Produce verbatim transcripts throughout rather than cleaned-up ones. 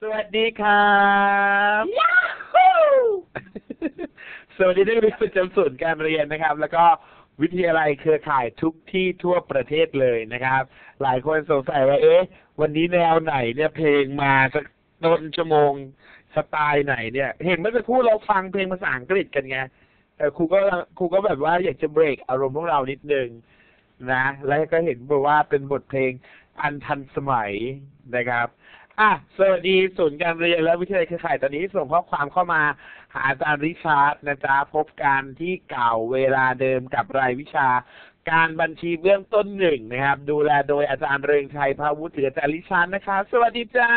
สวัสดีครับยาฮูสวัสดีนักเรียนประจำศูนย์การเรียนนะครับ แล้วก็วิทยาลัยเครือข่ายทุกที่ทั่วประเทศเลยนะครับ หลายคนสงสัยว่าเอ๊ะวันนี้แนวไหนเนี่ยเพลงมาสักต้นชั่วโมงสไตล์ไหนเนี่ย เห็นเมื่อสักครู่เราฟังเพลงภาษาอังกฤษกันไงแต่ครูก็ครูก็แบบว่าอยากจะเบรกอารมณ์พวกเรานิดนึงนะ แล้วก็เห็นบอกว่าเป็นบทเพลงอันทันสมัยนะครับ อ่ะสวัสดีศูนย์การเรียนและวิทยาลัยเครือข่ายตอนนี้ส่งข้อความเข้ามาหาอาจารย์ริชาร์ดนะจ๊ะพบกันที่เก่าเวลาเดิมกับรายวิชาการบัญชีเบื้องต้นหนึ่งนะครับ ดูแลโดยอาจารย์เริงชัยภาวุฒิหรืออาจารย์ริชาร์ดนะคะสวัสดีจ้า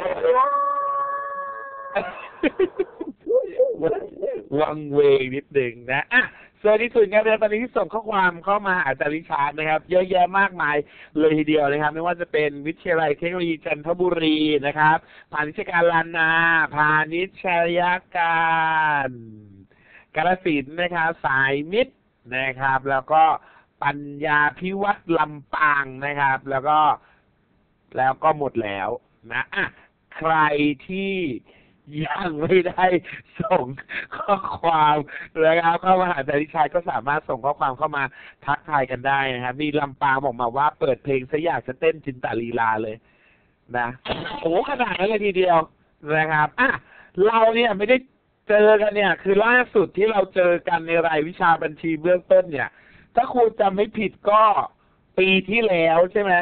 วังเวงนิดหนึ่งนะอ่ะสวัสดีศูนย์การเรียนตอนนี้ที่ส่งข้อความเข้ามาอาจารย์ริชาร์ดนะครับเยอะแยะมากมายเลยทีเดียวนะครับไม่ว่าจะเป็นวิทยาลัยเทคโนโลยีจันทบุรีนะครับพาณิชยการลานนาพาณิชยการกาฬสินธุ์นะครับสายมิตรนะครับแล้วก็ปัญญาพิวัตรลำปางนะครับแล้วก็แล้วก็หมดแล้วนะอ่ะใครที่ยังไม่ได้ส่งข้อความนะครับเข้ามาหาอาจารย์ริชาร์ดก็สามารถส่งข้อความเข้ามาทักทายกันได้นะครับมีลำปางบอกมาว่าเปิดเพลงซะอยากจะเต้นจินตลีลาเลยนะโอ้ขนาดนั้นเลยทีเดียวนะครับอ่ะเราเนี่ยไม่ได้เจอกันเนี่ยคือล่าสุดที่เราเจอกันในรายวิชาบัญชีเบื้องต้นเนี่ยถ้าครูจำไม่ผิดก็ปีที่แล้วใช่ไหม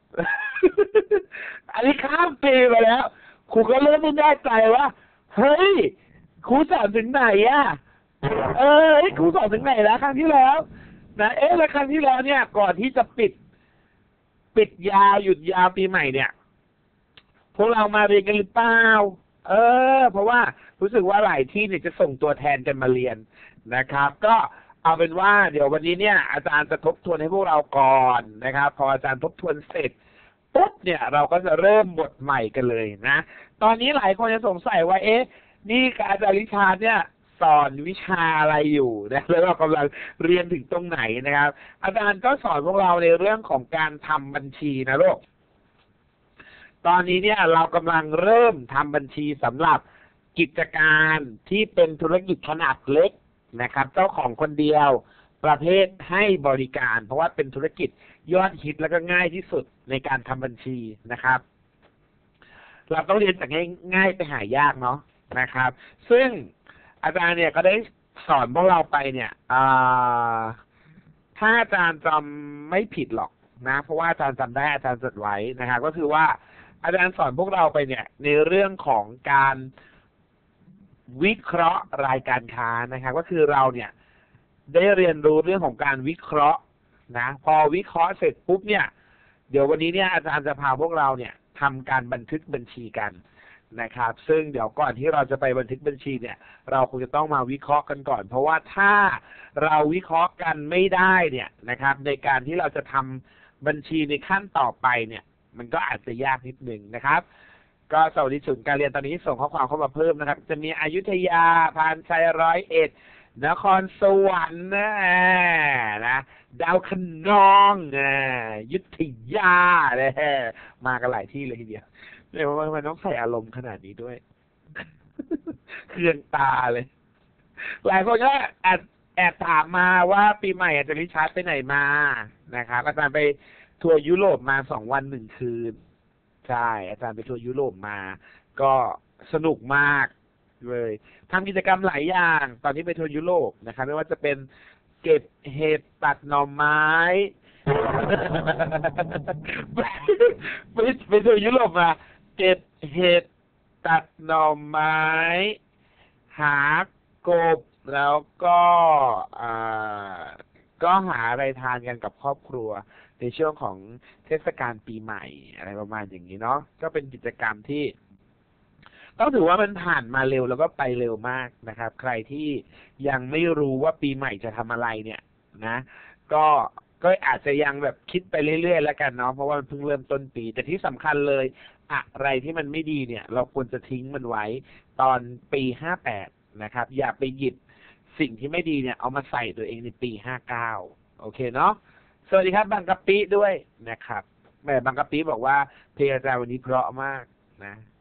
อันนี้ข้ามปีไปแล้วครูก็เริ่มไม่แน่ใจว่าเฮ้ยครูสอนถึงไหนอ่ะเออครูสอนถึงไหนแล้วครั้งที่แล้วนะเอ๊ะแล้วครั้งที่แล้วเนี่ยก่อนที่จะปิด ปิดยาวหยุดยาวปีใหม่เนี่ยพวกเรามาเรียนกันหรือเปล่าเออเพราะว่ารู้สึกว่าหลายที่เนี่ยจะส่งตัวแทนกันมาเรียนนะครับ ก็เอาเป็นว่าเดี๋ยววันนี้เนี่ยอาจารย์จะทบทวนให้พวกเราก่อนนะครับพออาจารย์ทบทวนเสร็จปุ๊บเนี่ยเราก็จะเริ่มบทใหม่กันเลยนะตอนนี้หลายคนจะสงสัยว่าเอ๊ะนี่อาจารย์ริชาร์ดเนี่ยสอนวิชาอะไรอยู่นะแล้วเรากำลังเรียนถึงตรงไหนนะครับ อาจารย์ก็สอนพวกเราในเรื่องของการทำบัญชีนะลูกตอนนี้เนี่ยเรากำลังเริ่มทำบัญชีสำหรับกิจการที่เป็นธุรกิจขนาดเล็กนะครับเจ้าของคนเดียวประเภทให้บริการเพราะว่าเป็นธุรกิจยอดฮิตแล้วก็ง่ายที่สุดในการทำบัญชีนะครับเราต้องเรียนจากง่ายๆไปหายากเนาะนะครับ ซึ่งอาจารย์เนี่ยก็ได้สอนพวกเราไปเนี่ยถ้าอาจารย์จำไม่ผิดหรอกนะเพราะว่าอาจารย์จำได้อาจารย์จดไว้นะครับ ก็คือว่าอาจารย์สอนพวกเราไปเนี่ยในเรื่องของการวิเคราะห์รายการค้านะครับก็คือเราเนี่ยได้เรียนรู้เรื่องของการวิเคราะห์นะพอวิเคราะห์เสร็จปุ๊บเนี่ยเดี๋ยววันนี้เนี่ยอาจารย์จะพาพวกเราเนี่ยทำการบันทึกบัญชีกันนะครับซึ่งเดี๋ยวก่อนที่เราจะไปบันทึกบัญชีเนี่ยเราคงจะต้องมาวิเคราะห์กันก่อนเพราะว่าถ้าเราวิเคราะห์กันไม่ได้เนี่ยนะครับในการที่เราจะทำบัญชีในขั้นต่อไปเนี่ยมันก็อาจจะยากนิดนึงนะครับก็สวัสดีศูนย์การเรียนตอนนี้ส่งข้อความเข้ามาเพิ่มนะครับจะมีอยุธยาพานชัยร้อยเอ็ดนครสวรรค์นะนะดาวคะนองนะยุธยาเนี่ยมากันหลายที่เลยทีเดียวเดี๋ยวมันต้องใส่อารมณ์ขนาดนี้ด้วย เครื่องตาเลย หลายคนก็แอบแอบถามมาว่าปีใหม่อาจารย์ริชาร์ดไปไหนมานะครับอาจารย์ไปทัวร์ยุโรปมาสองวันหนึ่งคืนใช่อาจารย์ไปทัวร์ยุโรปมาก็สนุกมากเลยทำกิจกรรมหลายอย่างตอนที่ไปทัวร์ยุโรปนะครับไม่ว่าจะเป็นเก็บเห็ดตัดหน่อไม้ ไปไปทัวร์ยุโรปมาเก็บเห็ดตัดหน่อไม้หากบแล้วก็อ่าก็หาอะไรทานกันกับครอบครัวในช่วงของเทศกาลปีใหม่อะไรประมาณอย่างนี้เนาะก็เป็นกิจกรรมที่ต้องถือว่ามันผ่านมาเร็วแล้วก็ไปเร็วมากนะครับใครที่ยังไม่รู้ว่าปีใหม่จะทำอะไรเนี่ยนะก็ก็อาจจะยังแบบคิดไปเรื่อยๆแล้วกันเนาะเพราะว่ามันเพิ่งเริ่มต้นปีแต่ที่สำคัญเลยอะไรที่มันไม่ดีเนี่ยเราควรจะทิ้งมันไว้ตอนปีห้าแปดนะครับอย่าไปหยิบสิ่งที่ไม่ดีเนี่ยเอามาใส่ตัวเองในปีห้าเก้าโอเคเนาะสวัสดีครับบางกะปิด้วยนะครับแม่บางกะปิบอกว่าเพลงอาจารย์วันนี้เพราะมากนะ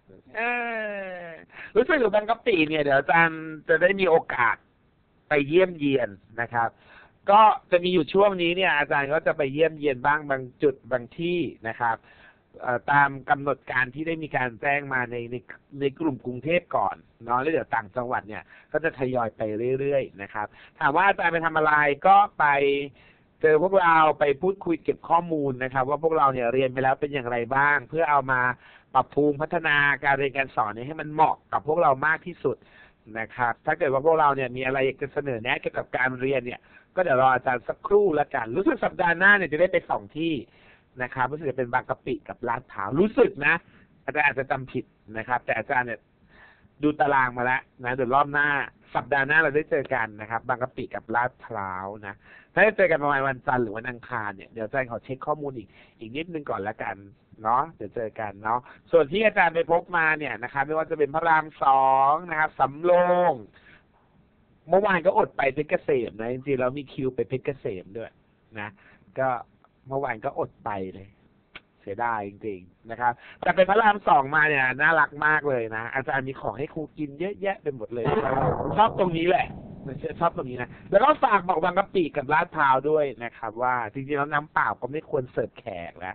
เออรู้สึกอยู่บางกะปิเนี่ยเดี๋ยวอาจารย์จะได้มีโอกาสไปเยี่ยมเยียนนะครับ ก็จะมีอยู่ช่วงนี้เนี่ยอาจารย์ก็จะไปเยี่ยมเยียนบ้างบางจุดบางที่นะครับตามกำหนดการที่ได้มีการแจ้งมาในในในกลุ่มกรุงเทพก่อนเนาะแล้วเดี๋ยวต่างจังหวัดเนี่ยก็จะทยอยไปเรื่อยๆนะครับถามว่าอาจารย์ไปทำอะไรก็ไปเจอพวกเราไปพูดคุยเก็บข้อมูลนะครับว่าพวกเราเนี่ยเรียนไปแล้วเป็นอย่างไรบ้างเพื่อเอามาปรับปรุงพัฒนาการเรียนการสอนให้มันเหมาะกับพวกเรามากที่สุดนะครับถ้าเกิดว่าพวกเราเนี่ยมีอะไรอยากจะเสนอแนะเกี่ยวกับการเรียนเนี่ยก็เดี๋ยวรออาจารย์สักครู่ละกันรู้สึกสัปดาห์หน้าเนี่ยจะได้ไปสองที่นะครับรู้สึกจะเป็นบางกะปิกับลาดพร้าวรู้สึกนะอาจารย์อาจจะจำผิดนะครับแต่อาจารย์เนี่ยดูตารางมาแล้วนะเดี๋ยวรอบหน้าสัปดาห์หน้าเราได้เจอกันนะครับบางกะปิกับลาดพร้าวนะถ้าได้เจอกันประมาณวันจันทร์หรือวันอังคารเนี่ยเดี๋ยวอาจารย์ขอเช็คข้อมูลอีกอีกนิดนึงก่อนละกันเนาะเดี๋ยวเจอกันเนาะส่วนที่อาจารย์ไปพบมาเนี่ยนะครับไม่ว่าจะเป็นพระรามสองนะครับสำโรงเมื่อวานก็อดไปเพชรเกษมนะจริงๆแล้วมีคิวไปเพชรเกษมด้วยนะก็เมื่อวานก็อดไปเลยเสียดายจริงๆนะครับแต่เป็นพระรามสองมาเนี่ยน่ารักมากเลยนะอาจารย์มีของให้ครูกินเยอะแยะไปหมดเลยชอบตรงนี้แหละชอบตรงนี้นะแล้วก็ฝากบอกบางกะปิกับลาดพร้าวด้วยนะครับว่าจริงๆแล้วน้ำเปล่าก็ไม่ควรเสิร์ฟแขกนะ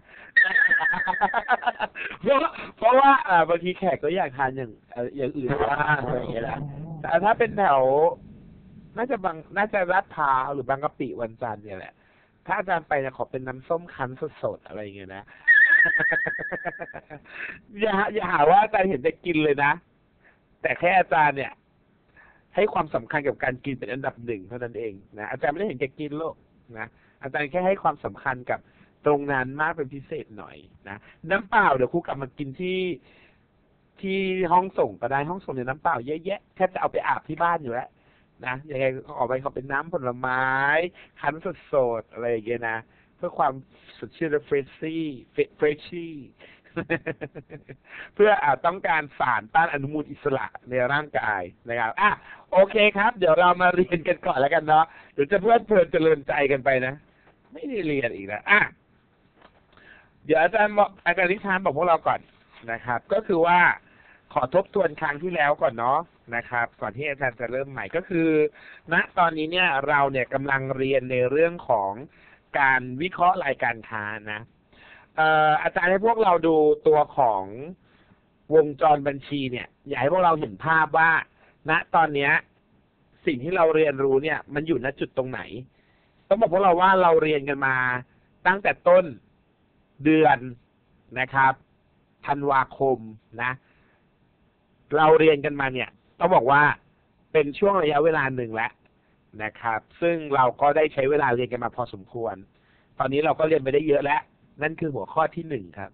เพราะเพราะว่าบางทีแขกก็อยากทานอย่างอย่างอื่นบ้างอะไรอย่างเงี้ยนะแต่ถ้าเป็นแถวน่าจะบางน่าจะลาดพร้าวหรือบางกะปิวันจันทร์เนี่ยแหละถ้าอาจารย์ไปจะขอเป็นน้ำส้มคั้นสดๆอะไรอย่างเงี้ยนะอย่าอย่าหาว่าอาจารย์เห็นจะกินเลยนะแต่แค่อาจารย์เนี่ยให้ความสำคัญกับการกินเป็นอันดับหนึ่งเท่านั้นเองนะอาจารย์ไม่ได้เห็นแก่กินโลกนะอาจารย์แค่ให้ความสำคัญกับตรงนั้นมากเป็นพิเศษหน่อยนะน้ำเปล่าเดี๋ยวครูกลับมากินที่ที่ห้องส่งก็ได้ห้องส่งเนี่ยน้ำเปล่าเยอะแยะแทบจะเอาไปอาบที่บ้านอยู่แล้วนะยังไงออกไปเขาเป็นน้ำผลไม้คั้นสดๆอะไรอย่างเงี้ยนะเพื่อความสดชื่นและเฟรชชี่เฟรชชี่เพื่ออาจต้องการสารต้านอนุมูลอิสระในร่างกายนะครับอ่ะโอเคครับเดี๋ยวเรามาเรียนกันก่อนแล้วกันเนาะเดี๋ยวจะเพลิดเพลินเจริญใจกันไปนะไม่ได้เรียนอีกนะอ่ะเดี๋ยวอาจารย์บอกอาจารย์นิชานบอกพวกเราก่อนนะครับก็คือว่าขอทบทวนครั้งที่แล้วก่อนเนาะนะครับก่อนที่อาจารย์จะเริ่มใหม่ก็คือณตอนนี้เนี่ยเราเนี่ยกำลังเรียนในเรื่องของการวิเคราะห์รายการค้านะเอ่ออาจารย์ให้พวกเราดูตัวของวงจรบัญชีเนี่ยอยากให้พวกเราเห็นภาพว่าณตอนเนี้ยสิ่งที่เราเรียนรู้เนี่ยมันอยู่ณจุดตรงไหนต้องบอกพวกเราว่าเราเรียนกันมาตั้งแต่ต้นเดือนนะครับธันวาคมนะเราเรียนกันมาเนี่ยต้องบอกว่าเป็นช่วงระยะเวลาหนึ่งแล้วนะครับซึ่งเราก็ได้ใช้เวลาเรียนกันมาพอสมควรตอนนี้เราก็เรียนไปได้เยอะแล้วนั่นคือหัวข้อที่หนึ่งครับ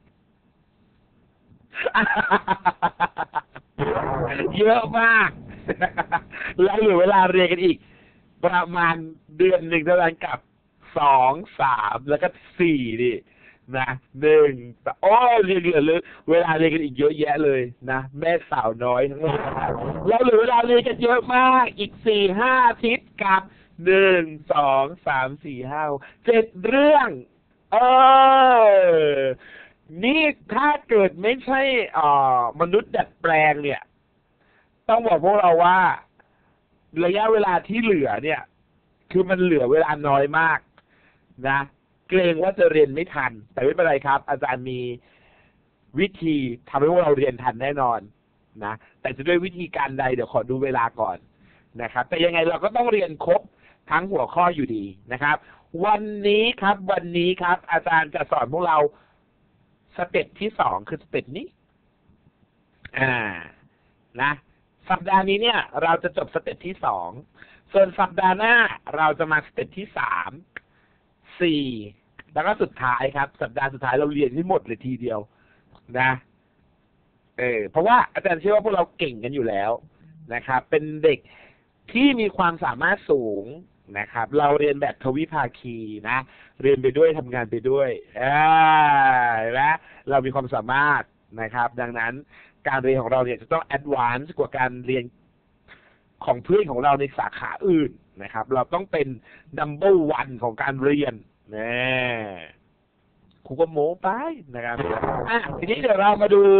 เยอะมาก แล้วเหลือเวลาเรียนกันอีกประมาณเดือนหนึ่งเท่านั้นกับสองสามแล้วก็สี่ดินะหนึ่งโอ้เรียนเหลือเลยเวลาเรียนกันอีกเยอะแยะเลยนะแม่สาวน้อยทั้งหมดเราเหลือเวลาเรียนกันเยอะมากอีกสี่ห้าอาทิตย์กับหนึ่งสองสามสี่ห้าเจ็ดเรื่องเออนี่ถ้าเกิดไม่ใช่อ่ามนุษย์ดัดแปลงเนี่ยต้องบอกพวกเราว่าระยะเวลาที่เหลือเนี่ยคือมันเหลือเวลาน้อยมากนะเกรงว่าจะเรียนไม่ทันแต่ไม่เป็นไรครับอาจารย์มีวิธีทำให้พวกเราเรียนทันแน่นอนนะแต่จะด้วยวิธีการใดเดี๋ยวขอดูเวลาก่อนนะครับแต่ยังไงเราก็ต้องเรียนครบทั้งหัวข้ออยู่ดีนะครับวันนี้ครับวันนี้ครับอาจารย์จะสอนพวกเราสเต็ปที่สองคือสเต็ปนี้อ่านะสัปดาห์นี้เนี่ยเราจะจบสเต็ปที่สองส่วนสัปดาห์หน้าเราจะมาสเต็ปที่สามสี่แล้วก็สุดท้ายครับสัปดาห์สุดท้ายเราเรียนให้หมดเลยทีเดียวนะเออเพราะว่าอาจารย์เชื่อว่าพวกเราเก่งกันอยู่แล้วนะครับเป็นเด็กที่มีความสามารถสูงนะครับเราเรียนแบบทวิภาคีนะเรียนไปด้วยทำงานไปด้วยอ่าและเรามีความสามารถนะครับดังนั้นการเรียนของเราเนี่ยจะต้องแอดวานซ์กว่าการเรียนของเพื่อนของเราในสาขาอื่นนะครับเราต้องเป็น นัมเบอร์ วันของการเรียนนะครูก็โม้ไปนะครับอ่ะทีนี้เดี๋ยวเรามาดู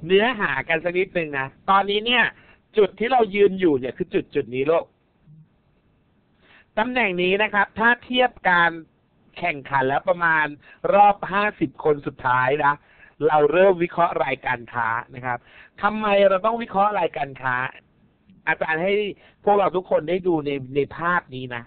เนื้อหากันสักนิดนึงนะตอนนี้เนี่ยจุดที่เรายืนอยู่เนี่ยคือจุดจุดนี้โลกตำแหน่งนี้นะครับถ้าเทียบการแข่งขันแล้วประมาณรอบห้าสิบคนสุดท้ายนะเราเริ่มวิเคราะห์รายการค้านะครับทำไมเราต้องวิเคราะห์รายการค้าอาจารย์ให้พวกเราทุกคนได้ดูในในภาพนี้นะ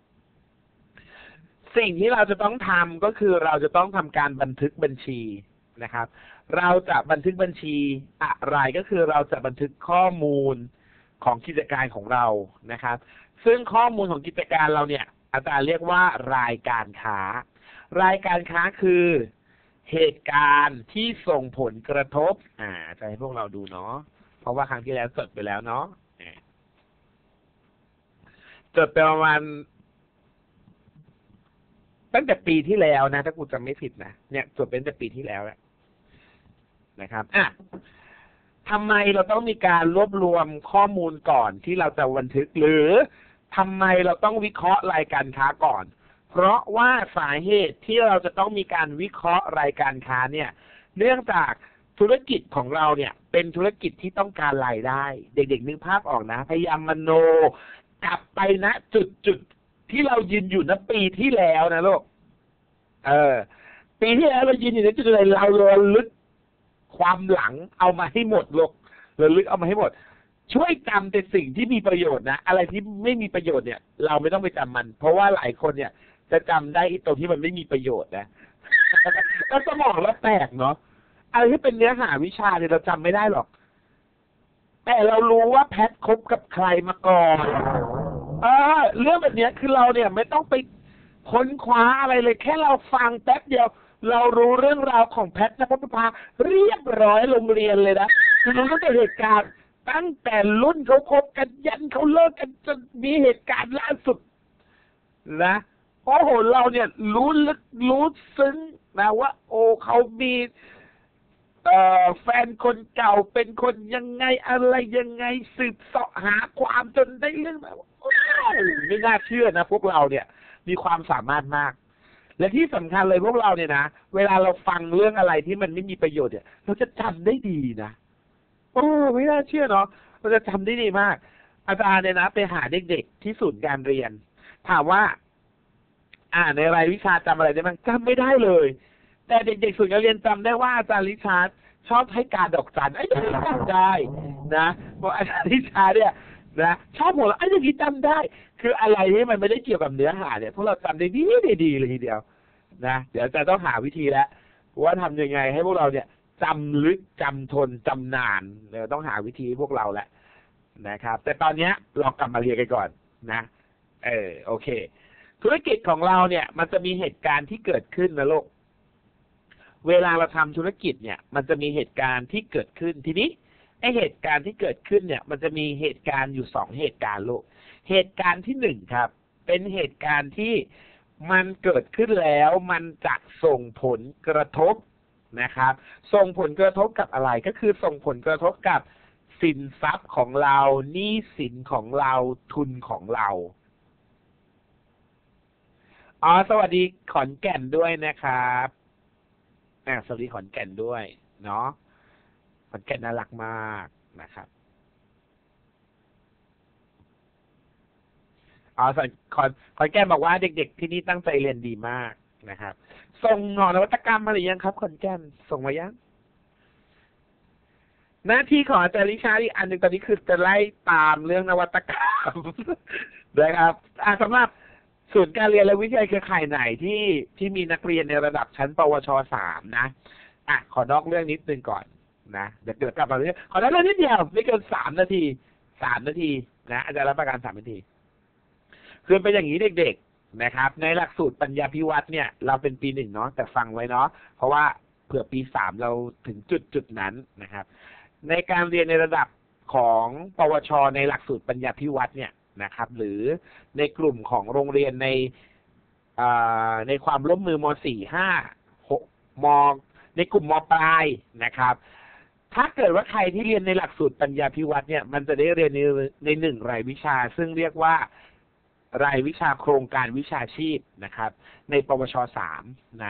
สิ่งที่เราจะต้องทำก็คือเราจะต้องทำการบันทึกบัญชีนะครับเราจะบันทึกบัญชีอะไรก็คือเราจะบันทึกข้อมูลของกิจการของเรานะครับซึ่งข้อมูลของกิจการเราเนี่ยอาจารย์เรียกว่ารายการค้ารายการค้าคือเหตุการณ์ที่ส่งผลกระทบอ่าจะให้พวกเราดูเนาะเพราะว่าครั้งที่แล้วจดไปแล้วเนาะจดไปประมาณตั้งแต่ปีที่แล้วนะถ้ากูจำไม่ผิดนะเนี่ยจดเป็นแต่ปีที่แล้วแหละนะครับอ่ะทำไมเราต้องมีการรวบรวมข้อมูลก่อนที่เราจะบันทึกหรือทำไมเราต้องวิเคราะห์รายการค้าก่อนเพราะว่าสาเหตุที่เราจะต้องมีการวิเคราะห์รายการค้าเนี่ยเนื่องจากธุรกิจของเราเนี่ยเป็นธุรกิจที่ต้องการรายได้เด็กๆนึกภาพออกนะพยายามมโนกลับไปนะจุดจุดที่เรายืนอยู่ณปีที่แล้วนะลูกเออปีที่แล้วเรายืนอยู่ในจุดอะไรเราระลึกความหลังเอามาให้หมดลูกระลึกเอามาให้หมดช่วยจำแต่สิ่งที่มีประโยชน์นะอะไรที่ไม่มีประโยชน์เนี่ยเราไม่ต้องไปจำมันเพราะว่าหลายคนเนี่ยจะจำได้ตรงที่มันไม่มีประโยชน์นะแล้วสมองเราแตกเนาะอะไรที่เป็นเนื้อหาวิชาเนี่ยเราจำไม่ได้หรอกแต่เรารู้ว่าแพทคบกับใครมาก่อนเออเรื่องแบบนี้คือเราเนี่ยไม่ต้องไปค้นคว้าอะไรเลยแค่เราฟังแป๊บเดียวเรารู้เรื่องราวของแพทณปภาเรียบร้อยโรงเรียนเลยนะรู้ตั้งแต่เหตุการณ์ตั้งแต่รุ่นเขาคบกันยันเขาเลิกกันจนมีเหตุการณ์ล่าสุดนะโอ้โหเราเนี่ยรู้ลึกรู้ซึ้งนะว่าโอ้เขามีเอ่อแฟนคนเก่าเป็นคนยังไงอะไรยังไงสืบเสาะหาความจนได้เรื่องแบบไม่น่าเชื่อนะพวกเราเนี่ยมีความสามารถมากและที่สำคัญเลยพวกเราเนี่ยนะเวลาเราฟังเรื่องอะไรที่มันไม่มีประโยชน์เนี่ยเราจะจำได้ดีนะโอ้ไม่น่าเชื่อเนาะเราจะจำได้ดีมากอาจารย์เนี่ยนะไปหาเด็กๆที่ศูนย์การเรียนถามว่าอ่าในรายวิชาจำอะไรได้บ้างจำไม่ได้เลยแต่เด็กๆศูนย์การเรียนจำได้ว่าอาจารย์ริชาร์ดชอบให้การดอกจันไอ้ยังจำได้นะเพราะอาจารย์ริชาร์ดเนี่ยนะชอบหัวเราะไอ้ยังจำได้คืออะไรที่มันไม่ได้เกี่ยวกับเนื้อหาเนี่ยพวกเราจำได้ดีดีเลยทีเดียวนะเดี๋ยวจะต้องหาวิธีแล้วว่าทำยังไงให้พวกเราเนี่ยจำลึกจำทนจำนานเดี๋ยวต้องหาวิธีพวกเราแหละนะครับแต่ตอนนี้เรากลับมาเรียนกันก่อนนะเออโอเคธุรกิจของเราเนี่ยมันจะมีเหตุการณ์ที่เกิดขึ้นนะลูกเวลาเราทำธุรกิจเนี่ยมันจะมีเหตุการณ์ที่เกิดขึ้นทีนี้ไอเหตุการณ์ที่เกิดขึ้นเนี่ยมันจะมีเหตุการณ์อยู่สองเหตุการณ์ลูกเหตุการณ์ที่หนึ่งครับเป็นเหตุการณ์ที่มันเกิดขึ้นแล้วมันจะส่งผลกระทบนะครับส่งผลกระทบกับอะไรก็คือส่งผลกระทบกับสินทรัพย์ของเราหนี้สินของเราทุนของเราอ๋อสวัสดีขอนแก่นด้วยนะครับอ่าสวัสดีขอนแก่นด้วยเนาะขอนแก่นน่ารักมากนะครับอ๋อขอนขอนแก่นบอกว่าเด็กๆที่นี่ตั้งใจเรียนดีมากนะครับส่งหน่อนวัตกรรมมาหรือยังครับขอนแก่นส่งมายังหน้าที่ของอาจารย์ริชาร์ดอีกอันหนึ่งตอนนี้คือจะไล่ตามเรื่องนวัตกรรมนะครับอ่าสำหรับศูนย์การเรียนและวิจัยเครือข่ายไหนที่ที่มีนักเรียนในระดับชั้นปวชสามนะอ่ะขอนอกเรื่องนิดนึงก่อนนะเดี๋ยวเกิดกลับมาเรื่องขอนอกเรื่องนิดเดียวไม่เกินสามนาทีสามนาทีนะอาจารย์รับประกันสามนาทีคือเป็นอย่างนี้เด็กๆนะครับในหลักสูตรปัญญาภิวัฒน์เนี่ยเราเป็นปีหนึ่งเนาะแต่ฟังไว้เนาะเพราะว่าเผื่อปีสามเราถึงจุดจุดนั้นนะครับในการเรียนในระดับของปวชในหลักสูตรปัญญาภิวัฒน์เนี่ยนะครับหรือในกลุ่มของโรงเรียนในในความร่วมมือม สี่ ห้า หก ม ในกลุ่มมปลายนะครับถ้าเกิดว่าใครที่เรียนในหลักสูตรปัญญาภิวัฒน์เนี่ยมันจะได้เรียนในในหนึ่งรายวิชาซึ่งเรียกว่ารายวิชาโครงการวิชาชีพนะครับในปวชสามนะ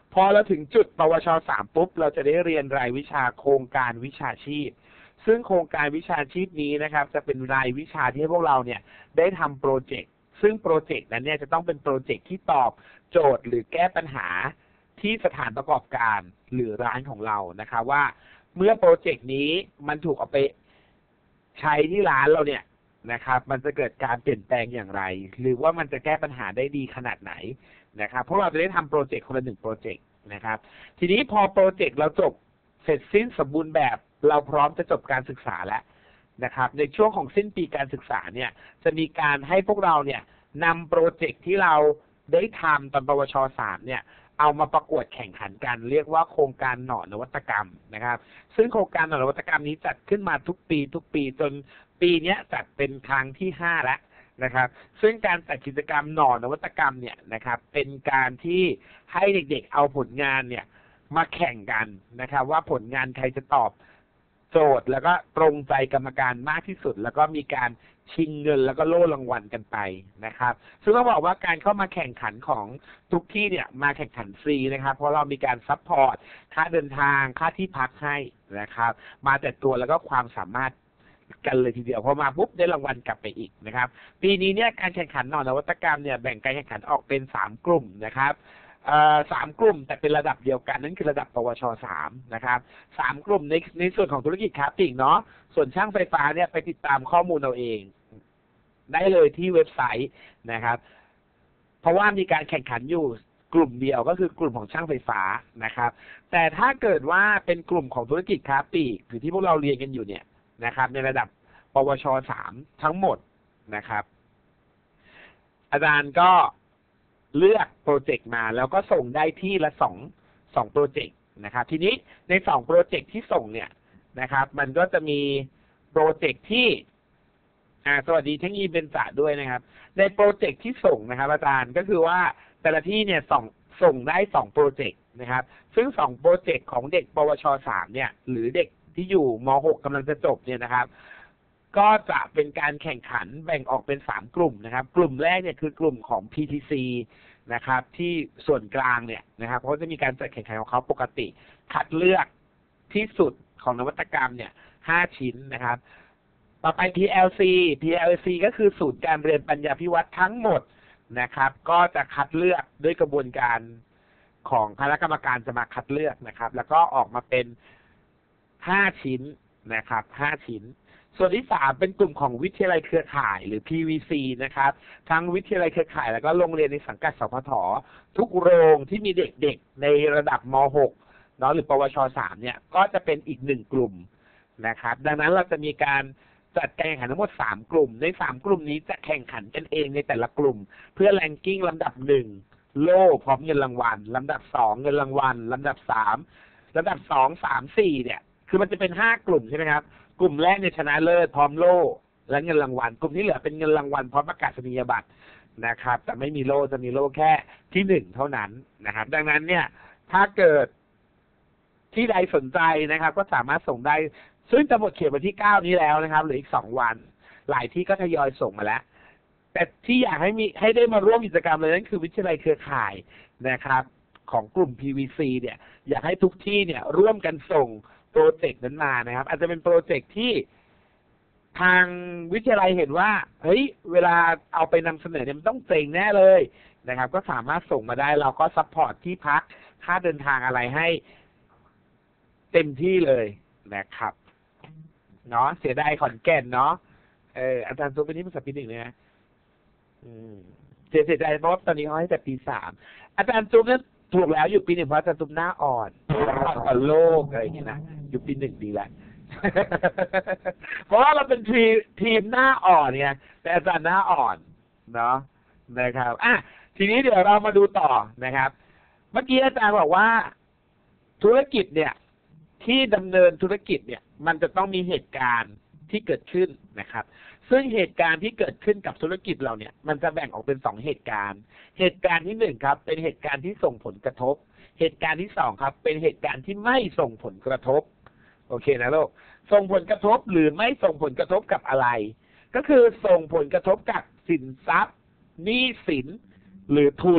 พอเราถึงจุดปวชสามปุ๊บเราจะได้เรียนรายวิชาโครงการวิชาชีพซึ่งโครงการวิชาชีพนี้นะครับจะเป็นรายวิชาที่ให้พวกเราเนี่ยได้ทำโปรเจกต์ซึ่งโปรเจกต์นั้นเนี่ยจะต้องเป็นโปรเจกต์ที่ตอบโจทย์หรือแก้ปัญหาที่สถานประกอบการหรือร้านของเรานะครับว่าเมื่อโปรเจกต์นี้มันถูกเอาไปใช้ที่ร้านเราเนี่ยนะครับมันจะเกิดการเปลี่ยนแปลงอย่างไรหรือว่ามันจะแก้ปัญหาได้ดีขนาดไหนนะครับพวกเราจะได้ทำโปรเจกต์คนละหนึ่งโปรเจกต์นะครับทีนี้พอโปรเจกต์เราจบเสร็จสิ้นสมบูรณ์แบบเราพร้อมจะจบการศึกษาแล้วนะครับในช่วงของสิ้นปีการศึกษาเนี่ยจะมีการให้พวกเราเนี่ยนำโปรเจกต์ที่เราได้ทำตอนปวชสามเนี่ยเอามาประกวดแข่งขันกันเรียกว่าโครงการหน่อนวัตกรรมนะครับซึ่งโครงการหน่อนวัตกรรมนี้จัดขึ้นมาทุกปีทุกปีจนปีนี้จัดเป็นครั้งที่ห้าแล้วนะครับซึ่งการจัดกิจกรรมหน่อนวัตกรรมเนี่ยนะครับเป็นการที่ให้เด็กๆเอาผลงานเนี่ยมาแข่งกันนะครับว่าผลงานใครจะตอบโจทย์แล้วก็ตรงใจกรรมการมากที่สุดแล้วก็มีการชิงเงินแล้วก็โล่รางวัลกันไปนะครับซึ่งต้องบอกว่าการเข้ามาแข่งขันของทุกที่เนี่ยมาแข่งขันฟรีนะครับเพราะเรามีการซัพพอร์ตค่าเดินทางค่าที่พักให้นะครับมาแต่ตัวแล้วก็ความสามารถกันเลยทีเดียวพอมาปุ๊บได้รางวัลกลับไปอีกนะครับปีนี้เนี่ยการแข่งขันหน่อนวัตกรรมเนี่ยแบ่งการแข่งขันออกเป็นสามกลุ่มนะครับเอ่อสามกลุ่มแต่เป็นระดับเดียวกันนั่นคือระดับปวชสามนะครับสามกลุ่มในในส่วนของธุรกิจค้าปลีกเนาะส่วนช่างไฟฟ้าเนี่ยไปติดตามข้อมูลเอาเองได้เลยที่เว็บไซต์นะครับเพราะว่ามีการแข่งขันอยู่กลุ่มเดียวก็คือกลุ่มของช่างไฟฟ้านะครับแต่ถ้าเกิดว่าเป็นกลุ่มของธุรกิจค้าปลีกหรือที่พวกเราเรียนกันอยู่เนี่ยนะครับในระดับปวชสามทั้งหมดนะครับอาจารย์ก็เลือกโปรเจกต์มาแล้วก็ส่งได้ที่ละสองสองโปรเจกต์นะครับทีนี้ในสองโปรเจกต์ที่ส่งเนี่ยนะครับมันก็จะมีโปรเจกต์ที่อ่าสวัสดีเทคโนโลยีเบญจด้วยนะครับในโปรเจกต์ที่ส่งนะครับอาจารย์ก็คือว่าแต่ละที่เนี่ยส่งส่งได้สองโปรเจกต์นะครับซึ่งสองโปรเจกต์ของเด็กปวชสามเนี่ยหรือเด็กที่อยู่มหกกำลังจะจบเนี่ยนะครับก็จะเป็นการแข่งขันแบ่งออกเป็นสามกลุ่มนะครับกลุ่มแรกเนี่ยคือกลุ่มของ พี ที ซี นะครับที่ส่วนกลางเนี่ยนะครับเขาจะมีการจัดแข่งขันของเขาปกติคัดเลือกที่สุดของนวัตกรรมเนี่ยห้าชิ้นนะครับต่อไป พี แอล ซี พี แอล ซี ก็คือศูนย์การเรียนปัญญาภิวัตรทั้งหมดนะครับก็จะคัดเลือกด้วยกระบวนการของคณะกรรมการจะมาคัดเลือกนะครับแล้วก็ออกมาเป็นห้าชิ้นนะครับห้าชิ้นส่วนที่สามเป็นกลุ่มของวิทยาลัยเครือข่ายหรือ พี วี ซี นะครับทั้งวิทยาลัยเครือข่ายแล้วก็โรงเรียนในสังกัดสพททุกโรงที่มีเด็กๆในระดับม หก เนาะหรือปวชสามเนี่ยก็จะเป็นอีกหนึ่งกลุ่มนะครับดังนั้นเราจะมีการจัดการแข่งขันทั้งหมดสามกลุ่มในสามกลุ่มนี้จะแข่งขันกันเองในแต่ละกลุ่มเพื่อแรงกิ้งลำดับหนึ่งโล่พร้อมเงินรางวัลลำดับสองเงินรางวัลลำดับสามลำดับสอง สาม สี่เนี่ยคือมันจะเป็นห้ากลุ่มใช่ไหมครับกลุ่มแรกเนี่ยชนะเลิศพร้อมโล่และเงินรางวัลกลุ่มที่เหลือเป็นเงินรางวัลพร้อมประกาศนียบัตรนะครับแต่ไม่มีโล่จะมีโล่แค่ที่หนึ่งเท่านั้นนะครับดังนั้นเนี่ยถ้าเกิดที่ใดสนใจนะครับก็สามารถส่งได้ซึ่งจะหมดเขตวันที่เก้านี้แล้วนะครับเหลืออีกสองวันหลายที่ก็ทยอยส่งมาแล้วแต่ที่อยากให้มีให้ได้มาร่วมกิจกรรมเลยนั่นคือวิทยาลัยเครือข่ายนะครับของกลุ่ม พี วี ซี เนี่ยอยากให้ทุกที่เนี่ยร่วมกันส่งโปรเจกต์นั้นมานะครับอาจจะเป็นโปรเจกต์ที่ทางวิทยาลัยเห็นว่าเฮ้ยเวลาเอาไปนำเสนอเนี่ยมันต้องเจ๋งแน่เลยนะครับก็สามารถส่งมาได้เราก็ซัพพอร์ตที่พักค่าเดินทางอะไรให้เต็มที่เลยนะครับเนาะเสียดายขอนแก่นเนาะเอออาจารย์ซุปเป็นที่ปรึกษาปีหนึ่งเลยนะอืมเสียเสียใจเพราะตอนนี้เขาให้แต่ปีสามอาจารย์ซุปนั้นถูกแล้วอยู่ปีหนึ่งเพราะอาจารย์ซุปหน้าอ่อนอ่อนกว่าโลกอะไรอย่างเงี้ยนะอยู่ปีหนึ่งดีแหละ เพราะว่าเราเป็นทีมทีมหน้าอ่อนเนี่ยแต่อาจารย์หน้าอ่อนเนาะนะครับอ่ะทีนี้เดี๋ยวเรามาดูต่อนะครับเมื่อกี้อาจารย์บอกว่าธุรกิจเนี่ยที่ดำเนินธุรกิจเนี่ยมันจะต้องมีเหตุการณ์ที่เกิดขึ้นนะครับซึ่งเหตุการณ์ที่เกิดขึ้นกับธุรกิจเราเนี่ยมันจะแบ่งออกเป็นสองเหตุการณ์เหตุการณ์ที่หนึ่งครับเป็นเหตุการณ์ที่ส่งผลกระทบเหตุการณ์ที่สองครับเป็นเหตุการณ์ที่ไม่ส่งผลกระทบโอเคนะลูกส่งผลกระทบหรือไม่ส่งผลกระทบกับอะไรก็คือส่งผลกระทบกับสินทรัพย์หนี้สินหรือทุน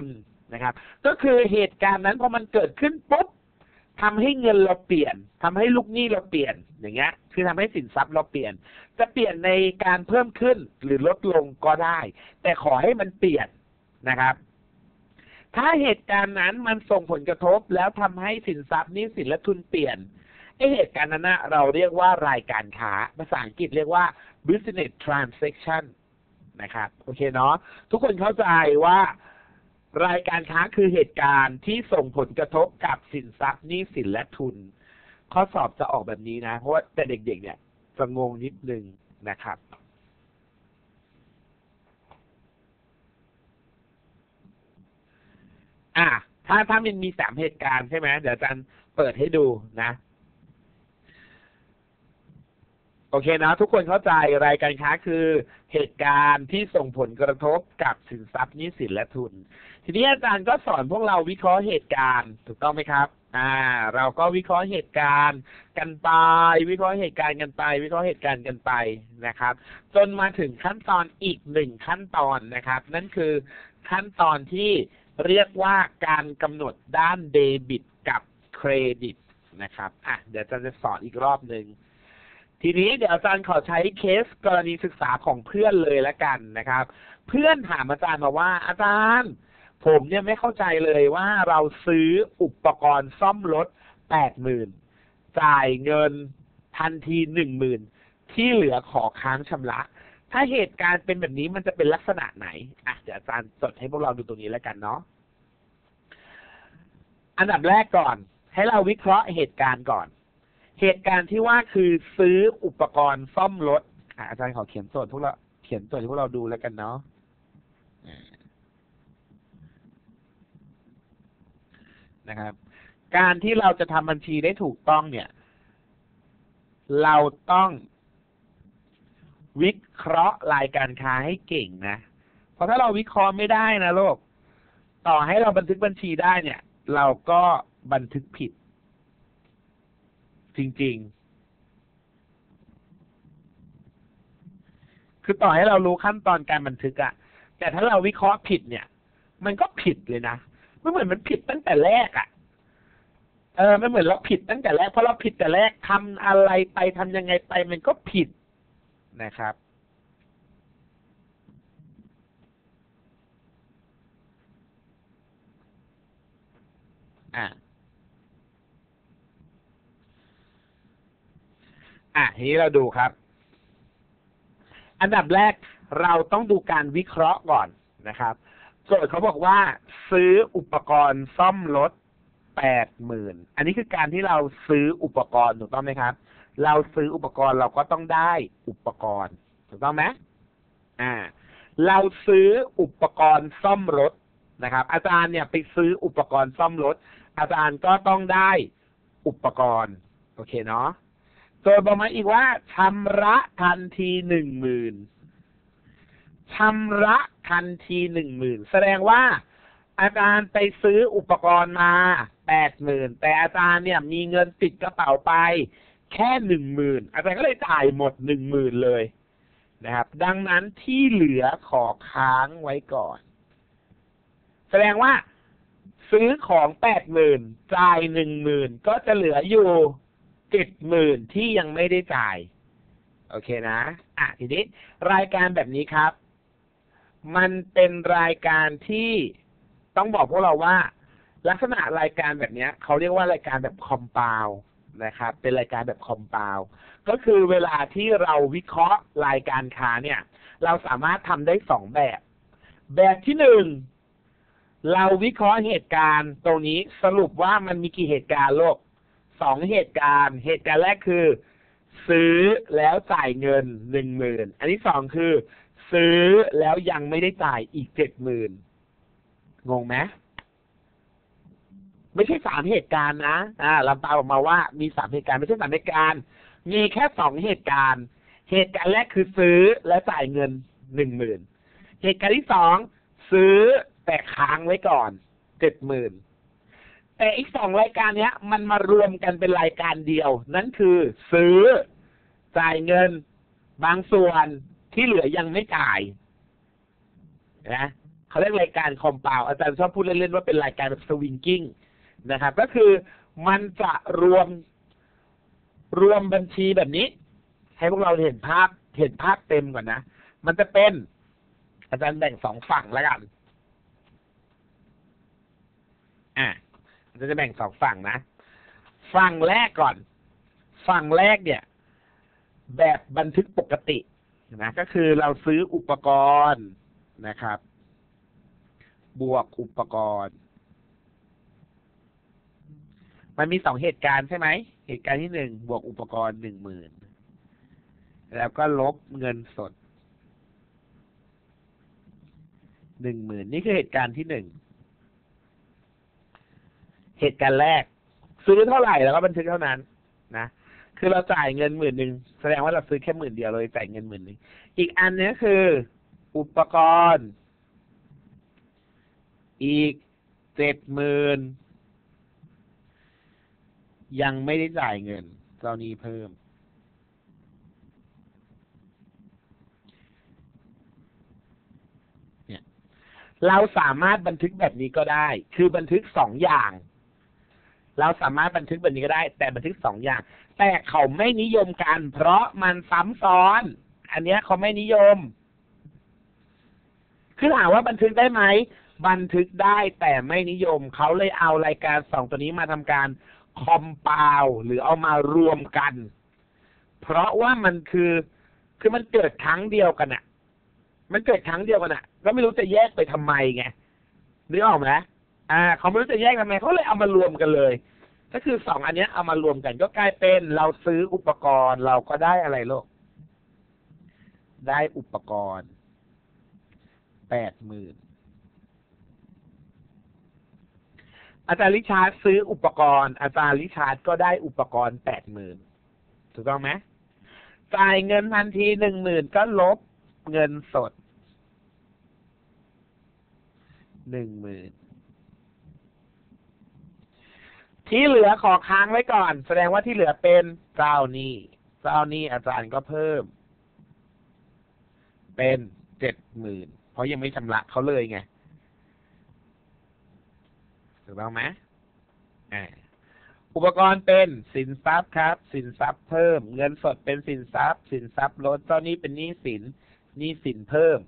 นะครับก็คือเหตุการณ์นั้นพอมันเกิดขึ้นปุ๊บทำให้เงินเราเปลี่ยนทำให้ลูกหนี้เราเปลี่ยนอย่างเงี้ยคือทำให้สินทรัพย์เราเปลี่ยนจะเปลี่ยนในการเพิ่มขึ้นหรือลดลงก็ได้แต่ขอให้มันเปลี่ยนนะครับถ้าเหตุการณ์นั้นมันส่งผลกระทบแล้วทำให้สินทรัพย์หนี้สินและทุนเปลี่ยนไอเหตุการณ์นั้นนะเราเรียกว่ารายการค้าภาษาอังกฤษเรียกว่า business transaction นะครับโอเคเนาะทุกคนเข้าใจว่ารายการค้าคือเหตุการณ์ที่ส่งผลกระทบกับสินทรัพย์หนี้สินและทุนข้อสอบจะออกแบบนี้นะเพราะว่าแต่เด็กๆเนี่ยจะงงนิดนึงนะครับอ่ะถ้าถ้ามันมีสามเหตุการณ์ใช่ไหมเดี๋ยวอาจารย์เปิดให้ดูนะโอเคนะทุกคนเข้าใจรายการค้าคือเหตุการณ์ที่ส่งผลกระทบกับสินทรัพย์หนี้สินและทุนทีนี้อาจารย์ก็สอนพวกเราวิเคราะห์เหตุการณ์ถูกต้องไหมครับอ่าเราก็วิเคราะห์เหตุการณ์กันไปวิเคราะห์เหตุการณ์กันไปวิเคราะห์เหตุการณ์กันไปนะครับจนมาถึงขั้นตอนอีกหนึ่งขั้นตอนนะครับนั่นคือขั้นตอนที่เรียกว่าการกำหนดด้านเดบิตกับเครดิตนะครับอ่ะเดี๋ยวอาจารย์จะสอนอีกรอบหนึ่งทีนี้เดี๋ยวอาจารย์ขอใช้เคสกรณีศึกษาของเพื่อนเลยละกันนะครับเพื่อนถามอาจารย์มาว่าอาจารย์ผมเนี่ยไม่เข้าใจเลยว่าเราซื้ออุปกรณ์ซ่อมรถแปดหมื่นจ่ายเงินทันทีหนึ่งหมื่นที่เหลือขอค้างชำระถ้าเหตุการณ์เป็นแบบนี้มันจะเป็นลักษณะไหนอ่ะเดี๋ยวอาจารย์จดให้พวกเราดูตรงนี้แล้วกันเนาะอันดับแรกก่อนให้เราวิเคราะห์เหตุการณ์ก่อนเหตุการณ์ที่ว่าคือซื้ออุปกรณ์ซ่อมรถอ่ะอาจารย์ขอเขียนโจทย์พวกเราเขียนโจทย์ให้พวกเราดูแล้วกันเนาะนะครับการที่เราจะทำบัญชีได้ถูกต้องเนี่ยเราต้องวิเคราะห์รายการค้าให้เก่งนะเพราะถ้าเราวิเคราะห์ไม่ได้นะโลกต่อให้เราบันทึกบัญชีได้เนี่ยเราก็บันทึกผิดจริงๆคือต่อให้เรารู้ขั้นตอนการบันทึกอะแต่ถ้าเราวิเคราะห์ผิดเนี่ยมันก็ผิดเลยนะไม่เหมือนมันผิดตั้งแต่แรกอะเออไม่เหมือนเราผิดตั้งแต่แรกเพราะเราผิดแต่แรกทำอะไรไปทำยังไงไปมันก็ผิดนะครับอ่ะอ่ะทีนี้เราดูครับอันดับแรกเราต้องดูการวิเคราะห์ก่อนนะครับโจทย์เขาบอกว่าซื้ออุปกรณ์ซ่อมรถแปดหมื่นอันนี้คือการที่เราซื้ออุปกรณ์ถูกต้องไหมครับเราซื้ออุปกรณ์เราก็ต้องได้อุปกรณ์ถูกต้องไหมอ่าเราซื้ออุปกรณ์ซ่อมรถนะครับอาจารย์เนี่ยไปซื้ออุปกรณ์ซ่อมรถอาจารย์ก็ต้องได้อุปกรณ์โอเคเนาะโจทย์บอกมาอีกว่าชำระทันทีหนึ่งหมื่นชำระทันทีหนึ่งหมื่นแสดงว่าอาจารย์ไปซื้ออุปกรณ์มาแปดหมื่นแต่อาจารย์เนี่ยมีเงินติดกระเป๋าไปแค่หนึ่งหมื่นอาจารย์ก็เลยจ่ายหมดหนึ่งหมื่นเลยนะครับดังนั้นที่เหลือขอค้างไว้ก่อนแสดงว่าซื้อของแปดหมื่นจ่ายหนึ่งหมื่นก็จะเหลืออยู่เจ็ดหมื่นที่ยังไม่ได้จ่ายโอเคนะอ่ะทีนี้รายการแบบนี้ครับมันเป็นรายการที่ต้องบอกพวกเราว่าลักษณะรายการแบบนี้เขาเรียกว่ารายการแบบคอมเพลนะครับเป็นรายการแบบคอมเพลก็คือเวลาที่เราวิเคราะห์รายการค้าเนี่ยเราสามารถทำได้สองแบบแบบที่หนึ่งเราวิเคราะห์เหตุการณ์ตรงนี้สรุปว่ามันมีกี่เหตุการณ์โลกสองเหตุการณ์เหตุการณ์แรกคือซื้อแล้วจ่ายเงินหนึ่งหมื่นอันที่สองคือซื้อแล้วยังไม่ได้จ่ายอีกเจ็ดหมื่นงงไหมไม่ใช่สามเหตุการณ์นะอ่าลำตาออกมาว่ามีสามเหตุการณ์ไม่ใช่สามเหตุการณ์มีแค่สองเหตุการณ์เหตุการณ์แรกคือซื้อและจ่ายเงินหนึ่งหมื่นเหตุการณ์ที่สองซื้อแต่ค้างไว้ก่อนเจ็ดหมื่นแต่อีกสองรายการเนี้ยมันมารวมกันเป็นรายการเดียวนั่นคือซื้อจ่ายเงินบางส่วนที่เหลือยังไม่จ่ายนะเขาเรียกรายการคอมเปาอาจารย์ชอบพูดเล่นๆว่าเป็นรายการแบบสวิงกิ้งนะครับก็คือมันจะรวมรวมบัญชีแบบนี้ให้พวกเราเห็นภาพเห็นภาพเต็มก่อนนะมันจะเป็นอาจารย์แบ่งสองฝั่งแล้วกันอ่ะอาจารย์จะแบ่งสองฝั่งนะฝั่งแรกก่อนฝั่งแรกเนี่ยแบบบันทึกปกตินะก็คือเราซื้ออุปกรณ์นะครับบวกอุปกรณ์มันมีสองเหตุการณ์ใช่ไหมเหตุการณ์ที่หนึ่งบวกอุปกรณ์หนึ่งหมื่นแล้วก็ลบเงินสดหนึ่งหมื่นนี่คือเหตุการณ์ที่หนึ่งเหตุการณ์แรกซื้อเท่าไหร่แล้วก็บันทึกเท่านั้นนะคือเราจ่ายเงินหมื่นหนึ่งแสดงว่าเราซื้อแค่หมื่นเดียวเลยจ่ายเงินหมื่นหนึ่งอีกอันนี้คืออุปกรณ์อีกเจ็ดหมื่นยังไม่ได้จ่ายเงินเจ้านี้เพิ่มเนี่ยเราสามารถบันทึกแบบนี้ก็ได้คือบันทึกสองอย่างเราสามารถบันทึกแบบนี้ก็ได้แต่บันทึกสองอย่างแต่เขาไม่นิยมกันเพราะมันซ้ำซ้อนอันนี้เขาไม่นิยมคือถามว่าบันทึกได้ไหมบันทึกได้แต่ไม่นิยมเขาเลยเอารายการสองตัวนี้มาทำการคอมไพล์หรือเอามารวมกันเพราะว่ามันคือคือมันเกิดครั้งเดียวกันอะมันเกิดครั้งเดียวกันอะก็ไม่รู้จะแยกไปทำไมไงนึกออกไหมอ่าเขาไม่รู้จะแยกทำไมเขาเลยเอามารวมกันเลยก็คือสองอันนี้เอามารวมกันก็กลายเป็นเราซื้ออุปกรณ์เราก็ได้อะไรลูกได้อุปกรณ์แปดหมื่นอาจารย์ริชาร์ดซื้ออุปกรณ์อาจารย์ริชาร์ดก็ได้อุปกรณ์แปดหมื่นถูกต้องไหมจ่ายเงินทันทีหนึ่งหมื่นก็ลบเงินสดหนึ่งหมื่นที่เหลือขอค้างไว้ก่อนแสดงว่าที่เหลือเป็นเจ้าหนี้เจ้าหนี้อาจารย์ก็เพิ่มเป็นเจ็ดหมื่นเพราะยังไม่ชำระเขาเลยไงถูกต้องไหมอ่าอุปกรณ์เป็นสินทรัพย์ครับสินทรัพย์เพิ่มเงินสดเป็นสินทรัพย์สินทรัพย์ลดเจ้าหนี้เป็นหนี้สินหนี้สินเพิ่ม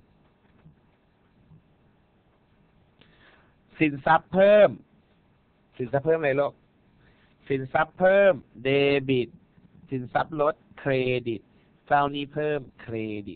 สินทรัพย์เพิ่มสินทรัพย์เพิ่มอะไรลูกสินทรัพย์เพิ่มเดบิตสินทรัพย์ลดเครดิตเจ้าหนี้เพิ่มเครดิต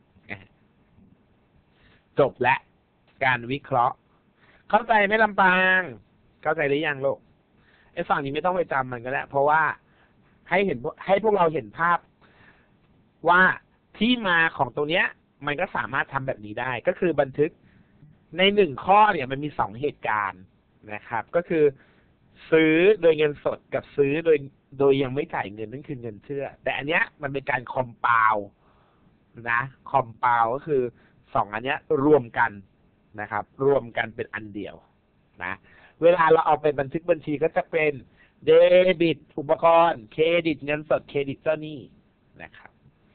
จบและการวิเคราะห์เข้าใจไหมลำปางเข้าใจหรือยังลูกไอ้ฝั่งนี้ไม่ต้องไปจำมันก็ได้เพราะว่าให้เห็นให้พวกเราเห็นภาพว่าที่มาของตรงเนี้ยมันก็สามารถทำแบบนี้ได้ก็คือบันทึกในหนึ่งข้อเนี่ยมันมีสองเหตุการณ์นะครับก็คือซื้อโดยเงินสดกับซื้อโดยโดยยังไม่จ่ายเงินนั่นคือเงินเชื่อแต่อันเนี้ยมันเป็นการคอมไพล์นะคอมไพล์ก็คือสองอันเนี้ยรวมกันนะครับรวมกันเป็นอันเดียวนะเวลาเราเอาไปบันทึกบัญชีก็จะเป็นเดบิตอุปกรณ์เครดิตเงินสดเครดิตเจ้าหนี้นะครับ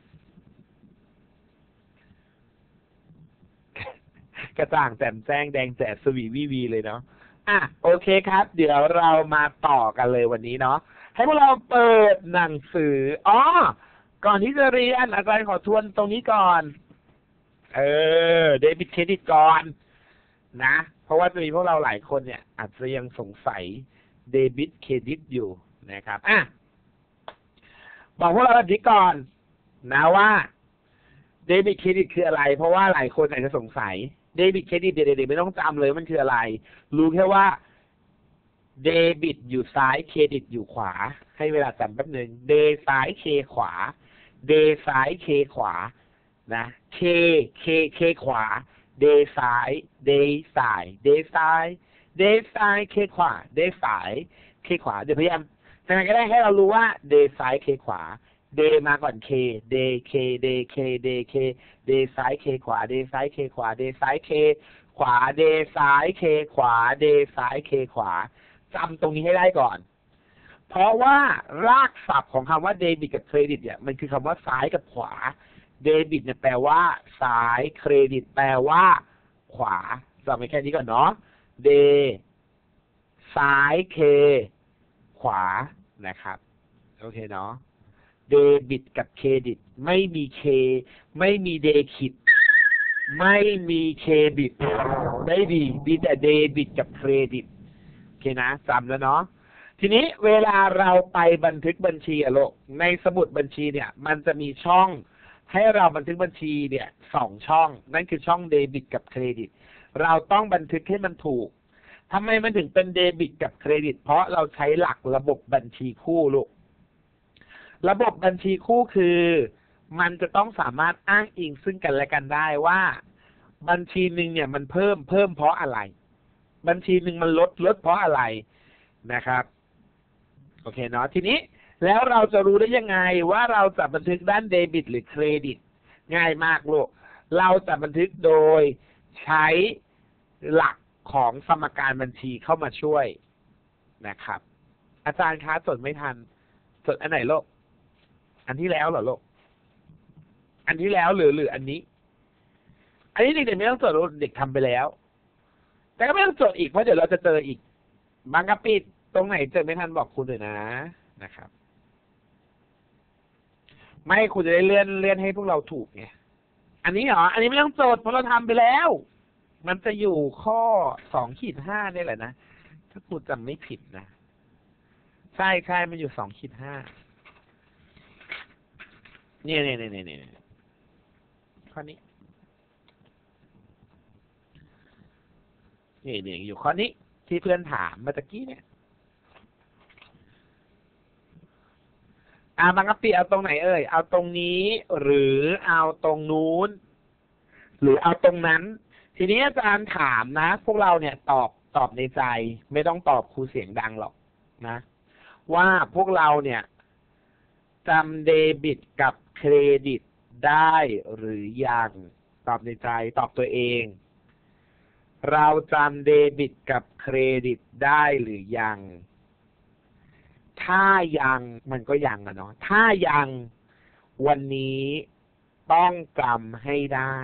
กระจ่างแจ่มแจ้งแดงแจ๋สวีวีวีเลยเนาะอ่ะโอเคครับเดี๋ยวเรามาต่อกันเลยวันนี้เนาะให้พวกเราเปิดหนังสืออ๋อก่อนที่จะเรียนอาจารย์ขอทวนตรงนี้ก่อนเออเดบิตเครดิตก่อนนะเพราะว่าจะมีพวกเราหลายคนเนี่ยอาจจะยังสงสัยเดบิตเครดิตอยู่นะครับอ่ะบอกพวกเราแบบนี้ก่อนนะว่าเดบิตเครดิตคืออะไรเพราะว่าหลายคนอาจจะสงสัยเดบิตเครดิตเด็กๆไม่ต้องจำเลยมันคืออะไรรู้แค่ว่าเดบิตอยู่ซ้ายเครดิตอยู่ขวาให้เวลาจำแป๊บนึงเดซ้ายเคขวาเดซ้ายเคขวานะเคเคเคขวาเดซ้ายเดสายเดซ้ายเดซ้ายเคขวาเดสายเคขวาเดี๋ยวพยายามทำไงก็ได้ให้เรารู้ว่าเดซ้ายเคขวาเดมาก่อนเคเดเคเดเคเดเคเดซ้ายเคขวาเดซ้ายเคขวาเดซ้ายเคขวาเดซ้ายเคขวาเดซ้ายเคขวาจำตรงนี้ให้ได้ก่อนเพราะว่ารากศัพท์ของคำว่าเดบิตกับเครดิตเนี่ยมันคือคำว่าซ้ายกับขวาเดบิตเนี่ยแปลว่าซ้ายเครดิตแปลว่าขวาจำไว้แค่นี้ก่อนเนาะเดซ้ายเคขวานะครับโอเคเนาะเดบิตกับเครดิตไม่มีเคไม่มีเดคิดไม่มีเครดิตไม่มีมีแต่เดบิตกับเครดิตโอเคนะจำแล้วเนาะทีนี้เวลาเราไปบันทึกบัญชีอะลูกในสมุดบัญชีเนี่ยมันจะมีช่องให้เราบันทึกบัญชีเนี่ยสองช่องนั่นคือช่องเดบิตกับเครดิตเราต้องบันทึกให้มันถูกทำไมมันถึงเป็นเดบิตกับเครดิตเพราะเราใช้หลักระบบบัญชีคู่ลูกระบบบัญชีคู่คือมันจะต้องสามารถอ้างอิงซึ่งกันและกันได้ว่าบัญชีหนึ่งเนี่ยมันเพิ่มเพิ่มเพราะอะไรบัญชีหนึ่งมันลดลดเพราะอะไรนะครับโอเคเนาะทีนี้แล้วเราจะรู้ได้ยังไงว่าเราจะบันทึกด้านเดบิตหรือเครดิตง่ายมากลูกเราจะบันทึกโดยใช้หลักของสมการบัญชีเข้ามาช่วยนะครับอาจารย์คะจดไม่ทันจดอันไหนลูกอันที่แล้วเหรอลูกอันที่แล้วหรือหรืออันนี้อันนี้เด็กๆไม่ต้องจดเด็กทำไปแล้วแต่ก็ไม่ต้องจดอีกเพราะเดี๋ยวเราจะเจออีกบางกะปิดตรงไหนจดไม่ทันบอกคุณเลยนะนะครับไม่คุณจะได้เลื่อนเลื่อนให้พวกเราถูกไงอันนี้เหรออันนี้ไม่ต้องจดเพราะเราทำไปแล้วมันจะอยู่ข้อสองขีดห้านี่แหละนะถ้าคุณจำไม่ผิดนะใช่ใช่มันอยู่สองขีดห้าเนี่ยเนี่ยเนี่ยเนี่ยข้อนี้นี่เนี่ยอยู่ข้อนี้ที่เพื่อนถามเมื่อกี้เนี่ยอ่าบางกะปิเอาตรงไหนเอ่ยเอาตรงนี้หรือเอาตรงนู้นหรือเอาตรงนั้นทีนี้อาจารย์ถามนะพวกเราเนี่ยตอบตอบในใจไม่ต้องตอบครูเสียงดังหรอกนะว่าพวกเราเนี่ยจำเดบิตกับเครดิตได้หรือยังตอบในใจตอบตัวเองเราจำเดบิตกับเครดิตได้หรือยังถ้ายังมันก็ยังอะเนาะถ้ายังวันนี้ต้องจำให้ได้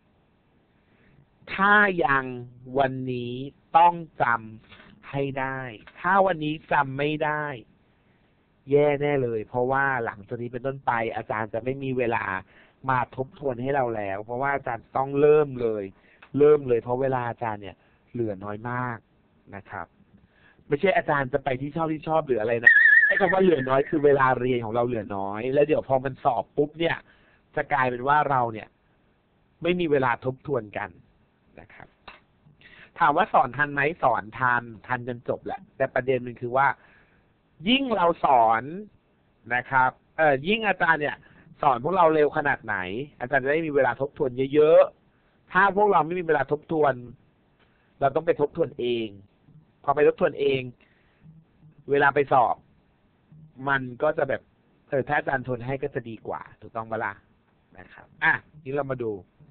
ถ้ายังวันนี้ต้องจำให้ได้ถ้าวันนี้จำไม่ได้แย่แน่เลยเพราะว่าหลังจากนี้เป็นต้นไปอาจารย์จะไม่มีเวลามาทบทวนให้เราแล้วเพราะว่าอาจารย์ต้องเริ่มเลยเริ่มเลยเพราะเวลาอาจารย์เนี่ยเหลือน้อยมากนะครับไม่ใช่อาจารย์จะไปที่ชอบที่ชอบหรืออะไรนะไอ้คำว่าเหลือน้อยคือเวลาเรียนของเราเหลือน้อยแล้วเดี๋ยวพอมันสอบปุ๊บเนี่ยจะกลายเป็นว่าเราเนี่ยไม่มีเวลาทบทวนกันนะครับถามว่าสอนทันไหมสอนทันทันจนจบแหละแต่ประเด็นมันคือว่ายิ่งเราสอนนะครับเออยิ่งอาจารย์เนี่ยสอนพวกเราเร็วขนาดไหนอาจารย์จะได้มีเวลาทบทวนเยอะๆถ้าพวกเราไม่มีเวลาทบทวนเราต้องไปทบทวนเองพอไปทบทวนเองเวลาไปสอบมันก็จะแบบเออถ้าอาจารย์ทวนให้ก็จะดีกว่าถูกต้องเวลานะครับอ่ะนี่เรามาดู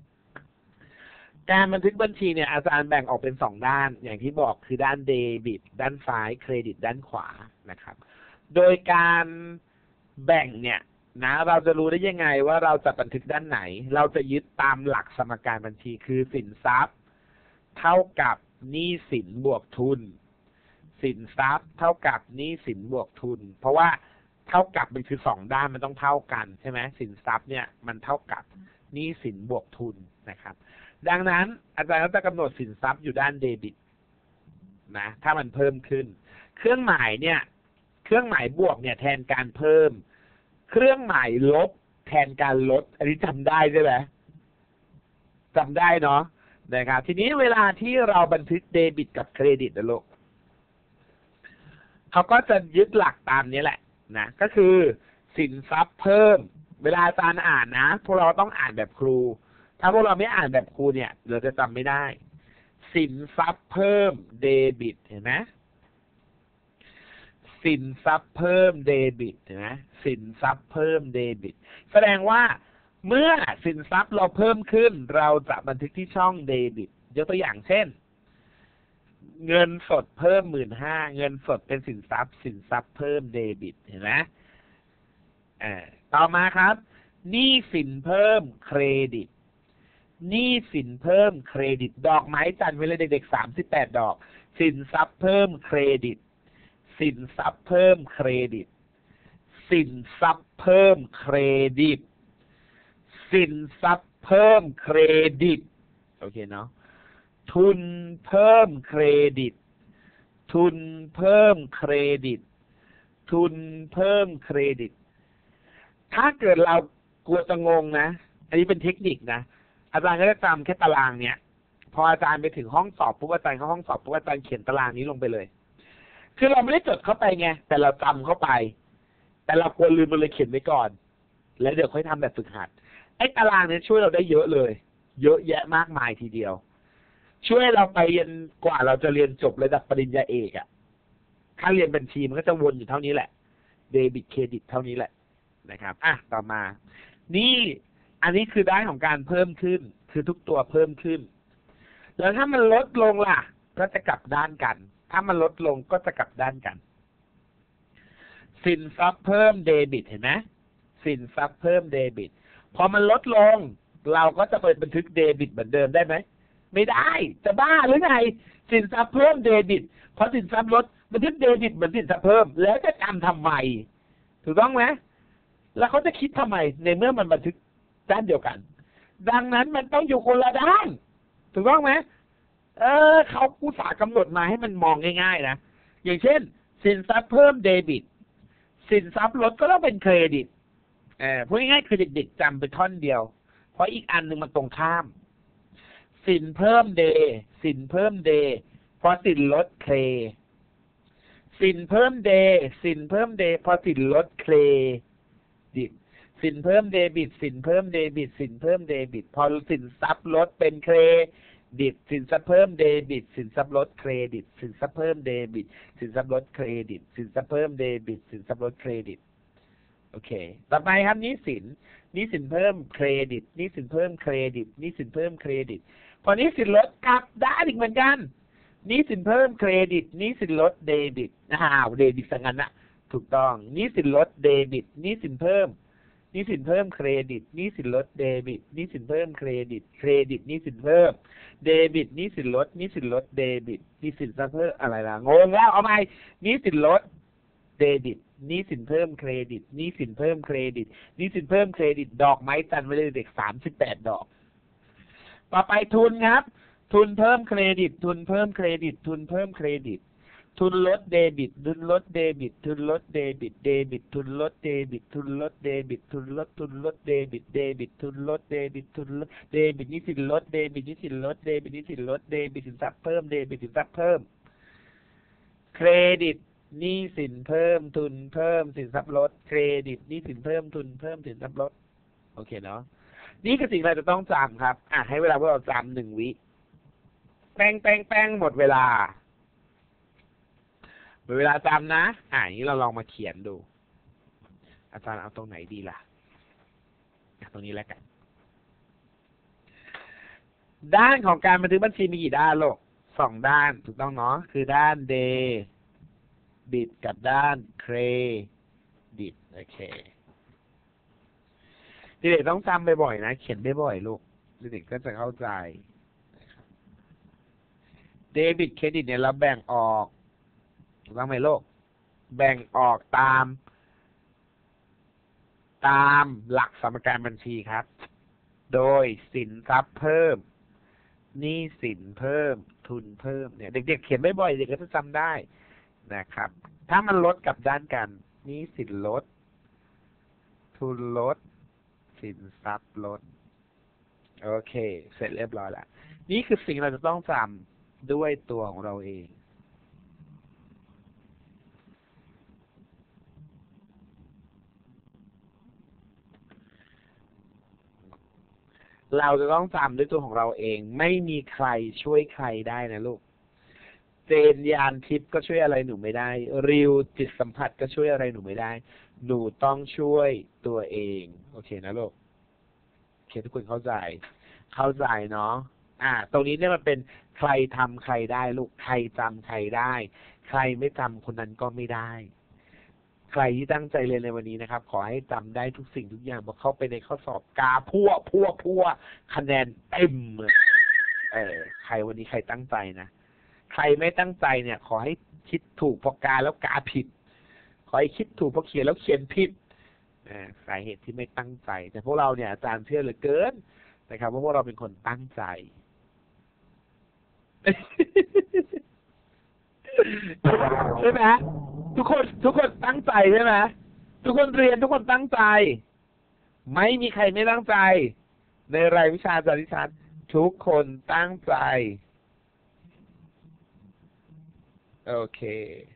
การบันทึกบัญชีเนี่ยอาจารย์แบ่งออกเป็นสองด้านอย่างที่บอกคือด้านเดบิตด้านซ้ายเครดิตด้านขวานะครับโดยการแบ่งเนี่ยนะเราจะรู้ได้ยังไงว่าเราจะบันทึกด้านไหนเราจะยึดตามหลักสมการบัญชีคือสินทรัพย์เท่ากับหนี้สินบวกทุนสินทรัพย์เท่ากับหนี้สินบวกทุนเพราะว่าเท่ากับมันคือสองด้านมันต้องเท่ากันใช่ไหมสินทรัพย์เนี่ยมันเท่ากับหนี้สินบวกทุนนะครับดังนั้นอาจารย์ก็จะกำหนดสินทรัพย์อยู่ด้านเดบิตนะถ้ามันเพิ่มขึ้นเครื่องหมายเนี่ยเครื่องหมายบวกเนี่ยแทนการเพิ่มเครื่องหมายลบแทนการลดอันนี้จำได้ใช่ไหมจำได้เนาะนะครับทีนี้เวลาที่เราบันทึกเดบิตกับเครดิตนะลูกเขาก็จะยึดหลักตามนี้แหละนะก็คือสินทรัพย์เพิ่มเวลาอาจารย์อ่านนะพวกเราต้องอ่านแบบครูถ้าพวกเราไม่อ่านแบบครูเนี่ยเราจะจำไม่ได้สินทรัพย์เพิ่มเดบิตเห็นไหมสินทรัพย์เพิ่มเดบิตเห็นไหมสินทรัพย์เพิ่มเดบิตแสดงว่าเมื่อสินทรัพย์เราเพิ่มขึ้นเราจะบันทึกที่ช่องเดบิตยกตัวอย่างเช่นเงินสดเพิ่มหมื่นห้าเงินสดเป็นสินทรัพย์สินทรัพย์เพิ่มเดบิตเห็นไหมอ่าต่อมาครับหนี้สินเพิ่มเครดิตหนี้สินเพิ่มเครดิตดอกไม้จันทร์ไว้เลยเด็กๆสามสิบแปดดอกสินทรัพย์เพิ่มเครดิตสินทรัพย์เพิ่มเครดิตสินทรัพย์เพิ่มเครดิตสินทรัพย์เพิ่มเครดิตโอเคเนาะทุนเพิ่มเครดิตทุนเพิ่มเครดิตทุนเพิ่มเครดิตถ้าเกิดเรากลัวจะงงนะอันนี้เป็นเทคนิคนะอาจารย์ก็จะจำแค่ตารางเนี้ยพออาจารย์ไปถึงห้องสอบปุ๊บอาจารย์เข้าห้องสอบปุ๊บอาจารย์เขียนตารางนี้ลงไปเลยคือเราไม่ได้จดเข้าไปไงแต่เราจำเข้าไปแต่เราควรลืมมันเลยเขียนไว้ก่อนแล้วเดี๋ยวค่อยทำแบบฝึกหัดไอ้ตารางนี้ช่วยเราได้เยอะเลยเยอะแยะมากมายทีเดียวช่วยเราไปเรียนกว่าเราจะเรียนจบระดับปริญญาเอกอ่ะถ้าเรียนบัญชีมันก็จะวนอยู่เท่านี้แหละเดบิตเครดิตเท่านี้แหละนะครับอ่ะต่อมานี่อันนี้คือด้านของการเพิ่มขึ้นคือทุกตัวเพิ่มขึ้นแล้วถ้ามันลดลงล่ะก็จะกลับด้านกันถ้ามันลดลงก็จะกลับด้านกันสินทรัพย์เพิ่มเดบิตเห็นไหมสินทรัพย์เพิ่มเดบิตพอมันลดลงเราก็จะเปิดบันทึกเดบิตเหมือนเดิมได้ไหมไม่ได้จะบ้าหรือไงสินทรัพย์เพิ่มเดบิตพอสินทรัพย์ลดบันทึกเดบิตเหมือนสินทรัพย์เพิ่มแล้วจะจำทำไมถูกต้องไหมแล้วเขาจะคิดทำไมในเมื่อมันบันทึกด้านเดียวกันดังนั้นมันต้องอยู่คนละด้านถูกต้องไหมเออเขาอุตส่าห์กำหนดมาให้มันมองง่ายๆนะอย่างเช่นสินทรัพย์เพิ่มเดบิตสินทรัพย์ลดก็ต้องเป็นเครดิตเออพูดง่ายๆคือเด็กๆจำเป็นท่อนเดียวเพราะอีกอันหนึ่งมันตรงข้ามสินเพิ่มเดสินเพิ่มเดพอสินลดเครสินเพิ่มเดสินเพิ่มเดพอสินลดเครดิตสินเพิ่มเดบิตสินเพิ่มเดบิตสินเพิ่มเดบิตพอสินทรัพย์ลดเป็นเครดิตสินทรัพย์เพิ่มเดบิตสินทรัพย์ลดเครดิตสินทรัพย์เพิ่มเดบิตสินทรัพย์ลดเครดิตสินทรัพย์เพิ่มเดบิตสินทรัพย์ลดเครดิตโอเคต่อไปครับหนี้สินหนี้สินเพิ่มเครดิตหนี้สินเพิ่มเครดิตหนี้สินเพิ่มเครดิตพอหนี้สินลดกลับด้านอีกเหมือนกันหนี้สินเพิ่มเครดิตหนี้สินลดเดบิตอ้าวเดบิตสังกันนะถูกต้องหนี้สินลดเดบิตหนี้สินเพิ่มหนี้สินเพิ่มเครดิตหนี้สินลดเดบิตหนี้สินเพิ่มเครดิตเครดิตหนี้สินเพิ่มเดบิตหนี้สินลดหนี้สินลดเดบิตหนี้สินเพิ่มอะไรล่ะงงแล้วเอาใหม่หนี้สินลดเดบิตหนี้สินเพิ่มเครดิตหนี้สินเพิ่มเครดิตหนี้สินเพิ่มเครดิตดอกไม้จันทร์ไว้เลยเด็กสามสิบแปดดอกต่อไปทุนครับทุนเพิ่มเครดิตทุนเพิ่มเครดิตทุนเพิ่มเครดิตทุนลดเดบิตทุนลดเดบิตทุนลดเดบิตเดบิตทุนลดเดบิตทุนลดเดบิตทุนลดทุนลดเดบิตเดบิตทุนลดเดบิตทุนลดเดบิตหนี้สินลดเดบิตหนี้สินลดเดบิตหนี้สินลดเดบิตสินทรัพย์เพิ่มเดบิตสินทรัพย์เพิ่มเครดิตหนี้สินเพิ่มทุนเพิ่มสินทรัพย์ลดเครดิตหนี้สินเพิ่มทุนเพิ่มสินทรัพย์ลดโอเคเนาะนี่คือสิ่งที่เราจะต้องจำครับอ่ะให้เวลาพวกเราจำหนึ่งวิแป้งแป้งแป้งหมดเวลาหมดเวลาจำนะอ่ะอย่างนี้เราลองมาเขียนดูอาจารย์เอาตรงไหนดีล่ะตรงนี้แล้วกันด้านของการบันทึกบัญชีมีกี่ด้านโลกสองด้านถูกต้องเนาะคือด้านเดบิตกับด้านเครดิตโอเคเด็กๆต้องจำบ่อยๆนะเขียนบ่อยๆลูกเด็กๆก็จะเข้าใจเดบิตเครดิตเนี่ยเราแบ่งออกถูกต้องไหมลูกแบ่งออกตามตามหลักสมการบัญชีครับโดยสินทรัพย์เพิ่มหนี้สินเพิ่มทุนเพิ่มเนี่ยเด็กๆเขียนบ่อยๆเด็กก็จะจำได้นะครับถ้ามันลดกับด้านกันหนี้สินลดทุนลดสินทรัพย์ลดโอเคเสร็จเรียบร้อยแล้วนี่คือสิ่งเราจะต้องจำด้วยตัวของเราเองเราจะต้องจำด้วยตัวของเราเองไม่มีใครช่วยใครได้นะลูกเจนยานทิพย์ก็ช่วยอะไรหนูไม่ได้ริวจิตสัมผัสก็ช่วยอะไรหนูไม่ได้หนูต้องช่วยตัวเองโอเคนะลูกโอเคทุกคนเข้าใจเข้าใจเนาะอ่าตรงนี้เนี่ยมันเป็นใครทำใครได้ลูกใครจำใครได้ใครไม่จำคนนั้นก็ไม่ได้ใครที่ตั้งใจเรียนในวันนี้นะครับขอให้จำได้ทุกสิ่งทุกอย่างพอเข้าไปในข้อสอบกาพั่วพั่วพั่วคะแนนเต็มเออใครวันนี้ใครตั้งใจนะใครไม่ตั้งใจเนี่ยขอให้คิดถูกพอกาแล้วกาผิดขอให้คิดถูกพอเขียนแล้วเขียนผิดสาเหตุที่ไม่ตั้งใจแต่พวกเราเนี่ยอาจารย์เชื่อเหลือเกินนะครับว่าพวกเราเป็นคนตั้งใจ ใช่ไหมทุกคนทุกคนตั้งใจใช่ไหมทุกคนเรียนทุกคนตั้งใจไม่มีใครไม่ตั้งใจในรายวิชาจาริชันทุกคนตั้งใจโอเค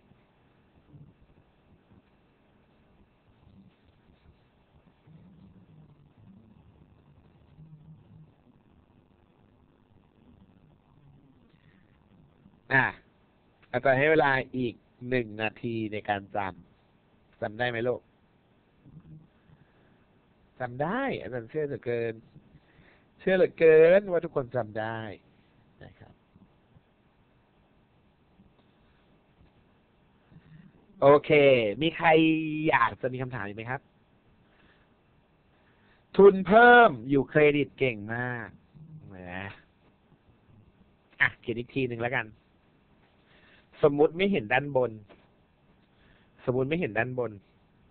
อ่ะอาจารย์ให้เวลาอีกหนึ่งนาทีในการจำจำได้ไหมลูกจำได้อาจารย์เชื่อเหลือเกินเชื่อเหลือเกินว่าทุกคนจำได้นะครับโอเคมีใครอยากจะมีคำถามอีกไหมครับทุนเพิ่มอยู่เครดิตเก่งมากนะอ่ะเขียนอีกทีหนึ่งแล้วกันสมมุติไม่เห็นด้านบนสมมุติไม่เห็นด้านบน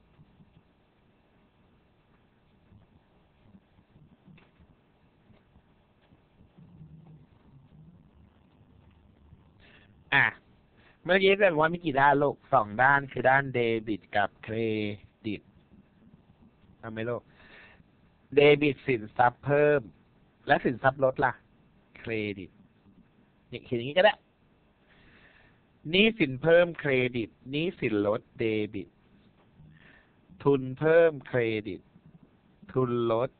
อ่ะเมื่อกี้แต่ว่ามีกี่ด้านลูกสองด้านคือด้านเดบิตกับเครดิตทำไหมลูกเดบิตสินทรัพย์เพิ่มและสินทรัพย์ลดล่ะเครดิตเนี่ยเขียนอย่างนี้ก็ได้หนี้สินเพิ่มเครดิตหนี้สินลดเดบิตทุนเพิ่มเครดิตทุนลด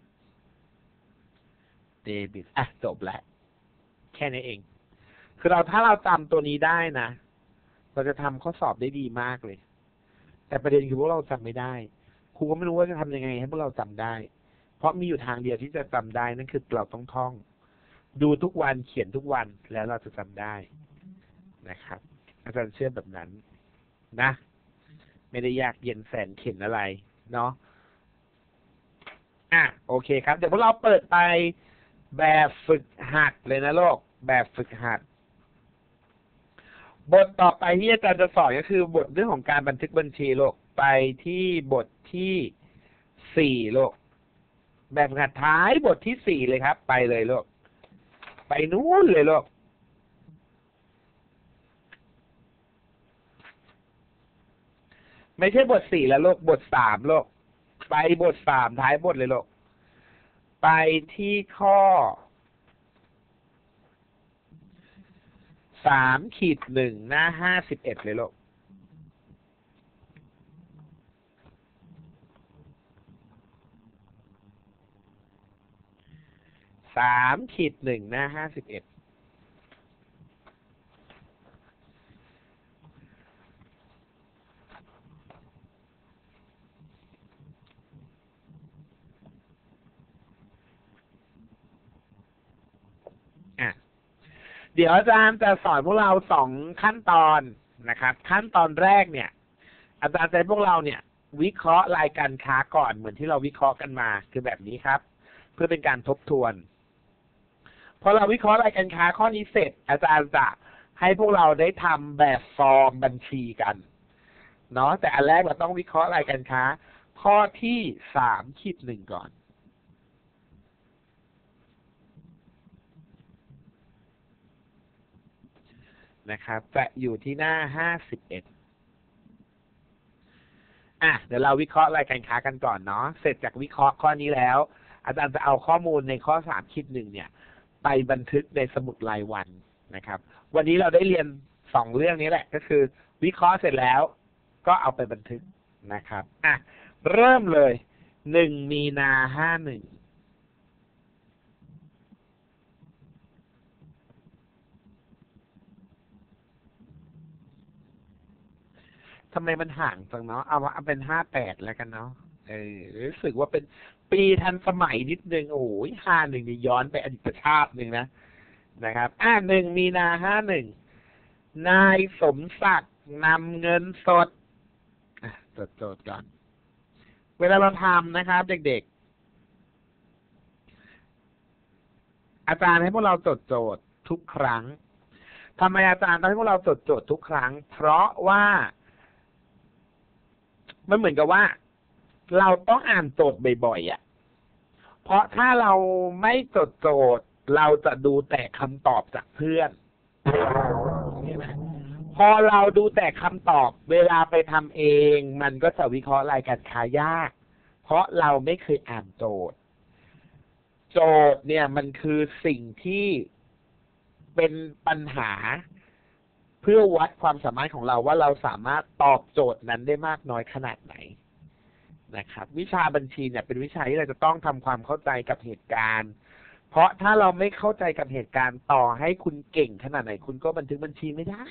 เดบิตอ่ะจบแล้วแค่นี้เองคือเราถ้าเราจำตัวนี้ได้นะเราจะทำข้อสอบได้ดีมากเลยแต่ประเด็นคือพวกเราจำไม่ได้ครูก็ไม่รู้ว่าจะทำยังไงให้พวกเราจำได้เพราะมีอยู่ทางเดียวที่จะจำได้นั่นคือเราต้องท่องดูทุกวันเขียนทุกวันแล้วเราจะจำได้นะครับอาจารย์เชื่อแบบนั้นนะไม่ได้ยากเย็นแสนเข็ญอะไรเนาะอ่ะโอเคครับเดี๋ยวพวกเราเปิดไปแบบฝึกหัดเลยนะโลกแบบฝึกหัดบทต่อไปที่อาจารย์จะสอนก็คือบทเรื่องของการบันทึกบัญชีโลกไปที่บทที่สี่โลกแบบฝึกหัดท้ายบทที่สี่เลยครับไปเลยโลกไปนู้นเลยโลกไม่ใช่บทสี่แล้วโลกบทสามโลกไปบทสามท้ายบทเลยโลกไปที่ข้อสามขีดหนึ่งหน้าห้าสิบเอ็ดเลยโลกสามขีดหนึ่งหน้าห้าสิบเอ็ดเดี๋ยวอาจารย์จะสอนพวกเราสองขั้นตอนนะครับขั้นตอนแรกเนี่ยอาจารย์จะให้พวกเราเนี่ยวิเคราะห์รายการค้าก่อนเหมือนที่เราวิเคราะห์กันมาคือแบบนี้ครับเพื่อเป็นการทบทวนพอเราวิเคราะห์รายการค้าข้อนี้เสร็จอาจารย์จะให้พวกเราได้ทำแบบฟอร์มบัญชีกันเนาะแต่อันแรกเราต้องวิเคราะห์รายการค้าข้อที่สามขีดหนึ่งก่อนนะครับจะอยู่ที่หน้าห้าสิบเอ็ดอ่ะเดี๋ยวเราวิเคราะห์รายการค้ากันก่อนเนาะเสร็จจากวิเคราะห์ข้อนี้แล้วอาจารย์จะเอาข้อมูลในข้อสามขีดหนึ่งเนี่ยไปบันทึกในสมุดรายวันนะครับวันนี้เราได้เรียนสองเรื่องนี้แหละก็คือวิเคราะห์เสร็จแล้วก็เอาไปบันทึกนะครับอ่ะเริ่มเลยหนึ่งมีนาห้าหนึ่งทำไมมันห่างจังเนาะเอาเอาเป็นห้าแปดแล้วกันเนาะเออรู้สึกว่าเป็นปีทันสมัยนิดนึงโอ้ยห้าหนึ่งนี่ย้อนไปอดีตชาติหนึ่งนะนะครับอ่าหนึ่งมีนาห้าหนึ่งนายสมศักดิ์นำเงินสดจดโจทย์ก่อนเวลาเราทำนะครับเด็กๆอาจารย์ให้พวกเราจดโจทย์ทุกครั้งทำไมอาจารย์ต้องให้พวกเราจดโจทย์ทุกครั้งเพราะว่ามันเหมือนกับว่าเราต้องอ่านโจทย์บ่อยๆอ่ะเพราะถ้าเราไม่จดโจทย์เราจะดูแต่คำตอบจากเพื่อนใช่ไหมพอเราดูแต่คำตอบเวลาไปทำเองมันก็จะวิเคราะห์รายการค้ายากเพราะเราไม่เคยอ่านโจทย์โจทย์เนี่ยมันคือสิ่งที่เป็นปัญหาเพื่อวัดความสามารถของเราว่าเราสามารถตอบโจทย์นั้นได้มากน้อยขนาดไหนนะครับวิชาบัญชีเนี่ยเป็นวิชาที่เราจะต้องทำความเข้าใจกับเหตุการณ์เพราะถ้าเราไม่เข้าใจกับเหตุการณ์ต่อให้คุณเก่งขนาดไหนคุณก็บันทึกบัญชีไม่ได้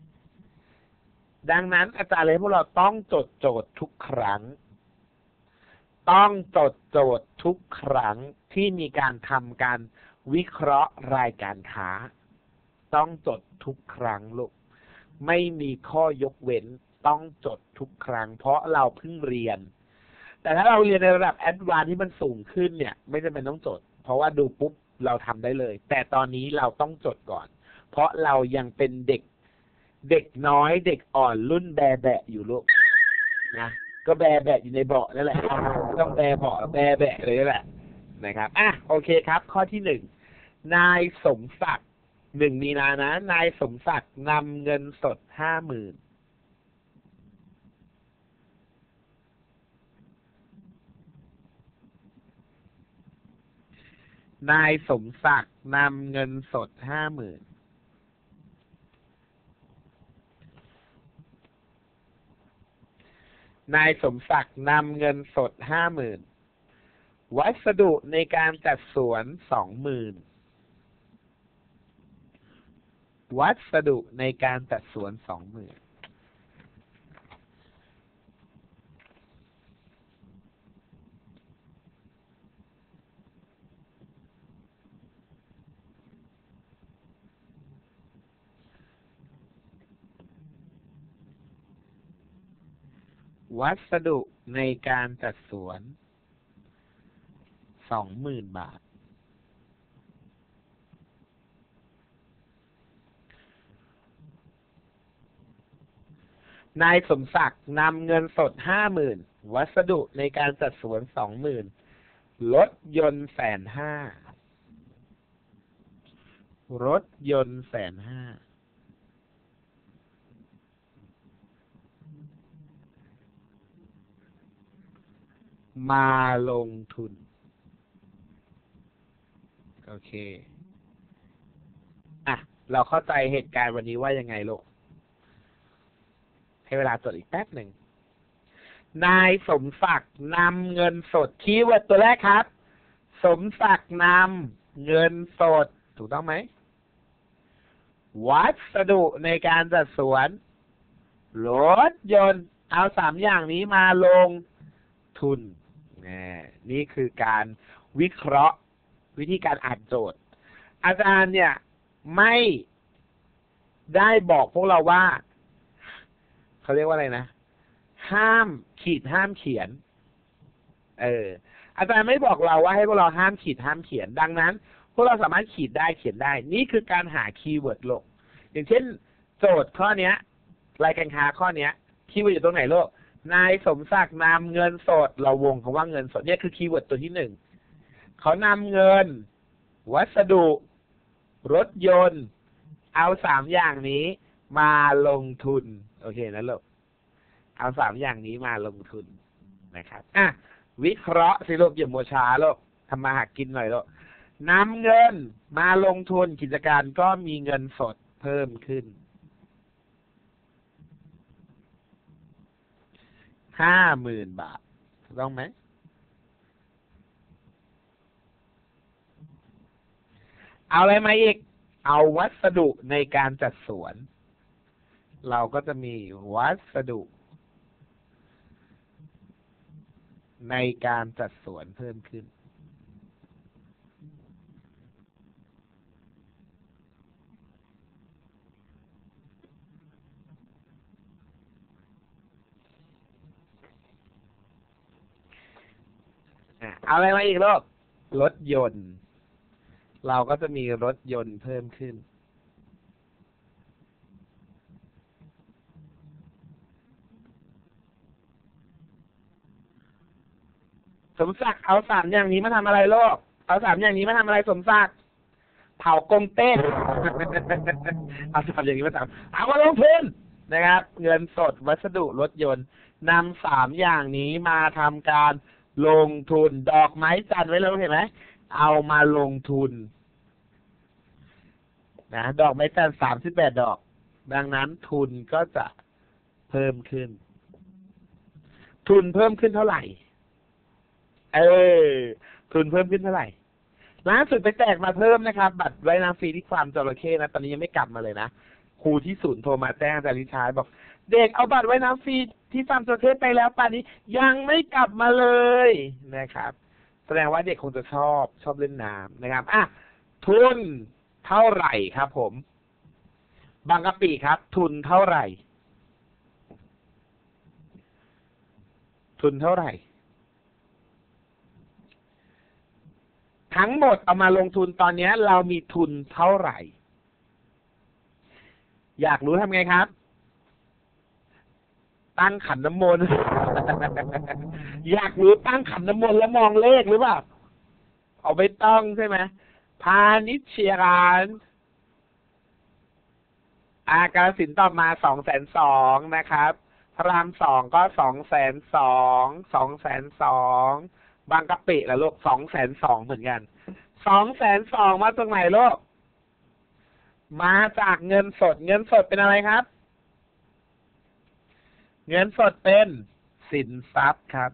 ดังนั้นอาจารย์เลยพวกเราต้องจดโจทย์ทุกครั้งต้องจดโจทย์ทุกครั้งที่มีการทำการวิเคราะห์รายการค้าต้องจดทุกครั้งลูกไม่มีข้อยกเว้นต้องจดทุกครั้งเพราะเราเพิ่งเรียนแต่ถ้าเราเรียนในระดับแอดวานซ์ที่มันสูงขึ้นเนี่ยไม่จำเป็นต้องจดเพราะว่าดูปุ๊บเราทำได้เลยแต่ตอนนี้เราต้องจดก่อนเพราะเรายังเป็นเด็กเด็กน้อยเด็กอ่อนรุ่นแบแบะอยู่ลูกนะก็แบแบะอยู่ในเบาะนั่นแหละต้องแบเบาะแบแบะเลยนั่นแหละนะครับอ่ะโอเคครับข้อที่หนึ่งนายสมศักดิ์หนึ่งมีนานะนายสมศักดิ์นำเงินสดห้าหมื่นนายสมศักดิ์นำเงินสดห้าหมื่นนายสมศักดิ์นำเงินสดห้าหมื่นวัสดุในการจัดสวนสองหมื่นวัสดุในการจัดสวนสองหมื่นวัสดุในการจัดสวนสองหมื่นบาทนายสมศักดิ์นำเงินสดห้าหมื่นวัสดุในการจัดสวนสองหมื่นรถยนต์แสนห้ารถยนต์แสนห้ามาลงทุนโอเคอ่ะเราเข้าใจเหตุการณ์วันนี้ว่ายังไงลูกให้เวลาจดอีกแป๊บหนึ่งนายสมศักดิ์นำเงินสดคีย์เวิร์ดตัวแรกครับสมศักดิ์นำเงินสดถูกต้องไหมวัสดุในการจัดสวนรถยนต์เอาสามอย่างนี้มาลงทุนนี่คือการวิเคราะห์วิธีการอ่านโจทย์อาจารย์เนี่ยไม่ได้บอกพวกเราว่าเขาเรียกว่าอะไรนะห้ามขีดห้ามเขียนเอออาจารย์ไม่บอกเราว่าให้พวกเราห้ามขีดห้ามเขียนดังนั้นพวกเราสามารถขีดได้เขียนได้นี่คือการหาคีย์เวิร์ดโลกอย่างเช่นโจทย์ข้อนี้รายการค้าข้อนี้คีย์เวิร์ดอยู่ตรงไหนโลกนายสมศักดิ์นำเงินสดเราวงคำว่าเงินสดเนี่ยคือคีย์เวิร์ดตัวที่หนึ่งเขานำเงินวัสดุรถยนต์เอาสามอย่างนี้มาลงทุนโอเคนะลูกเอาสามอย่างนี้มาลงทุนนะครับอ่ะวิเคราะห์สิลูกอย่ามัวช้าลูกทำมาหากินหน่อยลูกนำเงินมาลงทุนกิจการก็มีเงินสดเพิ่มขึ้นห้าหมื่นบาทถูกต้องไหมเอาอะไรมาอีกเอาวัสดุในการจัดสวนเราก็จะมีวัสดุในการจัดสวนเพิ่มขึ้นอ่ะเอาอะไรมาอีกลูกรถยนต์เราก็จะมีรถยนต์เพิ่มขึ้นสมศักดิ์เอาสามอย่างนี้มาทำอะไรโลกเอาสามอย่างนี้มาทำอะไรสมศักดิ์เผากงเต้น เอาสามอย่างนี้มาทำเอามาลงทุนนะครับเงินสดวัสดุรถยนต์นำสามอย่างนี้มาทำการลงทุนดอกไม้จันทร์ไว้แล้วเห็นไหมเอามาลงทุนนะดอกไม้จันทร์สามสิบแปดดอกดังนั้นทุนก็จะเพิ่มขึ้นทุนเพิ่มขึ้นเท่าไหร่เออทุนเพิ่มขึ้นเท่าไหร่ล่าสุดไปแจกมาเพิ่มนะครับบัตรว่ายน้ำฟรีที่ฟาร์มจระเข้นะตอนนี้ยังไม่กลับมาเลยนะครูที่ศูนย์โทรมาแจ้งอาจารย์ลิชายบอกเด็กเอาบัตรว่ายน้ำฟรีที่ฟาร์มจระเข้ไปแล้วป่านนี้ยังไม่กลับมาเลยนะครับแสดงว่าเด็กคงจะชอบชอบเล่นน้ำนะครับอ่ะทุนเท่าไหร่ครับผมบางกะปิครับ ทุนเท่าไหร่ทุนเท่าไหร่ทั้งหมดเอามาลงทุนตอนนี้เรามีทุนเท่าไหร่อยากรู้ทำไงครับตั้งขันน้ำมนต์ อยากรู้ตั้งขันน้ำมนต์แล้วมองเลขหรือเปล่าเอาไปต้องใช่ไหมพาณิชยการอาการสินตอบมาสองแสนสองนะครับพระรามสองก็สองแสนสองสองแสนสองบางกะปิละลูกสองแสนสองเหมือนกันสองแสนสองมาตรงไหนลูกมาจากเงินสดเงินสดเป็นอะไรครับเงินสดเป็นสินทรัพย์ครับ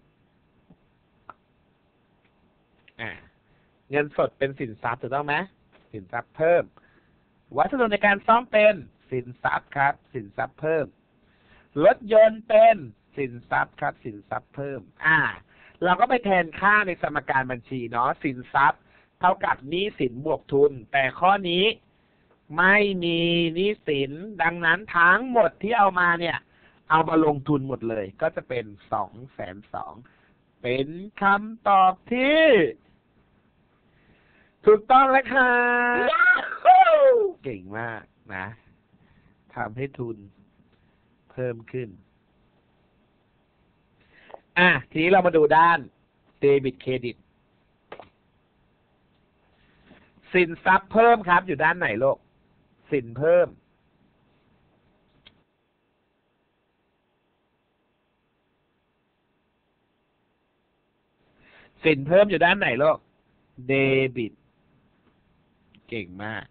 อ่าเงินสดเป็นสินทรัพย์ถูกต้องไหมสินทรัพย์เพิ่มวัสดุในการซ่อมเป็นสินทรัพย์ครับสินทรัพย์เพิ่มรถยนต์เป็นสินทรัพย์ครับสินทรัพย์เพิ่มอ่าเราก็ไปแทนค่าในสมการบัญชีเนาะสินทรัพย์เท่ากับหนี้สินบวกทุนแต่ข้อนี้ไม่มีหนี้สินดังนั้นทั้งหมดที่เอามาเนี่ยเอามาลงทุนหมดเลยก็จะเป็นสองแสนสองเป็นคำตอบที่ถูกต้องแล้วค่ะเก่งมากนะทำให้ทุนเพิ่มขึ้นอ่ะทีนี้เรามาดูด้านเดบิตเครดิตสินทรัพย์เพิ่มครับอยู่ด้านไหนโลกสินเพิ่มสินเพิ่มอยู่ด้านไหนโลกเดบิตเก่งมาก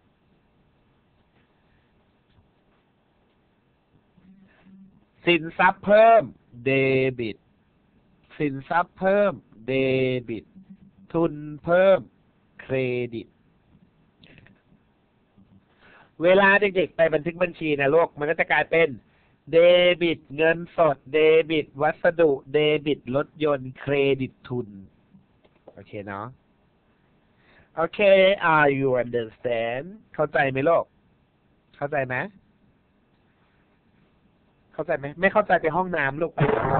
สินทรัพย์เพิ่มเดบิตสินทรัพย์เพิ่มเดบิตทุนเพิ่มเครดิตเวลาเด็กๆไปบันทึกบัญชีนะลูกมันก็จะกลายเป็นเดบิตเงินสดเดบิตวัสดุเดบิตรถยนต์เครดิตทุนโอเคเนาะโอเค are you understand เข้าใจไหมลูกเข้าใจไหมเข้าใจไหมไม่เข้าใจไปห้องน้ำลูก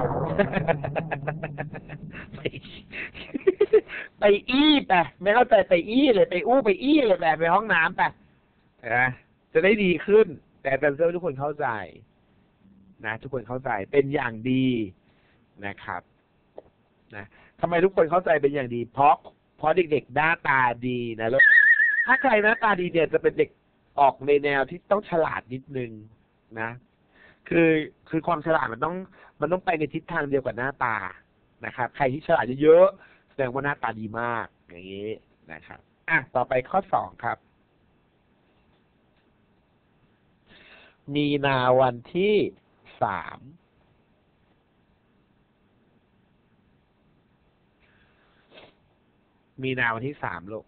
ไปไปอี้ไปไม่เข้าใจไปอี้เลยไปอู้ไปอี้เลยไปไปห้องน้ำไปนะจะได้ดีขึ้นแต่แต่เชื่อทุกคนเข้าใจนะทุกคนเข้าใจเป็นอย่างดีนะครับนะทำไมทุกคนเข้าใจเป็นอย่างดีเพราะเพราะเด็กๆหน้าตาดีนะแล้วถ้าใครหน้าตาดีเนี่ยจะเป็นเด็กออกในแนวที่ต้องฉลาดนิดนึงนะคือคือความฉลาดมันต้องมันต้องไปในทิศทางเดียวกับหน้าตานะครับใครที่ฉลาดเยอะๆแสดงว่าหน้าตาดีมากอย่างนี้นะครับอ่ะต่อไปข้อสองครับมีนาวันที่สามมีนาวันที่สามลูก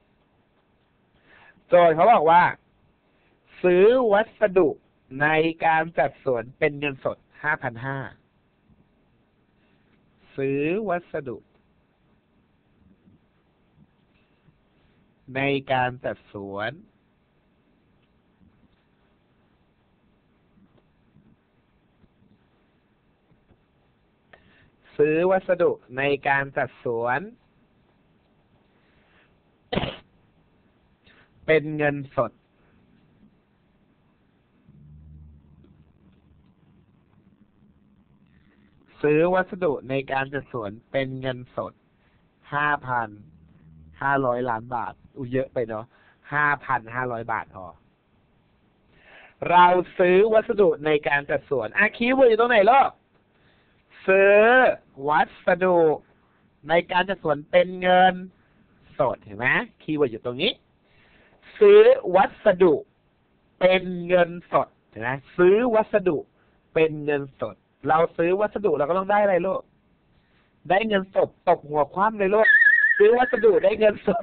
โจทย์เขาบอกว่าซื้อวัสดุในการจัดสวนเป็นเงินสด ห้าพันห้าร้อย ซื้อวัสดุในการจัดสวนซื้อวัสดุในการจัดสวนเป็นเงินสดซื้อวัสดุในการจัดสวนเป็นเงินสดห้าพันห้าร้อยล้านบาทอุยเยอะไปเนาะห้าพันห้าร้อยบาทพอเราซื้อวัสดุในการจัดสวนอ่ะคีย์เวิร์ดอยู่ตรงไหนลูกซื้อวัสดุในการจัดสวนเป็นเงินสดเห็นไหมคีย์เวิร์ดอยู่ตรงนี้ซื้อวัสดุเป็นเงินสดเห็นไหมซื้อวัสดุเป็นเงินสดเราซื้อวัสดุเราก็ต้องได้อะไรลูกได้เงินสดตบหัวคว่ำเลยลูกซื้อวัสดุได้เงินสด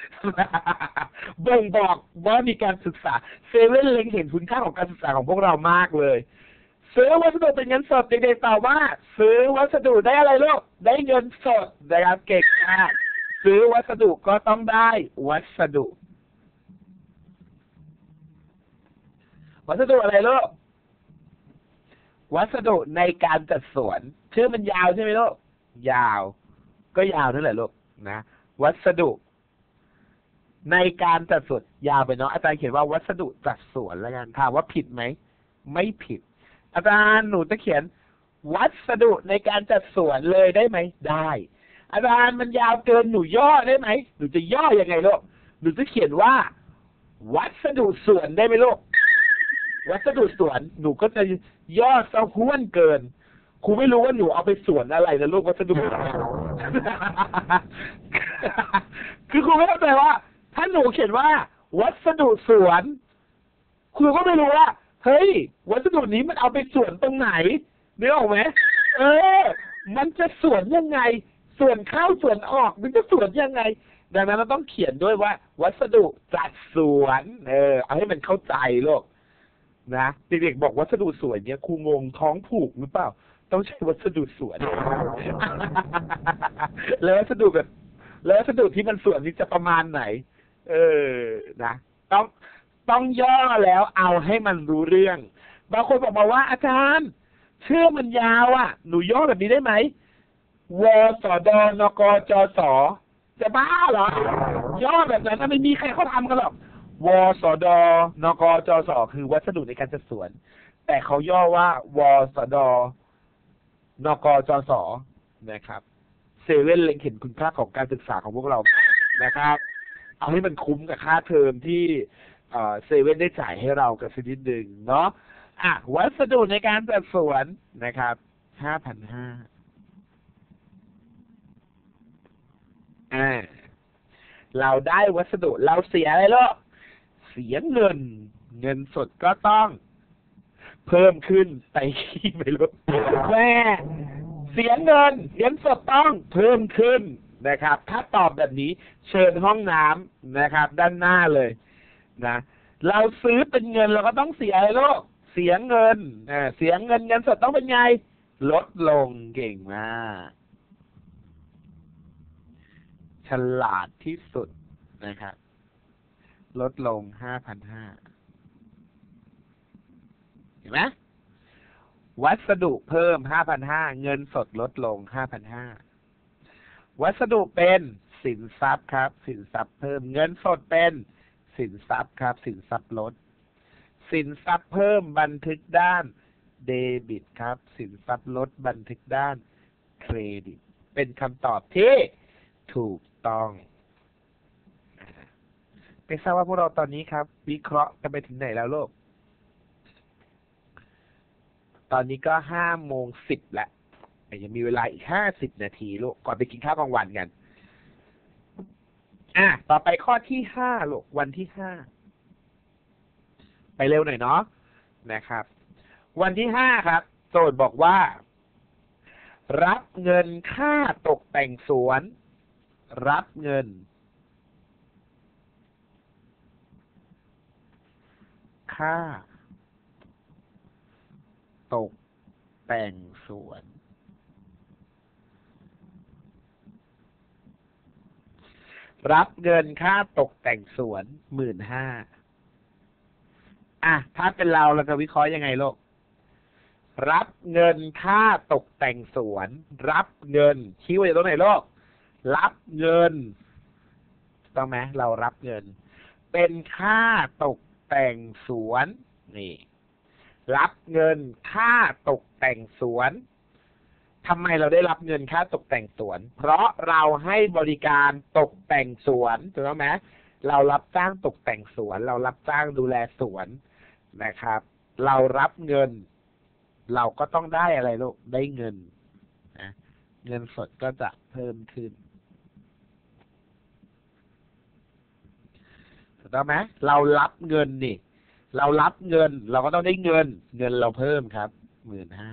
บ่งบอกว่ามีการศึกษาเซเว่นเล็งเห็นคุณค่าของการศึกษาของพวกเรามากเลยซื้อวัสดุเป็นเงินสดเด็กๆตอบว่าซื้อวัสดุได้อะไรลูกได้เงินสดนะครับเก่งมากซื้อวัสดุก็ต้องได้วัสดุวัสดุอะไรลูกวัสดุในการจัดสวนชื่อมันยาวใช่ไหมลูกยาวก็ยาวนั่นแหละลูกนะวัสดุในการจัดสวนยาวไปเนาะอาจารย์เขียนว่าวัสดุจัดสวนแล้วกันถามว่าผิดไหมไม่ผิดอาจารย์หนูจะเขียนวัสดุในการจัดสวนเลยได้ไหมได้อาจารย์มันยาวเกินหนูย่อได้ไหมหนูจะย่อยังไงลูกหนูจะเขียนว่าวัสดุสวนได้ไหมลูกวัสดุสวนหนูก็จะย่อซะห้วนเกินครูไม่รู้ว่าหนูเอาไปสวนอะไรนะลูกวัสดุ คือครูไม่เข้าใจว่าถ้าหนูเขียนว่าวัสดุสวนครูก็ไม่รู้ว่าเฮ้ยวัสดุนี้มันเอาไปสวนตรงไหนนึกออกไหมเออมันจะสวนยังไงสวนเข้าสวนออกมันจะสวนยังไงดังนั้นเราต้องเขียนด้วยว่าวัสดุจัดสวนเออเอาให้มันเข้าใจลูกนะเด็กๆบอกวัสดุสวนเนี่ยครูงงท้องผูกหรือเปล่าต้องใช้วัสดุสวน แล้ววัสดุแบบแล้ววัสดุที่มันสวนนี่จะประมาณไหนเออนะต้องต้องย่อแล้วเอาให้มันรู้เรื่องบางคนบอกมาว่าอาจารย์ชื่อมันยาวอ่ะหนูย่อแบบนี้ได้ไหมวสดนกจสจะบ้าเหรอย่อแบบนั้นไม่มีใครเขาทำกันหรอกวสดนกจสคือวัสดุในการจัดสวนแต่เขาย่อว่าวสดนกจสนะครับเซเว่นเล็งเห็นคุณค่าของการศึกษาของพวกเรานะครับเอาให้มันคุ้มกับค่าเทอมที่เซเว่นได้จ่ายให้เรากันสักนิดหนึ่งเนาะอ่ะวัสดุในการจัดสวนนะครับห้าพันห้าอ่าเราได้วัสดุเราเสียอะไรลูกเสียเงินเงินสดก็ต้องเพิ่มขึ้นไปขี้ไม่รู้แม่เสียเงินเงินสดต้องเพิ่มขึ้นนะครับถ้าตอบแบบนี้เชิญห้องน้ำนะครับด้านหน้าเลยนะเราซื้อเป็นเงินเราก็ต้องเสียอะไรลูกเสียเงินอ่าเสียเงินเงินสดต้องเป็นไงลดลงเก่งมากฉลาดที่สุดนะครับลดลง ห้าพันห้าร้อย เห็นไหมวัสดุเพิ่ม ห้าพันห้าร้อย เงินสดลดลง ห้าพันห้าร้อย วัสดุเป็นสินทรัพย์ครับสินทรัพย์เพิ่มเงินสดเป็นสินทรัพย์ครับสินทรัพย์ลดสินทรัพย์เพิ่มบันทึกด้านเดบิตครับสินทรัพย์ลดบันทึกด้านเครดิตเป็นคำตอบที่ถูกต้องไม่ทราบว่าพวกเราตอนนี้ครับวิเคราะห์กันไปถึงไหนแล้วลูกตอนนี้ก็ห้าโมงสิบแล้วยังมีเวลาอีกห้าสิบนาทีลูกก่อนไปกินข้าวกลางวันกันอ่ะต่อไปข้อที่ห้าลูกวันที่ห้าไปเร็วหน่อยเนาะนะครับวันที่ห้าครับโจทย์บอกว่ารับเงินค่าตกแต่งสวนรับเงินค่าตกแต่งสวนรับเงินค่าตกแต่งสวนหมื่นห้าอ่ะถ้าเป็นเราเราจะวิเคราะห์ยังไงลูกรับเงินค่าตกแต่งสวนรับเงินชี้ไว้ตรงไหนลูกรับเงินต้องไหมเรารับเงินเป็นค่าตกแต่งสวนนี่รับเงินค่าตกแต่งสวนทำไมเราได้รับเงินค่าตกแต่งสวนเพราะเราให้บริการตกแต่งสวนถูกต้องไหมเรารับจ้างตกแต่งสวนเรารับจ้างดูแลสวนนะครับเรารับเงินเราก็ต้องได้อะไรลูกได้เงินนะเงินสดก็จะเพิ่มขึ้นถูกต้องไหมเรารับเงินนี่เรารับเงินเราก็ต้องได้เงินเงินเราเพิ่มครับหมื่นห้า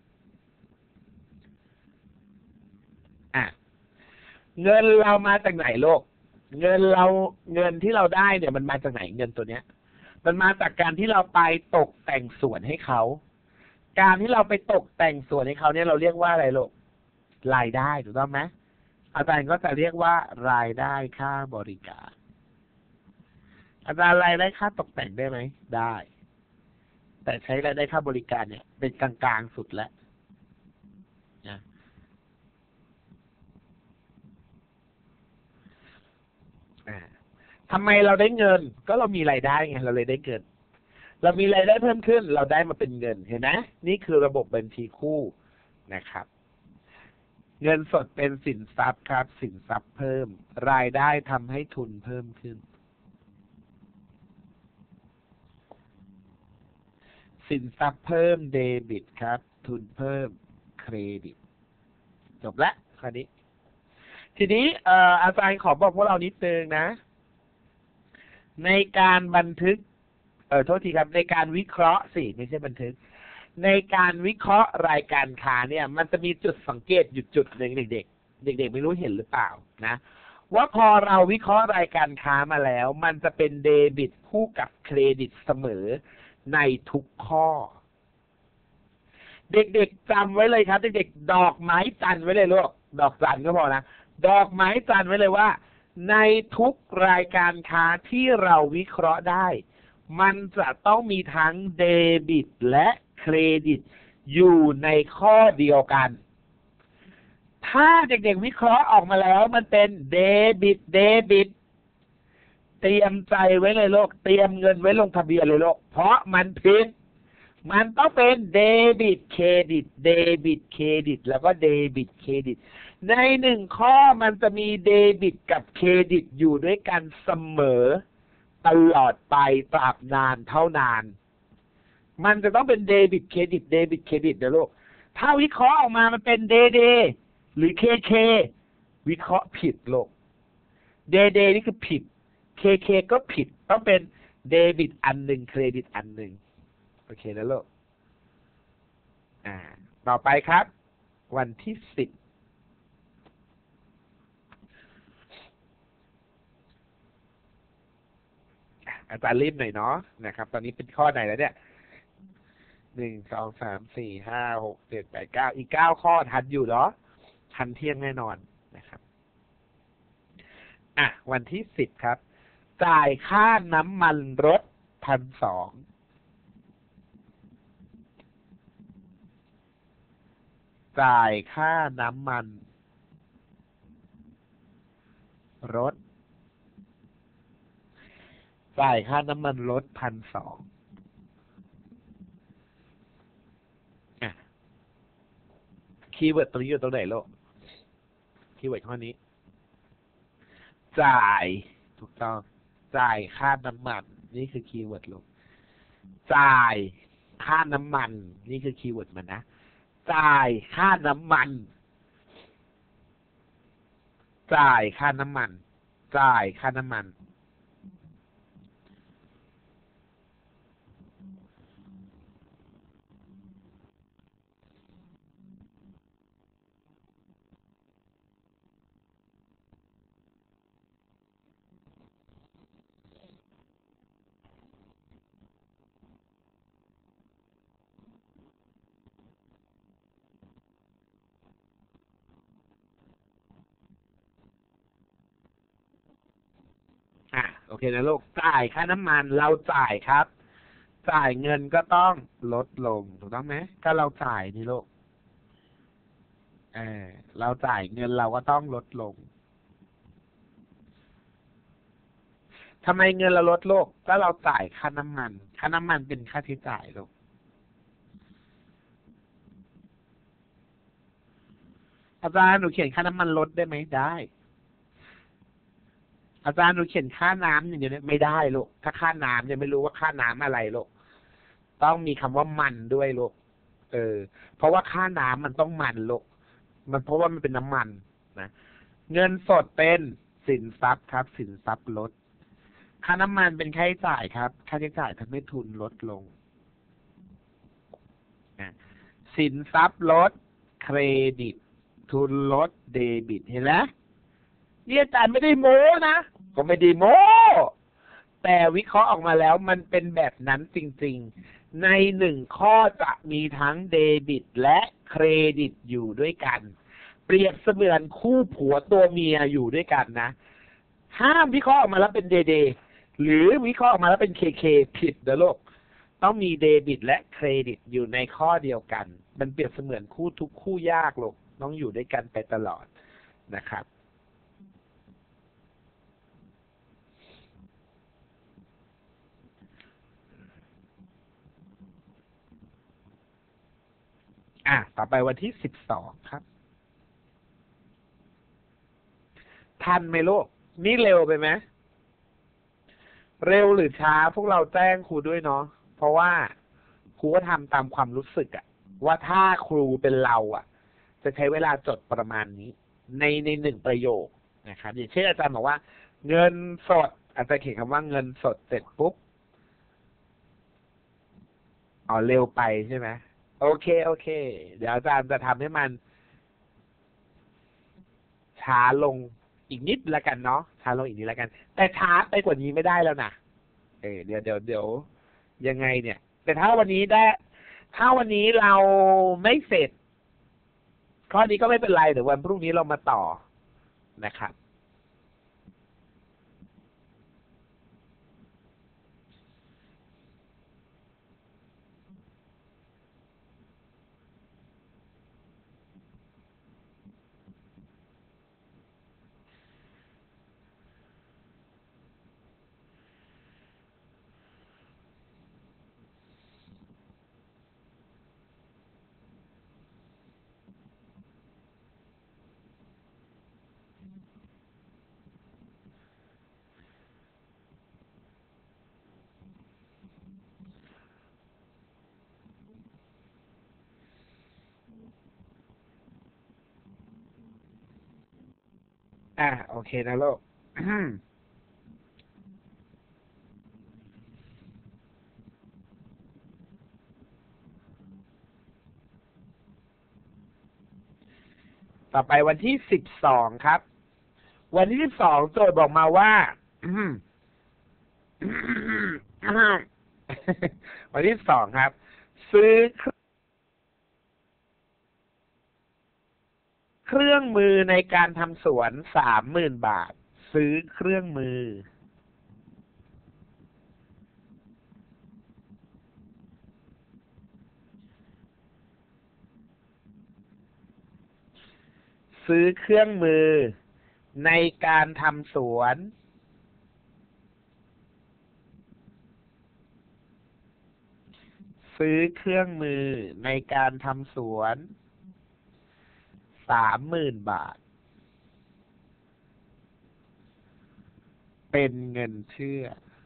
อ่ะเงินเรามาจากไหนโลกเงินเราเงินที่เราได้เนี่ยมันมาจากไหนเงินตัวเนี้ยมันมาจากการที่เราไปตกแต่งสวนให้เขาการที่เราไปตกแต่งสวนให้เขาเนี่ยเราเรียกว่าอะไรโลกรายได้ถูกต้องไหมอาจารย์ก็จะเรียกว่ารายได้ค่าบริการอาจารย์รายได้ค่าตกแต่งได้ไหมได้แต่ใช้รายได้ค่าบริการเนี่ยเป็นกลางๆสุดแล้วนะทำไมเราได้เงินก็เรามีรายได้ไงเราเลยได้เงินเรามีรายได้เพิ่มขึ้นเราได้มาเป็นเงินเห็นไหมนี่คือระบบบัญชีคู่นะครับเงินสดเป็นสินทรัพย์ครับสินทรัพย์เพิ่มรายได้ทำให้ทุนเพิ่มขึ้นสินทรัพย์เพิ่มเดบิตครับทุนเพิ่มเครดิตจบละคราวนี้ทีนี้เอ่ออาจารย์ขอบอกพวกเรานิดนึงนะในการบันทึกเออโทษทีครับในการวิเคราะห์สิไม่ใช่บันทึกในการวิเคราะห์รายการค้าเนี่ยมันจะมีจุดสังเกตอยู่จุดหนึ่งเด็กๆเด็กๆไม่รู้เห็นหรือเปล่านะว่าพอเราวิเคราะห์รายการค้ามาแล้วมันจะเป็นเดบิตคู่กับเครดิตเสมอในทุกข้อเด็กๆจำไว้เลยครับเด็กๆดอกไม้จันทร์ไว้เลยลูกดอกจันทร์ก็พอนะดอกไม้จันทร์ไว้เลยว่าในทุกรายการค้าที่เราวิเคราะห์ได้มันจะต้องมีทั้งเดบิตและเครดิตอยู่ในข้อเดียวกันถ้าเด็กๆวิเคราะห์ออกมาแล้วมันเป็นเดบิตเดบิตเตรียมใจไว้เลยลูกเตรียมเงินไว้ลงทะเบียนเลยลูกเพราะมันผิดมันต้องเป็นเดบิตเครดิตเดบิตเครดิตแล้วก็เดบิตเครดิตในหนึ่งข้อมันจะมีเดบิตกับเครดิตอยู่ด้วยกันเสมอตลอดไปตราบนานเท่านานมันจะต้องเป็นเดบิตเครดิตเดบิตเครดิตเดี๋ยวลูกถ้าวิเคราะห์ออกมามันเป็นเดเดหรือเคเควิเคราะห์ผิดลูกเดเดนี่คือผิดเคเคก็ผิดต้องเป็นเดบิตอันหนึ่งเครดิตอันหนึ่งโอเคนะลูกอ่าต่อไปครับวันที่สิบอาจารย์รีบหน่อยเนาะนะครับตอนนี้เป็นข้อไหนแล้วเนี่ยหนึ่งสองสามสี่ห้าหกเจ็ดแปดเก้าอีกเก้าข้อทันอยู่เนาะทันเที่ยงแน่นอนนะครับอ่ะวันที่สิบครับจ่ายค่าน้ำมันรถพันสองจ่ายค่าน้ำมันรถจ่ายค่าน้ำมันรถพันสองอ่ะคีย์เวิร์ดตรงนี้อยู่ตรงไหนโลกคีย์เวิร์ดข้อนี้จ่ายถูกต้องจ่ายค่าน้ำมันนี่คือคีย์เวิร์ดลูกจ่ายค่าน้ำมันนี่คือคีย์เวิร์ดมันนะจ่ายค่าน้ำมันจ่ายค่าน้ำมันจ่ายค่าน้ำมันอ่ะโอเคนะลูกจ่ายค่าน้ำมันเราจ่ายครับจ่ายเงินก็ต้องลดลงถูกต้องไหมถ้าเราจ่ายนี่ลูกเออเราจ่ายเงินเราก็ต้องลดลงทำไมเงินเราลดโลกก็เราจ่ายค่าน้ำมันค่าน้ำมันเป็นค่าใช้จ่ายโลกอาจารย์หนูเขียนค่าน้ำมันลดได้ไหมได้อาจารย์หนูเขียนค่าน้ำอย่างเดียวไม่ได้ลูกถ้าค่าน้ำยังไม่รู้ว่าค่าน้ำอะไรลูกต้องมีคำว่ามันด้วยลูกเออเพราะว่าค่าน้ำมันต้องมันลูกมันเพราะว่ามันเป็นน้ำมันนะเงินสดเป็นสินทรัพย์ครับ สินทรัพย์ลดค่าน้ำมันเป็นค่าใช้จ่ายครับค่าใช้จ่ายทำให้ทุนลดลงนะสินทรัพย์ลดเครดิตทุนลดเดบิตเห็นไหมนี่อาจารย์ไม่ได้โม้นะก็ไม่ได้โม้แต่วิเคราะห์ออกมาแล้วมันเป็นแบบนั้นจริงๆในหนึ่งข้อจะมีทั้งเดบิตและเครดิตอยู่ด้วยกันเปรียบเสมือนคู่ผัวตัวเมียอยู่ด้วยกันนะห้ามวิเคราะห์ออกมาแล้วเป็นเดเดหรือวิเคราะห์ออกมาแล้วเป็นเคเคผิดนะโลกต้องมีเดบิตและเครดิตอยู่ในข้อเดียวกันมันเปรียบเสมือนคู่ทุกคู่ยากลูกต้องอยู่ด้วยกันไปตลอดนะครับอ่ะต่อไปวันที่สิบสองครับทันไหมลูกนี่เร็วไปไหมเร็วหรือช้าพวกเราแจ้งครูด้วยเนาะเพราะว่าครูก็ทำตามความรู้สึกอะว่าถ้าครูเป็นเราอะจะใช้เวลาจดประมาณนี้ในในหนึ่งประโยคนะครับอย่างเช่นอาจารย์บอกว่าเงินสดอาจารย์เขียนคำว่าเงินสดเสร็จปุ๊บอ๋อเร็วไปใช่ไหมโอเคโอเคเดี๋ยวอาจารย์จะทำให้มันช้าลงอีกนิดละกันเนาะช้าลงอีกนิดละกันแต่ช้าไปกว่านี้ไม่ได้แล้วนะเออเดี๋ยวเดี๋ยวเดี๋ยวยังไงเนี่ยแต่ถ้าวันนี้ได้ถ้าวันนี้เราไม่เสร็จข้อนี้ก็ไม่เป็นไรเดี๋ยววันพรุ่งนี้เรามาต่อนะครับอ่ะโอเคนะโลก ต่อไปวันที่สิบสองครับวันที่สิบสองโจทย์บอกมาว่า วันที่สองครับซื้อเครื่องมือในการทำสวนสามหมื่นบาทซื้อเครื่องมือซื้อเครื่องมือในการทำสวนซื้อเครื่องมือในการทำสวนสามหมื่นบาทเป็นเงินเชื่อ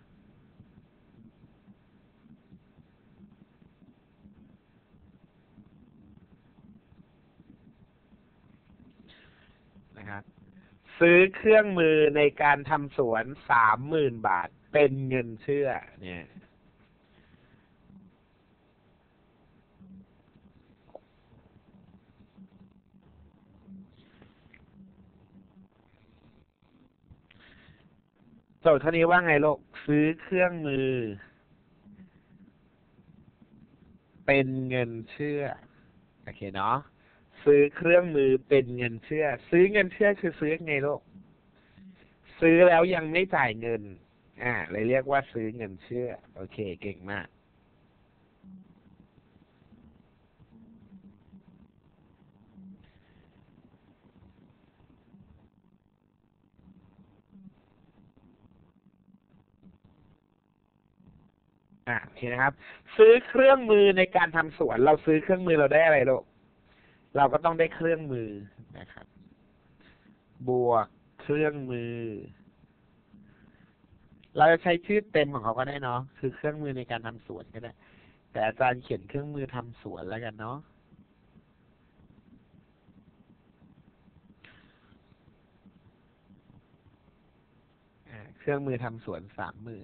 นะครับซื้อเครื่องมือในการทำสวนสามหมื่นบาทเป็นเงินเชื่อเนี่ยโจทย์ข้อนี้ว่าไงลูกซื้อเครื่องมือเป็นเงินเชื่อโอเคเนาะซื้อเครื่องมือเป็นเงินเชื่อซื้อเงินเชื่อคือซื้อไงลูกซื้อแล้วยังไม่จ่ายเงินอ่าเลยเรียกว่าซื้อเงินเชื่อโอเคเก่งมากอ่าโอเคนะครับ ซื้อเครื่องมือในการทำสวน เราซื้อเครื่องมือเราได้อะไรลูกเราก็ต้องได้เครื่องมือนะครับ บวกเครื่องมือ เราจะใช้ชื่อเต็มของเขาก็ได้เนาะคือเครื่องมือในการทำสวนก็ได้แต่อาจารย์เขียนเครื่องมือทำสวนแล้วกันเนาะเครื่องมือทำสวนสามหมื่น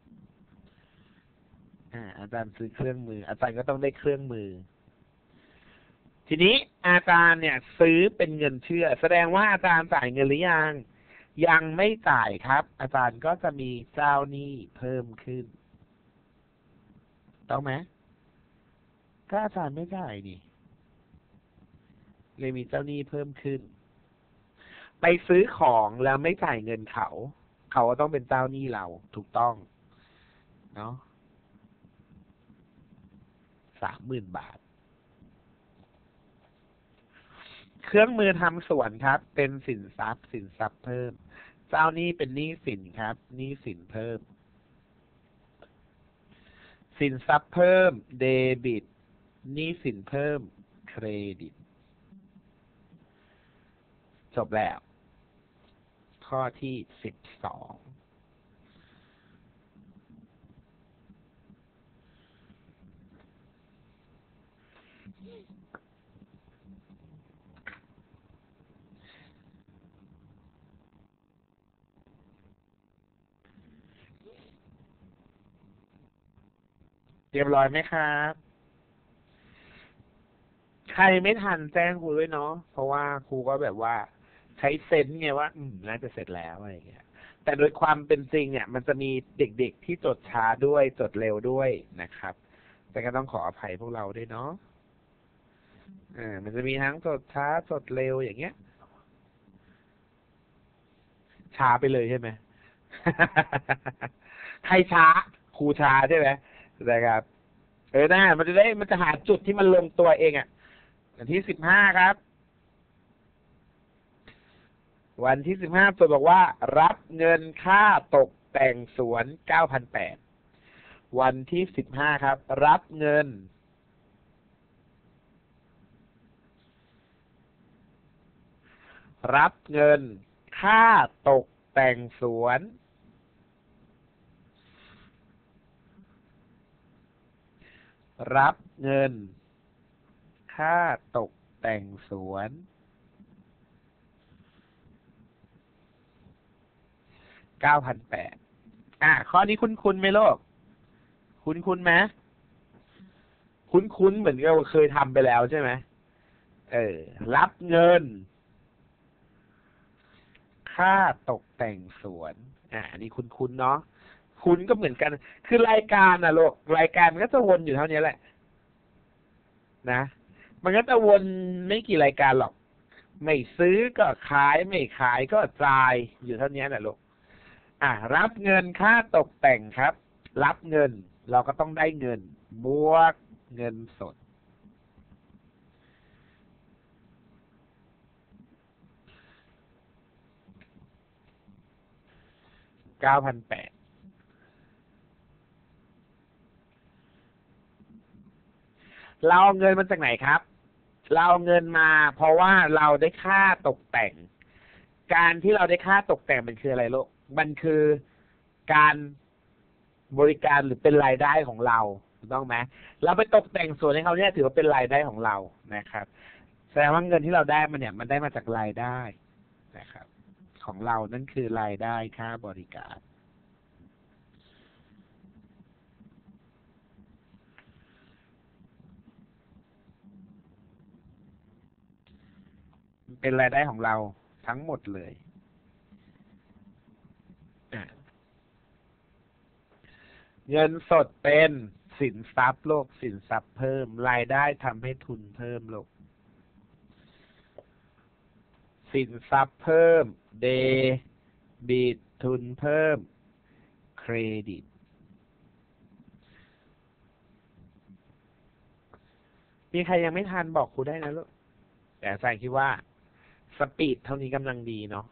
อาจารย์ซื้อเครื่องมือ อาจารย์ก็ต้องได้เครื่องมือ ทีนี้อาจารย์เนี่ยซื้อเป็นเงินเชื่อ แสดงว่าอาจารย์จ่ายเงินหรือยังยังไม่จ่ายครับ อาจารย์ก็จะมีเจ้าหนี้เพิ่มขึ้นต้องไหมก็อาจารย์ไม่จ่ายนี่เลยมีเจ้าหนี้เพิ่มขึ้น ไปซื้อของแล้วไม่จ่ายเงินเขา เขาก็ต้องเป็นเจ้าหนี้เราถูกต้องเนาะสามหมื่นบาท เครื่องมือทำสวนครับ เป็นสินทรัพย์สินทรัพย์เพิ่ม เจ้าหนี้เป็นหนี้สินครับหนี้สินเพิ่ม สินทรัพย์เพิ่มเดบิตหนี้สินเพิ่มเครดิตจบแล้ว ข้อที่สิบสองเรียบร้อยไหมครับ ใครไม่ทันแจ้งครูด้วยเนาะเพราะว่าครูก็แบบว่าใช้เซนส์ไงว่า อืมน่าจะเสร็จแล้วอะไรอย่างเงี้ยแต่โดยความเป็นจริงเนี่ยมันจะมีเด็กๆที่จดช้าด้วยจดเร็วด้วยนะครับ แต่ก็ต้องขออภัยพวกเราด้วยเนาะอ่ามันจะมีทั้งจดช้าจดเร็วอย่างเงี้ย ช้าไปเลยใช่ไหม ใครช้าครูช้าใช่ไหมนะครับเออหน้ามันจะได้มันจะหาจุดที่มันลงตัวเองอ่ะวันที่สิบห้าครับ วันที่สิบห้าตัวบอกว่า รับเงินค่าตกแต่งสวนเก้าพันแปดวันที่สิบห้าครับ รับเงิน รับเงิน ค่าตกแต่งสวน รับเงิน ค่าตกแต่งสวนเก้าพันแปดอ่ะข้อนี้คุ้นคุ้นไหมโลกคุ้นคุ้นไหมคุ้นคุ้นเหมือนกับเคยทำไปแล้วใช่ไหมเออรับเงิน ค่าตกแต่งสวนอ่ะอันนี้คุ้นคุ้นเนาะคุ้นก็เหมือนกัน คือรายการนะโลกรายการมันก็จะวนอยู่เท่านี้แหละ นะ มันก็จะวนไม่กี่รายการหรอก ไม่ซื้อก็ขายไม่ขายก็จ่ายอยู่เท่านี้แหละลูกอ่ะรับเงินค่าตกแต่งครับ รับเงินเราก็ต้องได้เงิน บวกเงินสดเก้าพันแปดเราเอาเงินมาจากไหนครับ เราเอาเงินมา เพราะว่าเราได้ค่าตกแต่ง การที่เราได้ค่าตกแต่งมันคืออะไรลูกมันคือการบริการหรือเป็นรายได้ของเราถูกต้องไหมเราไปตกแต่งสวนให้เขาเนี่ยถือว่าเป็นรายได้ของเรานะครับแสดงว่าเงินที่เราได้มันเนี่ยมันได้มาจากรายได้นะครับ ของเรานั่นคือรายได้ค่าบริการเป็นรายได้ของเราทั้งหมดเลยเงินสดเป็นสินทรัพย์โลกสินทรัพย์เพิ่มรายได้ทำให้ทุนเพิ่มโลกสินทรัพย์เพิ่มเดบิตทุนเพิ่มเครดิตมีใครยังไม่ทันบอกครูได้นะลูกแต่อาจารย์คิดว่าสปีดเท่านี้กำลังดีเนาะ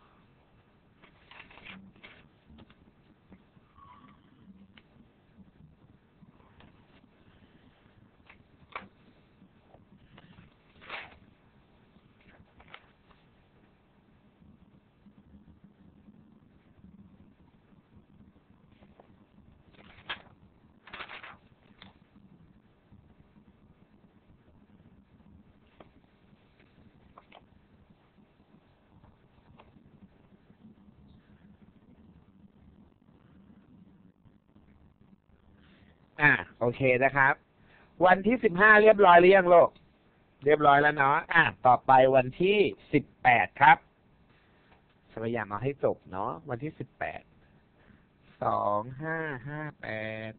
อ่ะโอเคนะครับวันที่สิบห้าเรียบร้อยหรือยังลูกเรียบร้อยแล้วเนาะอ่ะต่อไปวันที่สิบแปดครับพยายามเอาให้จบเนาะวันที่สิบแปดสองห้าห้าแปด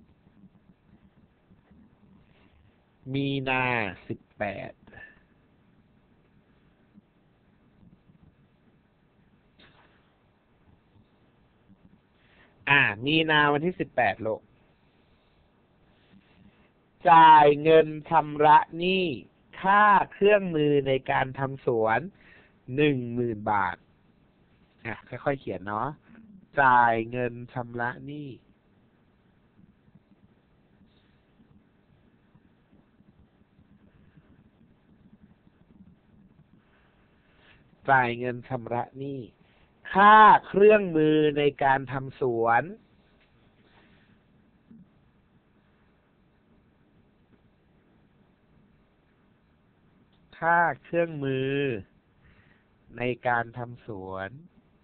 มีนาสิบแปดอ่ามีนาวันที่สิบแปดลูกจ่ายเงินชำระหนี้ค่าเครื่องมือในการทำสวนหนึ่งหมื่นบาทอ่ะค่อยๆเขียนเนาะจ่ายเงินชำระหนี้จ่ายเงินชำระหนี้ค่าเครื่องมือในการทำสวนค่าเครื่องมือในการทำสวน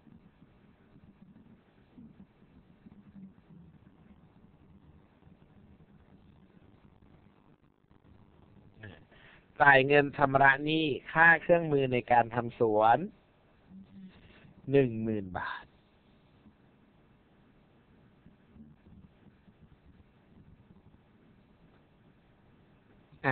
จ่ายเงินชำระหนี้ค่าเครื่องมือในการทำสวนหนึ่งหมื่นบาทอ่ะ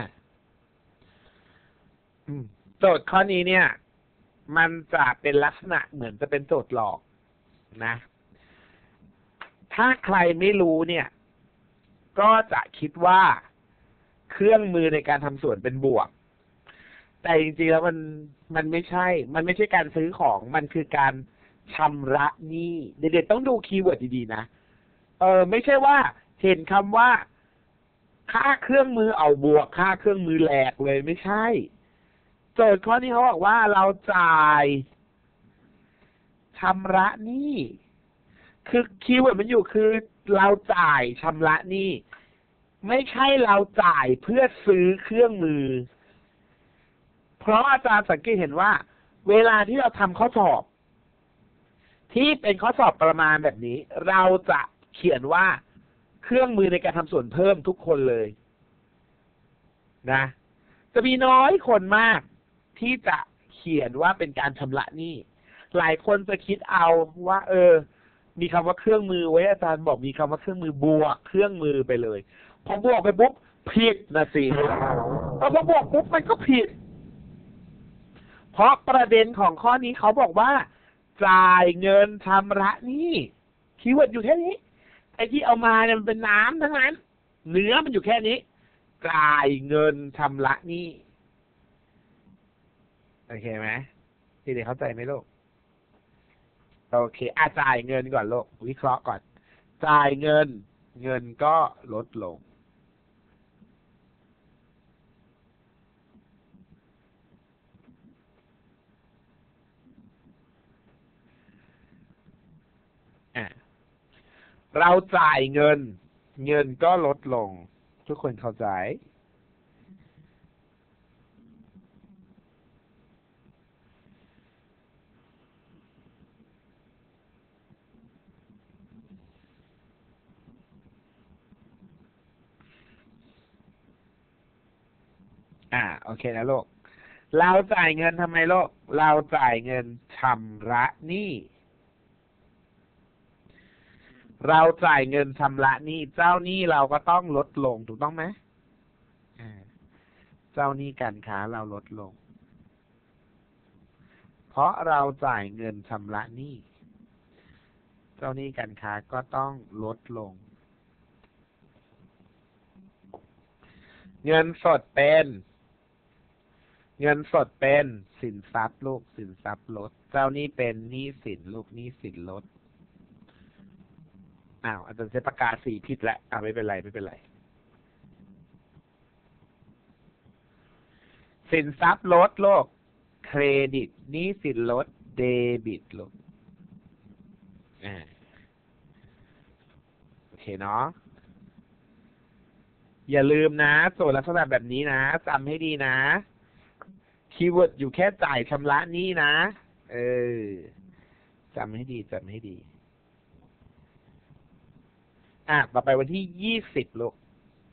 โจทย์ข้อนี้เนี่ย มันจะเป็นลักษณะเหมือนจะเป็นโจทย์หลอกนะ ถ้าใครไม่รู้เนี่ย ก็จะคิดว่าเครื่องมือในการทำสวนเป็นบวก แต่จริงๆแล้วมันมันไม่ใช่ มันไม่ใช่การซื้อของ มันคือการชำระหนี้เด็กๆต้องดูคีย์เวิร์ดดีๆนะ เออไม่ใช่ว่าเห็นคำว่า ค่าเครื่องมือเอาบวก ค่าเครื่องมือแหลกเลยไม่ใช่โจทย์ข้อนี้เขาบอกว่าเราจ่ายชำระหนี้คือคีย์เวิร์ดมันอยู่คือเราจ่ายชำระหนี้ไม่ใช่เราจ่ายเพื่อซื้อเครื่องมือเพราะอาจารย์สังเกตเห็นว่าเวลาที่เราทำข้อสอบที่เป็นข้อสอบประมาณแบบนี้เราจะเขียนว่าเครื่องมือในการทำส่วนเพิ่มทุกคนเลยนะจะมีน้อยคนมากที่จะเขียนว่าเป็นการชำระหนี้หลายคนจะคิดเอาว่าเออมีคำว่าเครื่องมือไว้อาจารย์บอกมีคำว่าเครื่องมือบวกเครื่องมือไปเลยพอบวกไปปุ๊บผิดนะสิพอบวกปุ๊บมันก็ผิดเพราะประเด็นของข้อนี้เขาบอกว่าจ่ายเงินชำระหนี้คีย์เวิร์ดอยู่แค่นี้ไอ้ที่เอามาเนี่ยมันเป็นน้ำทั้งนั้นเนื้อมันอยู่แค่นี้จ่ายเงินชำระหนี้โอเคไหมที่เด็กเข้าใจไหมลูกโอเคอาจ่ายเงินก่อนลูกวิเคราะห์ก่อนจ่ายเงินเงินก็ลดลงอ่ะเราจ่ายเงินเงินก็ลดลงทุกคนเข้าใจอ่าโอเคนะลูกเราจ่ายเงินทำไมลูกเราจ่ายเงินชำระหนี้เราจ่ายเงินชำระหนี้เจ้าหนี้เราก็ต้องลดลงถูกต้องไหมเจ้าหนี้การค้าเราลดลงเพราะเราจ่ายเงินชำระหนี้เจ้าหนี้การค้าก็ต้องลดลงเงินสดเป็นเงินสดเป็นสินทรัพย์ลูกสินทรัพย์ลดเจ้าหนี้เป็นหนี้สินลูกหนี้สินลดอ้าวอาจารย์ใช้ปากกาสีผิดแล้วอ่าไม่เป็นไรไม่เป็นไรสินทรัพย์ลดโลกเครดิตหนี้สินลดเดบิตลดอ่าโอเคเนาะอย่าลืมนะโจทย์ลักษณะแบบนี้นะจำให้ดีนะคีย์เวิร์ดอยู่แค่จ่ายชำระหนี้นะเออจำให้ดีจำให้ดีอ่ะต่อไปวันที่ยี่สิบลูก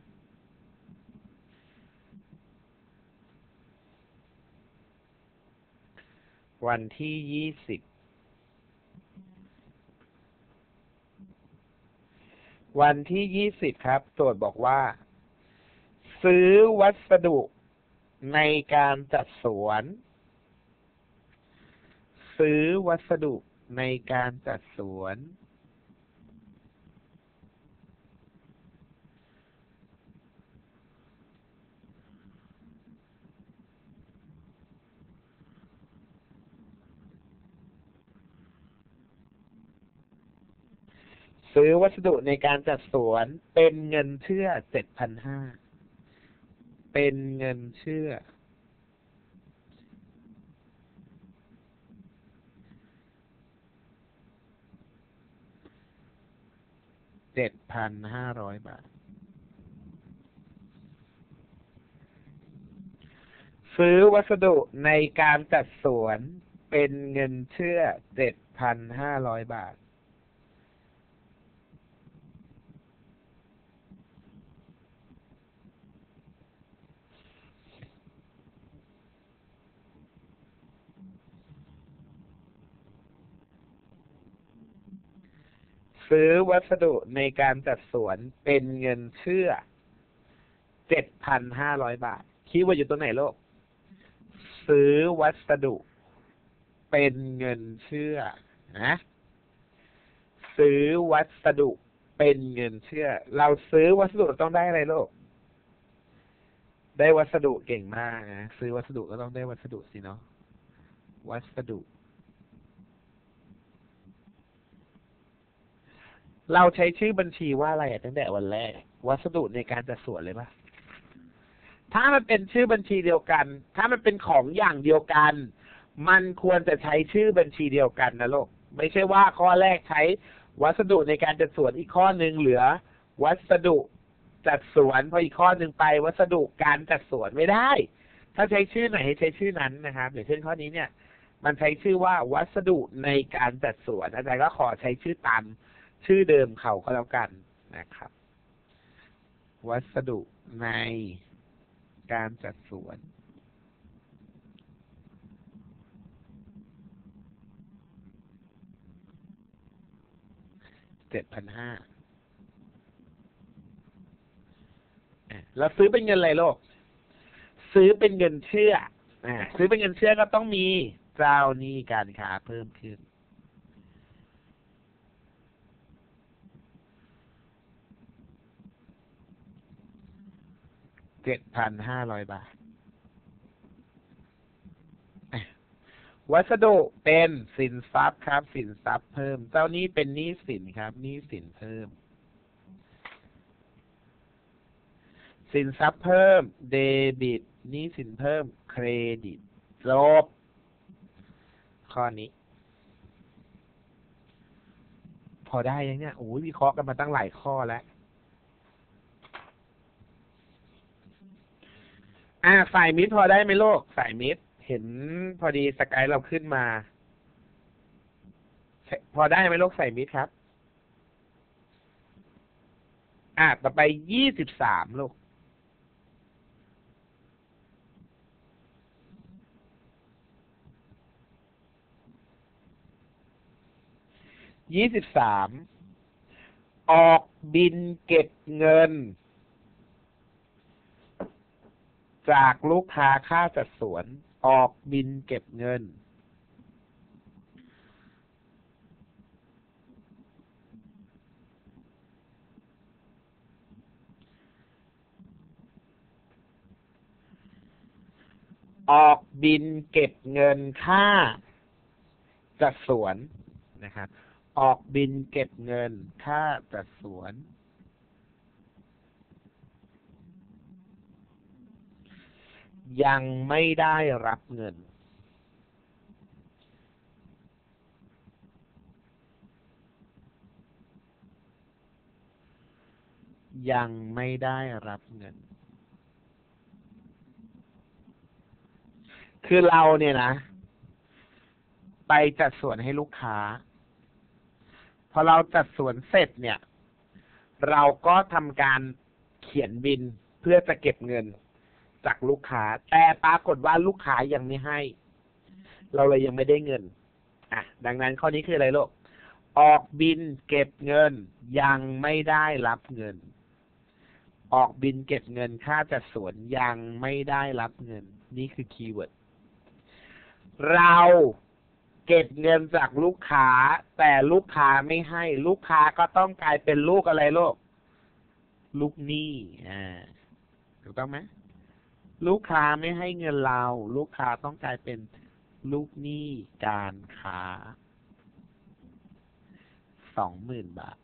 วันที่ยี่สิบวันที่ยี่สิบครับโจทย์บอกว่าซื้อวัสดุในการจัดสวนซื้อวัสดุในการจัดสวนซื้อวัสดุในการจัดสวนเป็นเงินเชื่อ เจ็ดพันห้าร้อย เป็นเงินเชื่อ เจ็ดพันห้าร้อย บาท ซื้อวัสดุในการจัดสวนเป็นเงินเชื่อ เจ็ดพันห้าร้อย บาทซื้อวัสดุในการจัดสวนเป็นเงินเชื่อ เจ็ดพันห้าร้อย บาทคีย์เวิร์ดอยู่ตรงไหนลูกซื้อวัสดุเป็นเงินเชื่อนะซื้อวัสดุเป็นเงินเชื่อเราซื้อวัสดุต้องได้อะไรลูกได้วัสดุเก่งมากนะซื้อวัสดุก็ต้องได้วัสดุสิเนาะวัสดุเราใช้ชื่อบัญชีว่าอะไรตั้งแต่วันแรกวัสดุในการจัดสวนเลยปะถ้ามันเป็นชื่อบัญชีเดียวกันถ้ามันเป็นของอย่างเดียวกันมันควรจะใช้ชื่อบัญชีเดียวกันนะลูกไม่ใช่ว่าข้อแรกใช้วัสดุในการจัดสวนอีกข้อหนึ่งเหลือวัสดุจัดสวนพออีกข้อหนึ่งไปวัสดุการจัดสวนไม่ได้ถ้าใช้ชื่อไหนให้ใช้ชื่อนั้นนะครับอย่างเช่นข้อนี้เนี่ยมันใช้ชื่อว่าวัสดุในการจัดสวนอาจารย์ก็ขอใช้ชื่อตามชื่อเดิมเขาก็แล้วกันนะครับวัสดุในการจัดสวนเจ็ดพันห้าแล้วซื้อเป็นเงินอะไรโลกซื้อเป็นเงินเชื่ออ่าซื้อเป็นเงินเชื่อก็ต้องมีเจ้าหนี้การค้าเพิ่มขึ้นเจ็ดพันห้าร้อย บาทวัสดุเป็นสินทรัพย์ครับสินทรัพย์เพิ่มเจ้านี้เป็นหนี้สินครับหนี้สินเพิ่มสินทรัพย์เพิ่มเดบิตหนี้สินเพิ่มเครดิตจบข้อนี้พอได้ยังเนี่ยโอ้ยวิเคราะห์กันมาตั้งหลายข้อแล้วอ่าสายมิตรพอได้ไหมโลกสายมิตรเห็นพอดีสกายเราขึ้นมาพอได้ไหมโลกสายมิตรครับอ่าต่อไปยี่สิบสามลูกยี่สิบสามออกบินเก็บเงินจากลูกค้าค่าจัดสวนออกบินเก็บเงินออกบินเก็บเงินค่าจัดสวนนะครับออกบินเก็บเงินค่าจัดสวนยังไม่ได้รับเงินยังไม่ได้รับเงินคือเราเนี่ยนะไปจัดสวนให้ลูกค้าพอเราจัดสวนเสร็จเนี่ยเราก็ทำการเขียนบินเพื่อจะเก็บเงินจากลูกค้าแต่ปรากฏว่าลูกค้ายังไม่ให้เราเลยยังไม่ได้เงินอ่ะดังนั้นข้อนี้คืออะไรลูกออกบินเก็บเงินยังไม่ได้รับเงินออกบินเก็บเงินค่าจัดสวนยังไม่ได้รับเงินนี่คือคีย์เวิร์ดเราเก็บเงินจากลูกค้าแต่ลูกค้าไม่ให้ลูกค้าก็ต้องกลายเป็นลูกอะไรลูกลูกหนี้อ่าถูกต้องไหมลูกค้าไม่ให้เงินเราลูกค้าต้องกลายเป็นลูกหนี้การค้าสองหมื่นบาท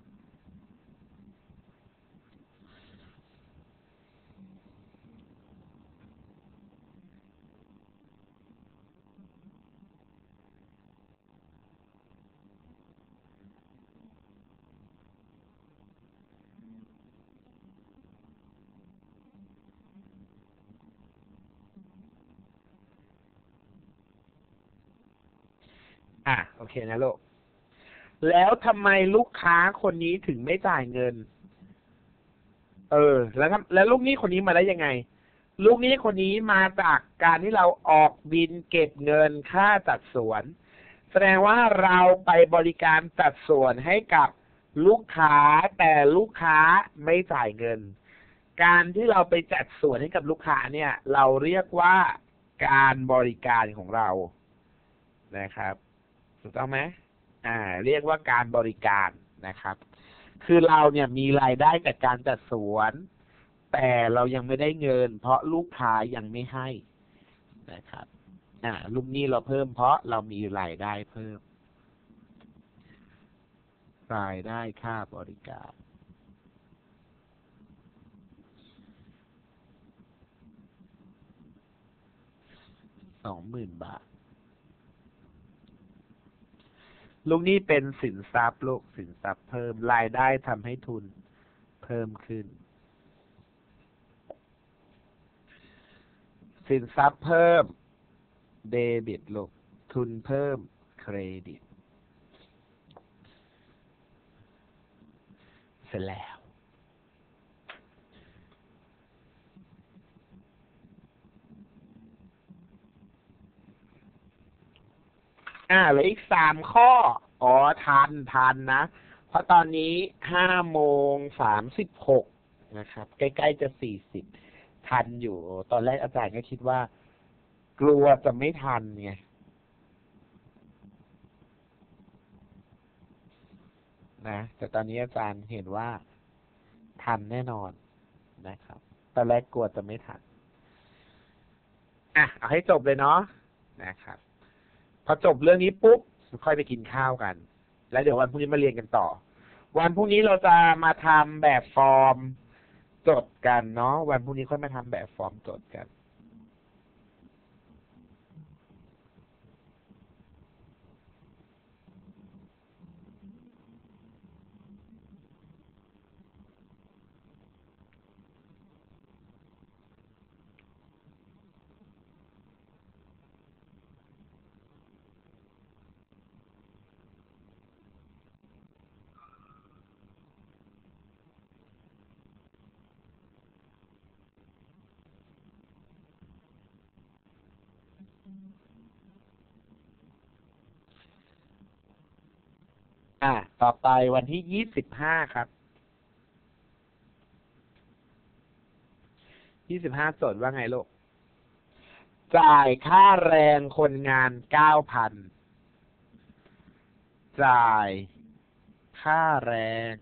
อ่ะโอเคนะลูกแล้วทำไมลูกค้าคนนี้ถึงไม่จ่ายเงินเออแล้วแล้วลูกหนี้คนนี้มาได้ยังไงลูกหนี้คนนี้มาจากการที่เราออกบินเก็บเงินค่าจัดสวนแสดงว่าเราไปบริการจัดสวนให้กับลูกค้าแต่ลูกค้าไม่จ่ายเงินการที่เราไปจัดสวนให้กับลูกค้าเนี่ยเราเรียกว่าการบริการของเรานะครับถูกต้องไหมอ่าเรียกว่าการบริการนะครับคือเราเนี่ยมีรายได้จากการจัดสวนแต่เรายังไม่ได้เงินเพราะลูกค้ายังไม่ให้นะครับอ่าลูกหนี้เราเพิ่มเพราะเรามีรายได้เพิ่มรายได้ค่าบริการสองหมื่นบาทลูกหนี้เป็นสินทรัพย์ลูกสินทรัพย์เพิ่มรายได้ทำให้ทุนเพิ่มขึ้นสินทรัพย์เพิ่มเดบิตลูกทุนเพิ่มเครดิตเสร็จแล้วอ่าเหลืออีกสามข้ออ๋อทันทันนะเพราะตอนนี้ห้าโมงสามสิบหกนะครับใกล้ๆจะสี่สิบทันอยู่ตอนแรกอาจารย์ก็คิดว่ากลัวจะไม่ทันไงนะแต่ตอนนี้อาจารย์เห็นว่าทันแน่นอนนะครับตอนแรกกลัวจะไม่ทันอ่ะเอาให้จบเลยเนาะนะครับพอจบเรื่องนี้ปุ๊บค่อยไปกินข้าวกันแล้วเดี๋ยววันพรุ่งนี้มาเรียนกันต่อวันพรุ่งนี้เราจะมาทำแบบฟอร์มจดกันเนาะวันพรุ่งนี้ค่อยมาทำแบบฟอร์มจดกันอ่ะต่อไปวันที่ยี่สิบห้าครับยี่สิบห้าจดว่าไงลูกจ่ายค่าแรงคนงานเก้าพันจ่ายค่าแรง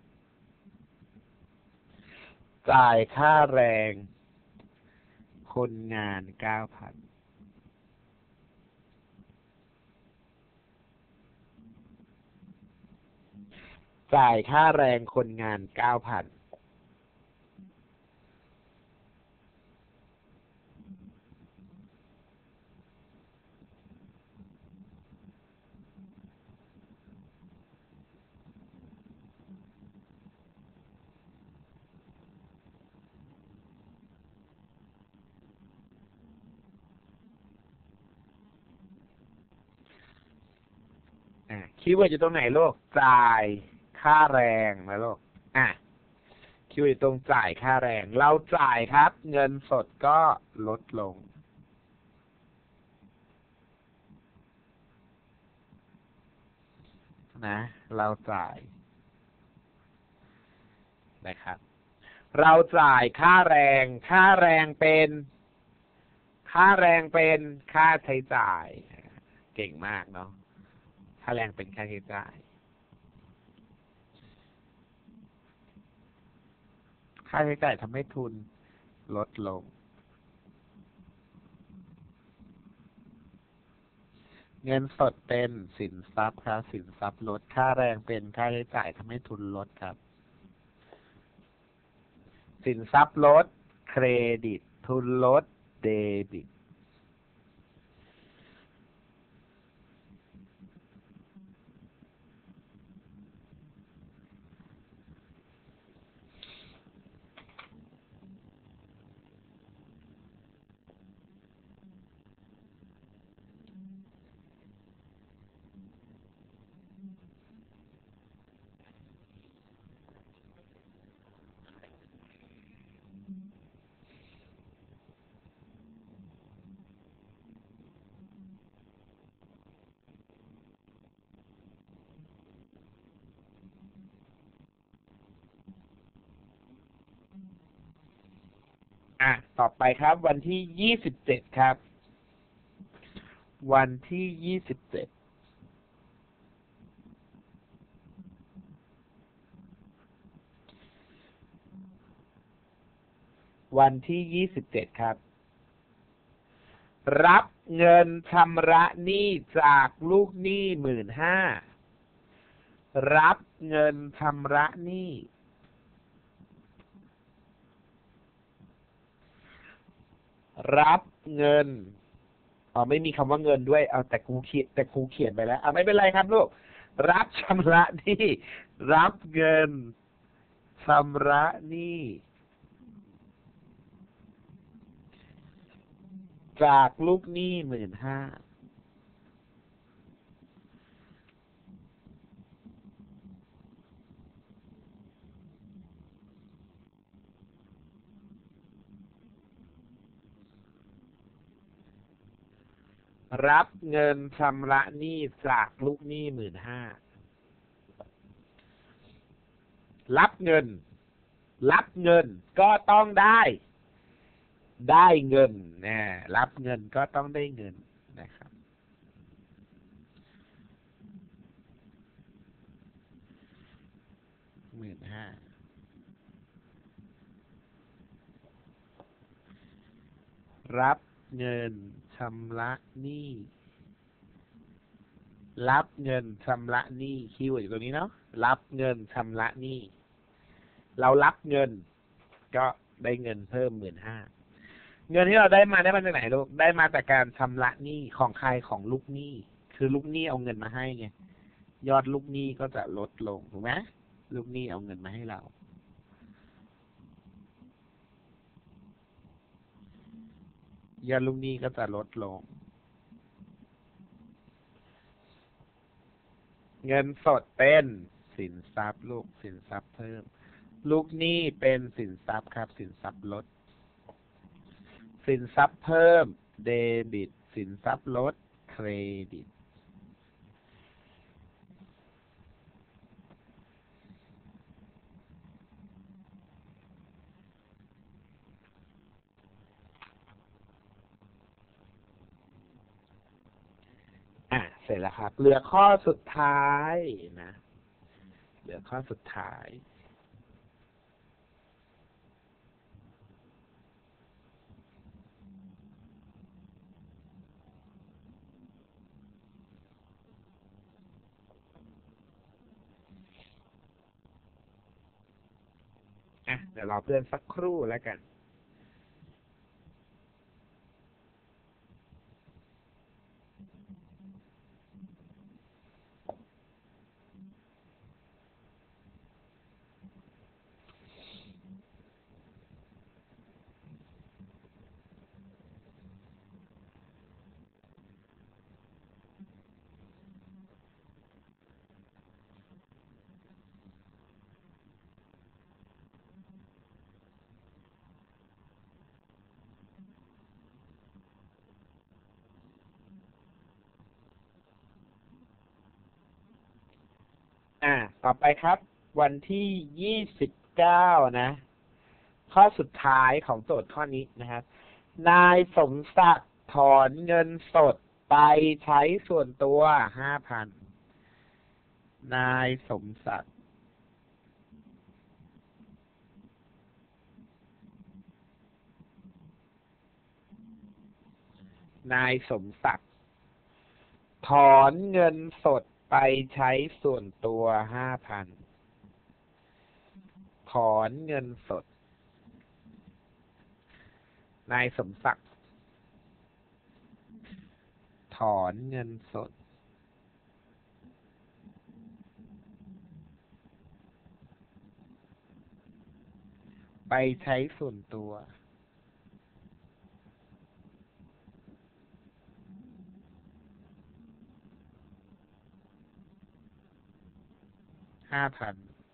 จ่ายค่าแรงคนงานเก้าพันจ่ายค่าแรงคนงานเก้าพันอ่ะคีย์เวิร์ดอยู่ตรงไหนลูกจ่ายค่าแรงนะลูกอ่ะคีย์เวิร์ดอยู่ตรงจ่ายค่าแรงเราจ่ายครับเงินสดก็ลดลงนะ เราจ่ายนะครับ เราจ่ายค่าแรง ค่าแรงเป็น ค่าแรงเป็นค่าใช้จ่าย เก่งมากเนาะ ค่าแรงเป็นค่าใช้จ่าย ค่าใช้จ่ายทำให้ทุนลดลง เงินสดเป็นสินทรัพย์ครับ สินทรัพย์ลด ค่าแรงเป็นค่าใช้จ่ายทำให้ทุนลดครับ สินทรัพย์ลด เครดิต ทุนลด เดบิต อ่ะ ต่อไปครับ วันที่ยี่สิบเจ็ดครับ วันที่ยี่สิบเจ็ด วันที่ยี่สิบเจ็ดครับ รับเงินชำระหนี้จากลูกหนี้หมื่นห้า รับเงินชำระหนี้ รับเงิน อ๋อ ไม่มีคำว่าเงินด้วย เอาแต่ครูเขียน แต่ครูเขียนไปแล้ว เอาไม่เป็นไรครับลูก รับชำระหนี้ รับเงินชำระหนี้จากลูกหนี้หมื่นห้า รับเงินชำระหนี้จากลูกหนี้หมื่นห้า รับเงิน รับเงินก็ต้องได้ ได้เงินนะรับเงินก็ต้องได้เงินนะครับ หมื่นห้า รับเงินชำระหนี้ รับเงินชำระหนี้คีย์เวิร์ดอยู่ตรงนี้เนาะ รับเงินชำระหนี้ เรารับเงินก็ได้เงินเพิ่มหมื่นห้า เงินที่เราได้มาได้มาจากไหนลูก ได้มาจากการชำระหนี้ของใคร ของลูกหนี้ คือลูกหนี้เอาเงินมาให้ไง ยอดลูกหนี้ก็จะลดลงถูกไหม ลูกหนี้เอาเงินมาให้เรา ยอดลูกหนี้ก็จะลดลง เงินสดเป็นสินทรัพย์ลูก สินทรัพย์เพิ่ม ลูกหนี้เป็นสินทรัพย์ครับ สินทรัพย์ลด สินทรัพย์เพิ่ม เดบิต สินทรัพย์ลด เครดิต อ่ะ เสร็จแล้วครับ เหลือข้อสุดท้ายนะ เหลือข้อสุดท้าย อ่ะ เดี๋ยวรอเพื่อนสักครู่แล้วกัน ออ่าต่อไปครับ วันที่ยี่สิบเก้านะ ข้อสุดท้ายของโจทย์ข้อนี้นะครับ นายสมศักดิ์ถอนเงินสดไปใช้ส่วนตัวห้าพันนายสมศักดิ์นายสมศักดิ์ถอนเงินสดไปใช้ส่วนตัวห้าพันถอนเงินสดนายสมศักดิ์ถอนเงินสดไปใช้ส่วนตัวห้าพัน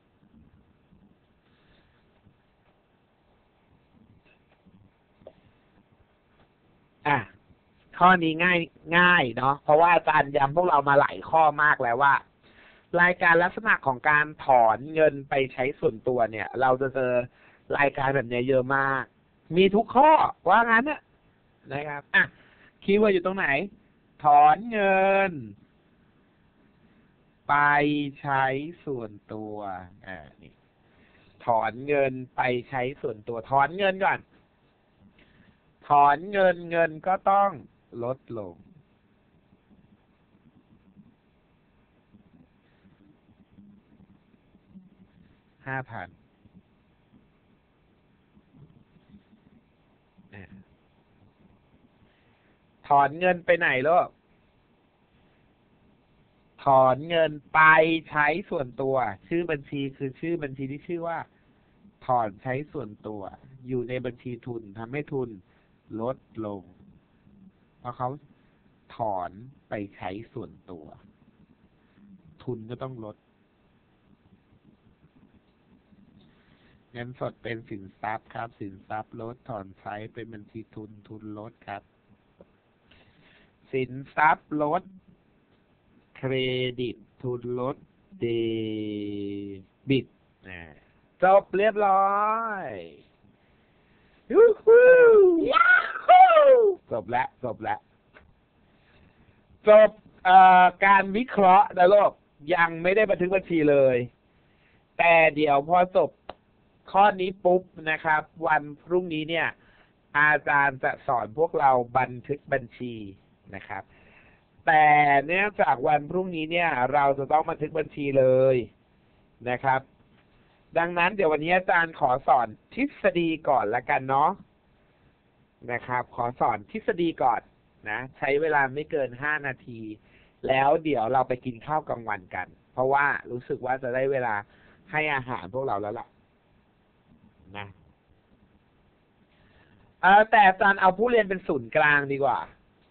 อ่ะข้อนี้ง่ายง่ายเนาะเพราะว่าอาจารย์ย้ำพวกเรามาหลายข้อมากแล้วว่า รายการลักษณะของการถอนเงินไปใช้ส่วนตัวเนี่ย เราจะเจอรายการแบบนี้เยอะมาก มีทุกข้อว่างั้นนะครับอ่ะคีย์เวิร์ดอยู่ตรงไหน ถอนเงินไปใช้ส่วนตัวอ่านี่ถอนเงินไปใช้ส่วนตัวถอนเงินก่อนถอนเงินเงินก็ต้องลดลงห้าพันถอนเงินไปไหนลูกถอนเงินไปใช้ส่วนตัวชื่อบัญชีคือชื่อบัญชีที่ชื่อว่าถอนใช้ส่วนตัวอยู่ในบัญชีทุนทำให้ทุนลดลงเพราะเขาถอนไปใช้ส่วนตัวทุนก็ต้องลดเงินสดเป็นสินทรัพย์ครับสินทรัพย์ลดถอนใช้เป็นบัญชีทุนทุนลดครับสินทรัพย์ลดเครดิตทุนลดเดบิตจบเรียบร้อยยูฮูยาฮูจบแล้วจบแล้วจบการวิเคราะห์นะลูกยังไม่ได้บันทึกบัญชีเลยแต่เดี๋ยวพอจบข้อนี้ปุ๊บนะครับวันพรุ่งนี้เนี่ยอาจารย์จะสอนพวกเราบันทึกบัญชีนะครับแต่เนื่องจากวันพรุ่งนี้เนี่ยเราจะต้องบันทึกบัญชีเลยนะครับดังนั้นเดี๋ยววันนี้อาจารย์ขอสอนทฤษฎีก่อนละกันเนาะนะครับขอสอนทฤษฎีก่อนนะใช้เวลาไม่เกินห้านาทีแล้วเดี๋ยวเราไปกินข้าวกลางวันกันเพราะว่ารู้สึกว่าจะได้เวลาให้อาหารพวกเราแล้วล่ะนะเออแต่อาจารย์เอาผู้เรียนเป็นศูนย์กลางดีกว่า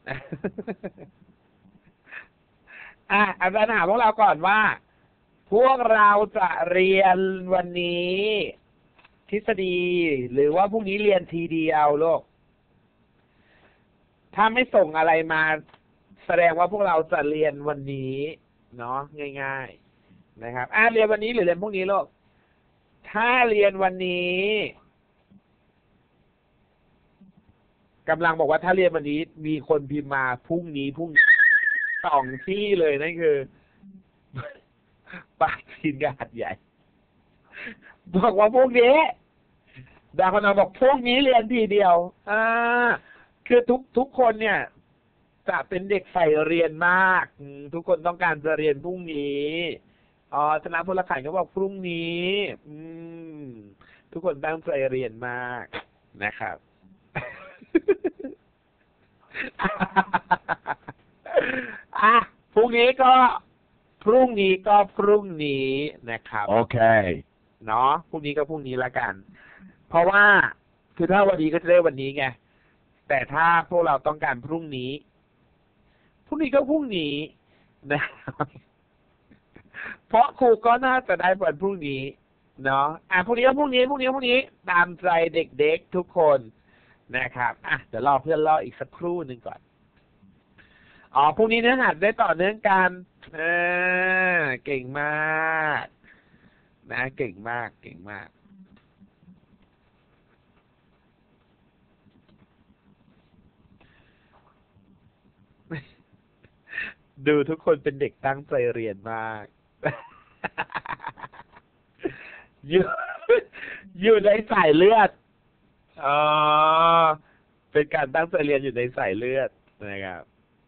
อ่ะอาจารย์ถามพวกเราก่อนว่าพวกเราจะเรียนวันนี้ทฤษฎีหรือว่าพรุ่งนี้เรียนทีเดียวลูกถ้าไม่ส่งอะไรมาแสดงว่าพวกเราจะเรียนวันนี้เนาะง่ายๆนะครับอ่ะเรียนวันนี้หรือเรียนพรุ่งนี้ลูกถ้าเรียนวันนี้กำลังบอกว่าถ้าเรียนวันนี้มีคนพิมพ์มาพรุ่งนี้พรุ่งนี้สองที่เลยนั่นคือปากชินกับหัดใหญ่บอกว่าพรุ่งนี้ดาคนเราบอกพรุ่งนี้เรียนทีเดียวอ่าคือทุกทุกคนเนี่ยจะเป็นเด็กใฝ่เรียนมากทุกคนต้องการจะเรียนพรุ่งนี้อ๋อธนาพลขันก็บอกพรุ่งนี้อืมทุกคนตั้งใจเรียนมากนะครับอ่ะพรุ่งนี้ก็พรุ่งนี้ก็พรุ่งนี้นะครับโอเคเนาะพรุ่งนี้ก็พรุ่งนี้ละกันเพราะว่าคือถ้าวันนี้ก็จะได้วันนี้ไงแต่ถ้าพวกเราต้องการพรุ่งนี้พรุ่งนี้ก็พรุ่งนี้นะครับเพราะครูก็น่าจะได้วันพรุ่งนี้เนาะอ่ะพรุ่งนี้ก็พรุ่งนี้พรุ่งนี้พรุ่งนี้ตามใจเด็กๆทุกคนนะครับอ่ะเดี๋ยวรอเพื่อนรออีกสักครู่หนึ่งก่อนอ๋อพรุ่งนี้เนื้อหาได้ต่อเนื่องกันเออเก่งมาก นะเก่งมากเก่งมากดูทุกคนเป็นเด็กตั้งใจเรียนมากอยู่อยู่ในสายเลือดอ๋อเป็นการตั้งใจเรียนอยู่ในสายเลือดนะครับ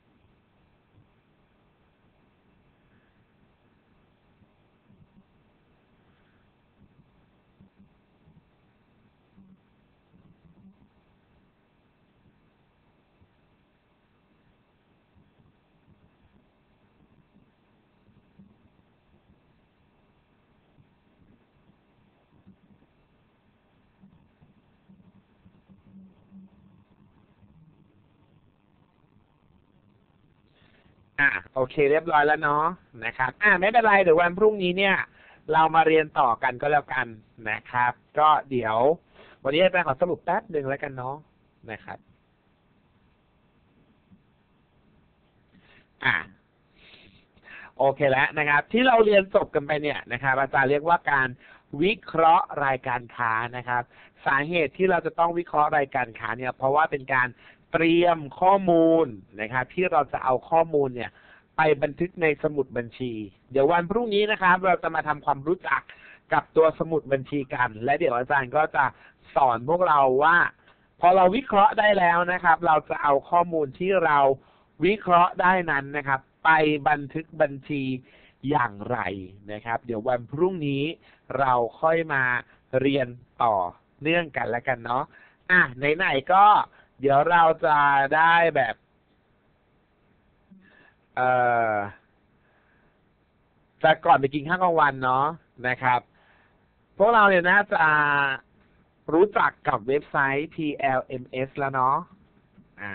อ่ะโอเคเรียบร้อยแล้วเนาะนะครับอ่ะไม่เป็นไรเดี๋ยววันพรุ่งนี้เนี่ย เรามาเรียนต่อกันก็แล้วกันนะครับ ก็เดี๋ยว วันนี้อาจารย์ขอสรุปแป๊บหนึ่งแล้วกันเนาะนะครับอ่ะโอเคแล้วนะครับ ที่เราเรียนจบกันไปเนี่ยนะครับอาจารย์เรียกว่าการวิเคราะห์รายการค้านะครับ สาเหตุที่เราจะต้องวิเคราะห์รายการค้าเนี่ยเพราะว่าเป็นการเตรียมข้อมูลนะครับ ที่เราจะเอาข้อมูลเนี่ย ไปบันทึกในสมุดบัญชี เดี๋ยววันพรุ่งนี้นะครับ เราจะมาทำความรู้จักกับตัวสมุดบัญชีกัน และเดี๋ยวอาจารย์ก็จะสอนพวกเราว่า พอเราวิเคราะห์ได้แล้วนะครับ เราจะเอาข้อมูลที่เราวิเคราะห์ได้นั้นนะครับ ไปบันทึกบัญชีอย่างไรนะครับ เดี๋ยววันพรุ่งนี้เราค่อยมาเรียนต่อเนื่องกันแล้วกันเนาะอ่ะไหนๆก็ เดี๋ยวเราจะได้แบบเอ่อจะก่อนไปกินข้าวกลางวันเนาะนะครับ พวกเราเนี่ยน่าจะรู้จักกับเว็บไซต์ พี แอล เอ็ม เอส แล้วเนาะอ่า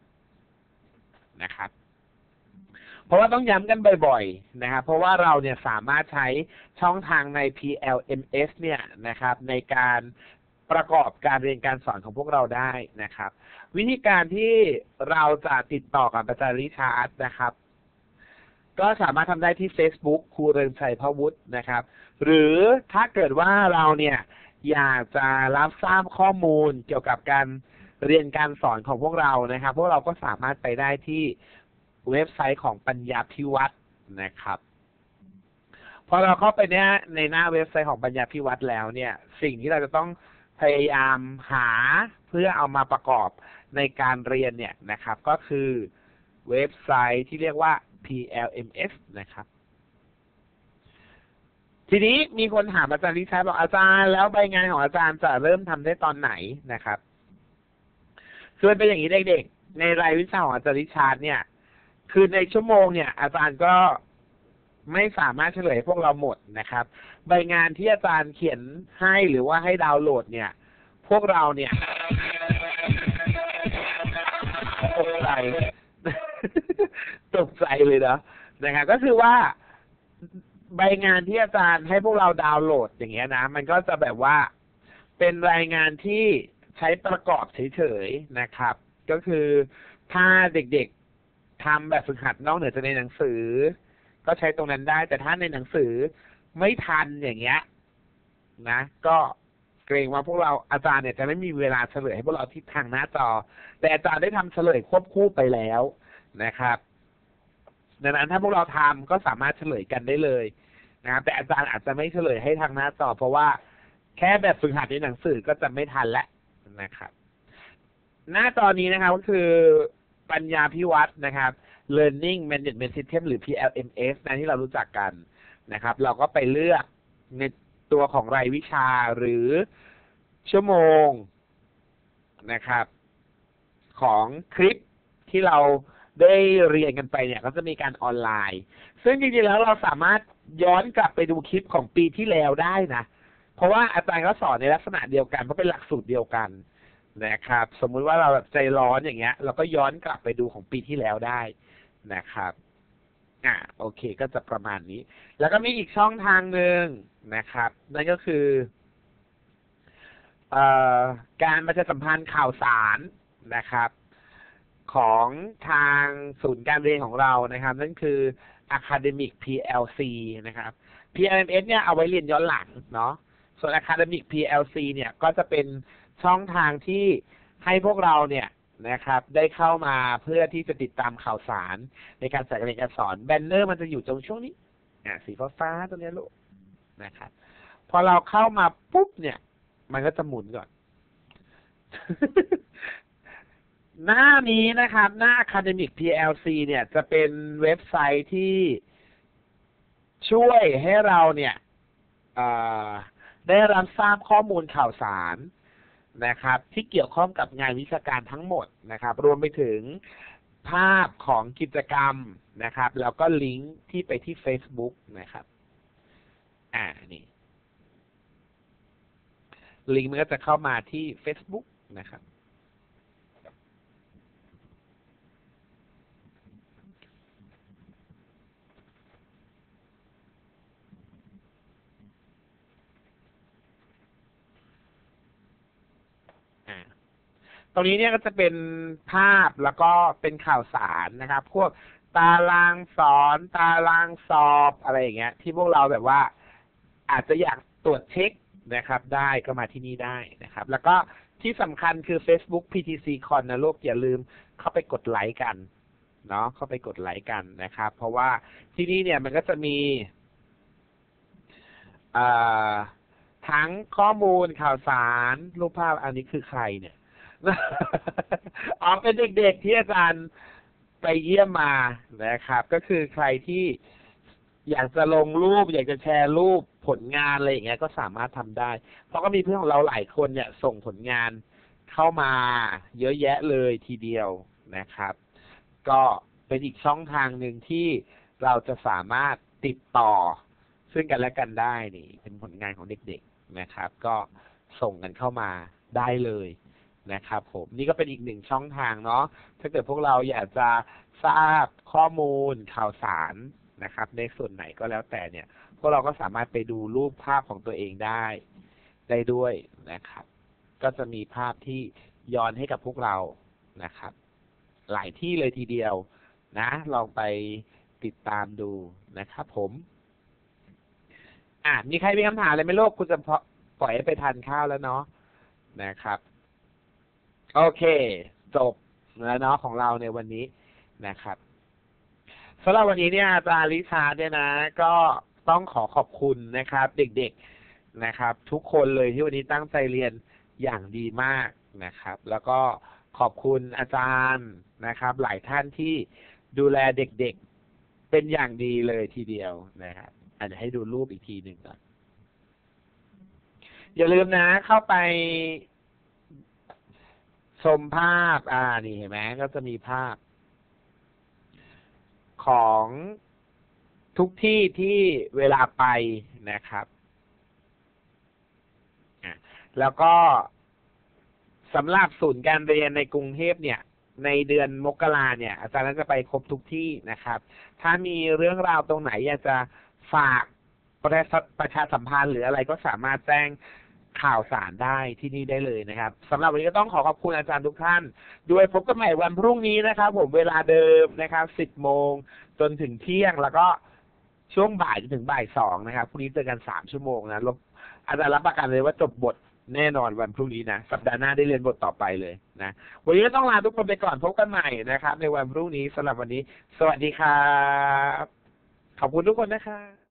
นะครับ เพราะว่าต้องย้ำกันบ่อยๆนะครับ เพราะว่าเราเนี่ยสามารถใช้ช่องทางใน พี แอล เอ็ม เอส เนี่ยนะครับ ในการประกอบการเรียนการสอนของพวกเราได้นะครับ วิธีการที่เราจะติดต่อกับอาจารย์ริชาร์ดนะครับ ก็สามารถทำได้ที่ Facebook ครูเริงชัยพวุฒินะครับ หรือถ้าเกิดว่าเราเนี่ยอยากจะรับทราบข้อมูลเกี่ยวกับการเรียนการสอนของพวกเรานะครับ พวกเราก็สามารถไปได้ที่เว็บไซต์ของปัญญาพิวัตรนะครับ พอเราเข้าไปเนี่ยในหน้าเว็บไซต์ของปัญญาพิวัตรแล้วเนี่ย สิ่งที่เราจะต้องพยายามหาเพื่อเอามาประกอบในการเรียนเนี่ยนะครับ ก็คือเว็บไซต์ที่เรียกว่า พี แอล เอ็ม เอส นะครับ ทีนี้มีคนถามอาจารย์ลิชัยบอกอาจารย์แล้วใบงานของอาจารย์จะเริ่มทำได้ตอนไหนนะครับคือมันเป็นอย่างนี้เด็กๆในรายวิชาของอาจารย์ลิชาร์ดเนี่ย คือในชั่วโมงเนี่ย อาจารย์ก็ไม่สามารถเฉลยพวกเราหมดนะครับ ใบงานที่อาจารย์เขียนให้หรือว่าให้ดาวน์โหลดเนี่ย พวกเราเนี่ยตกใจตกใจเลยนะนะครับ ก็คือว่าใบงานที่อาจารย์ให้พวกเราดาวน์โหลดอย่างเงี้ยนะ มันก็จะแบบว่าเป็นรายงานที่ใช้ประกอบเฉยๆนะครับ ก็คือถ้าเด็กๆทำแบบฝึกหัดนอกเหนือจากในหนังสือ ก็ใช้ตรงนั้นได้ แต่ถ้าในหนังสือไม่ทันอย่างเงี้ยนะ ก็เกรงว่าพวกเราอาจารย์เนี่ยจะไม่มีเวลาเฉลยให้พวกเราที่ทางหน้าจอ แต่อาจารย์ได้ทำเฉลยควบคู่ไปแล้วนะครับดังนั้นถ้าพวกเราทำก็สามารถเฉลยกันได้เลยนะครับแต่อาจารย์อาจจะไม่เฉลยให้ทางหน้าจอเพราะว่าแค่แบบฝึกหัดในหนังสือก็จะไม่ทันแล้วนะครับ หน้าจอนี้นะครับก็คือปัญญาพิวัตรนะครับ Learning Management System หรือ พี แอล เอ็ม เอส นะที่เรารู้จักกันนะครับ เราก็ไปเลือกในตัวของรายวิชาหรือชั่วโมงนะครับ ของคลิปที่เราได้เรียนกันไปเนี่ยก็จะมีการออนไลน์ ซึ่งจริงๆแล้วเราสามารถย้อนกลับไปดูคลิปของปีที่แล้วได้นะ เพราะว่าอาจารย์ก็สอนในลักษณะเดียวกันเพราะเป็นหลักสูตรเดียวกันนะครับ สมมุติว่าเราแบบใจร้อนอย่างเงี้ยเราก็ย้อนกลับไปดูของปีที่แล้วได้นะครับอ่าโอเคก็จะประมาณนี้ แล้วก็มีอีกช่องทางหนึ่งนะครับ นั่นก็คือเอ่อการประชาสัมพันธ์ข่าวสารนะครับของทางศูนย์การเรียนของเรานะครับนั่นคือ Academic พี แอล ซี นะครับ พี แอล เอ็ม เอส เนี่ยเอาไว้เรียนย้อนหลังเนาะส่วน Academic พี แอล ซี เนี่ยก็จะเป็นช่องทางที่ให้พวกเราเนี่ยนะครับได้เข้ามาเพื่อที่จะติดตามข่าวสารในการจัดการเรียนการสอนแบนเนอร์มันจะอยู่ตรงช่วงนี้อ่ะสีฟ้าๆตรงนี้ลูกนะครับพอเราเข้ามาปุ๊บเนี่ยมันก็จะหมุนก่อน หน้านี้นะครับหน้า Academic พี แอล ซี เนี่ยจะเป็นเว็บไซต์ที่ช่วยให้เราเนี่ยได้รับทราบข้อมูลข่าวสารนะครับที่เกี่ยวข้องกับงานวิชาการทั้งหมดนะครับรวมไปถึงภาพของกิจกรรมนะครับแล้วก็ลิงก์ที่ไปที่ Facebook นะครับอ่านี่ลิงก์มันก็จะเข้ามาที่ Facebook นะครับตรงนี้เนี่ยก็จะเป็นภาพแล้วก็เป็นข่าวสารนะครับพวกตารางสอนตารางสอบอะไรอย่างเงี้ยที่พวกเราแบบว่าอาจจะอยากตรวจเช็คนะครับได้ก็มาที่นี่ได้นะครับแล้วก็ที่สำคัญคือ Facebook พี ที ซี Con นะลูกอย่าลืมเข้าไปกดไลค์กันเนาะเข้าไปกดไลค์กันนะครับเพราะว่าที่นี่เนี่ยมันก็จะมีทั้งข้อมูลข่าวสารรูปภาพอันนี้คือใครเนี่ยอ๋อเป็นเด็กๆที่อาจารย์ไปเยี่ยมมานะครับก็คือใครที่อยากจะลงรูปอยากจะแชร์รูปผลงานอะไรอย่างเงี้ยก็สามารถทำได้เพราะก็มีเพื่อนของเราหลายคนเนี่ยส่งผลงานเข้ามาเยอะแยะเลยทีเดียวนะครับก็เป็นอีกช่องทางหนึ่งที่เราจะสามารถติดต่อซึ่งกันและกันได้นี่เป็นผลงานของเด็กๆนะครับก็ส่งกันเข้ามาได้เลยนะครับผมนี่ก็เป็นอีกหนึ่งช่องทางเนาะถ้าเกิดพวกเราอยากจะทราบข้อมูลข่าวสารนะครับในส่วนไหนก็แล้วแต่เนี่ยพวกเราก็สามารถไปดูรูปภาพของตัวเองได้ได้ด้วยนะครับก็จะมีภาพที่ย้อนให้กับพวกเรานะครับหลายที่เลยทีเดียวนะลองไปติดตามดูนะครับผมอ่ะมีใครมีคำถามอะไรไหมลูกคุณจะปล่อยให้ไปทานข้าวแล้วเนาะนะครับโอเคจบแล้วเนาะของเราในวันนี้นะครับสำหรับวันนี้เนี่ยอาจารย์ลิชาร์ดเนี่ยนะก็ต้องขอขอบคุณนะครับเด็กๆนะครับทุกคนเลยที่วันนี้ตั้งใจเรียนอย่างดีมากนะครับแล้วก็ขอบคุณอาจารย์นะครับหลายท่านที่ดูแลเด็กๆเป็นอย่างดีเลยทีเดียวนะครับอาจจะให้ดูรูปอีกทีหนึ่งก่อนอย่าลืมนะเข้าไปชมภาพอ่านี่เห็นไหมก็จะมีภาพของทุกที่ที่เวลาไปนะครับแล้วก็สำหรับศูนย์การเรียนในกรุงเทพเนี่ยในเดือนมกราเนี่ยอาจารย์จะไปครบทุกที่นะครับถ้ามีเรื่องราวตรงไหนอยากจะฝากประชาสัมพันธ์หรืออะไรก็สามารถแจ้งข่าวสารได้ที่นี่ได้เลยนะครับสำหรับวันนี้ก็ต้องขอขอบคุณอาจารย์ทุกท่านด้วยพบกันใหม่วันพรุ่งนี้นะครับผมเวลาเดิมนะครับสิบโมงจนถึงเที่ยงแล้วก็ช่วงบ่ายจนถึงบ่ายสองนะครับพรุ่งนี้เจอกันสามชั่วโมงนะอาจารย์รับประกันเลยว่าจบบทแน่นอนวันพรุ่งนี้นะสัปดาห์หน้าได้เรียนบทต่อไปเลยนะวันนี้ก็ต้องลาทุกคนไปก่อนพบกันใหม่นะครับในวันพรุ่งนี้สำหรับวันนี้สวัสดีครับขอบคุณทุกคนนะครับ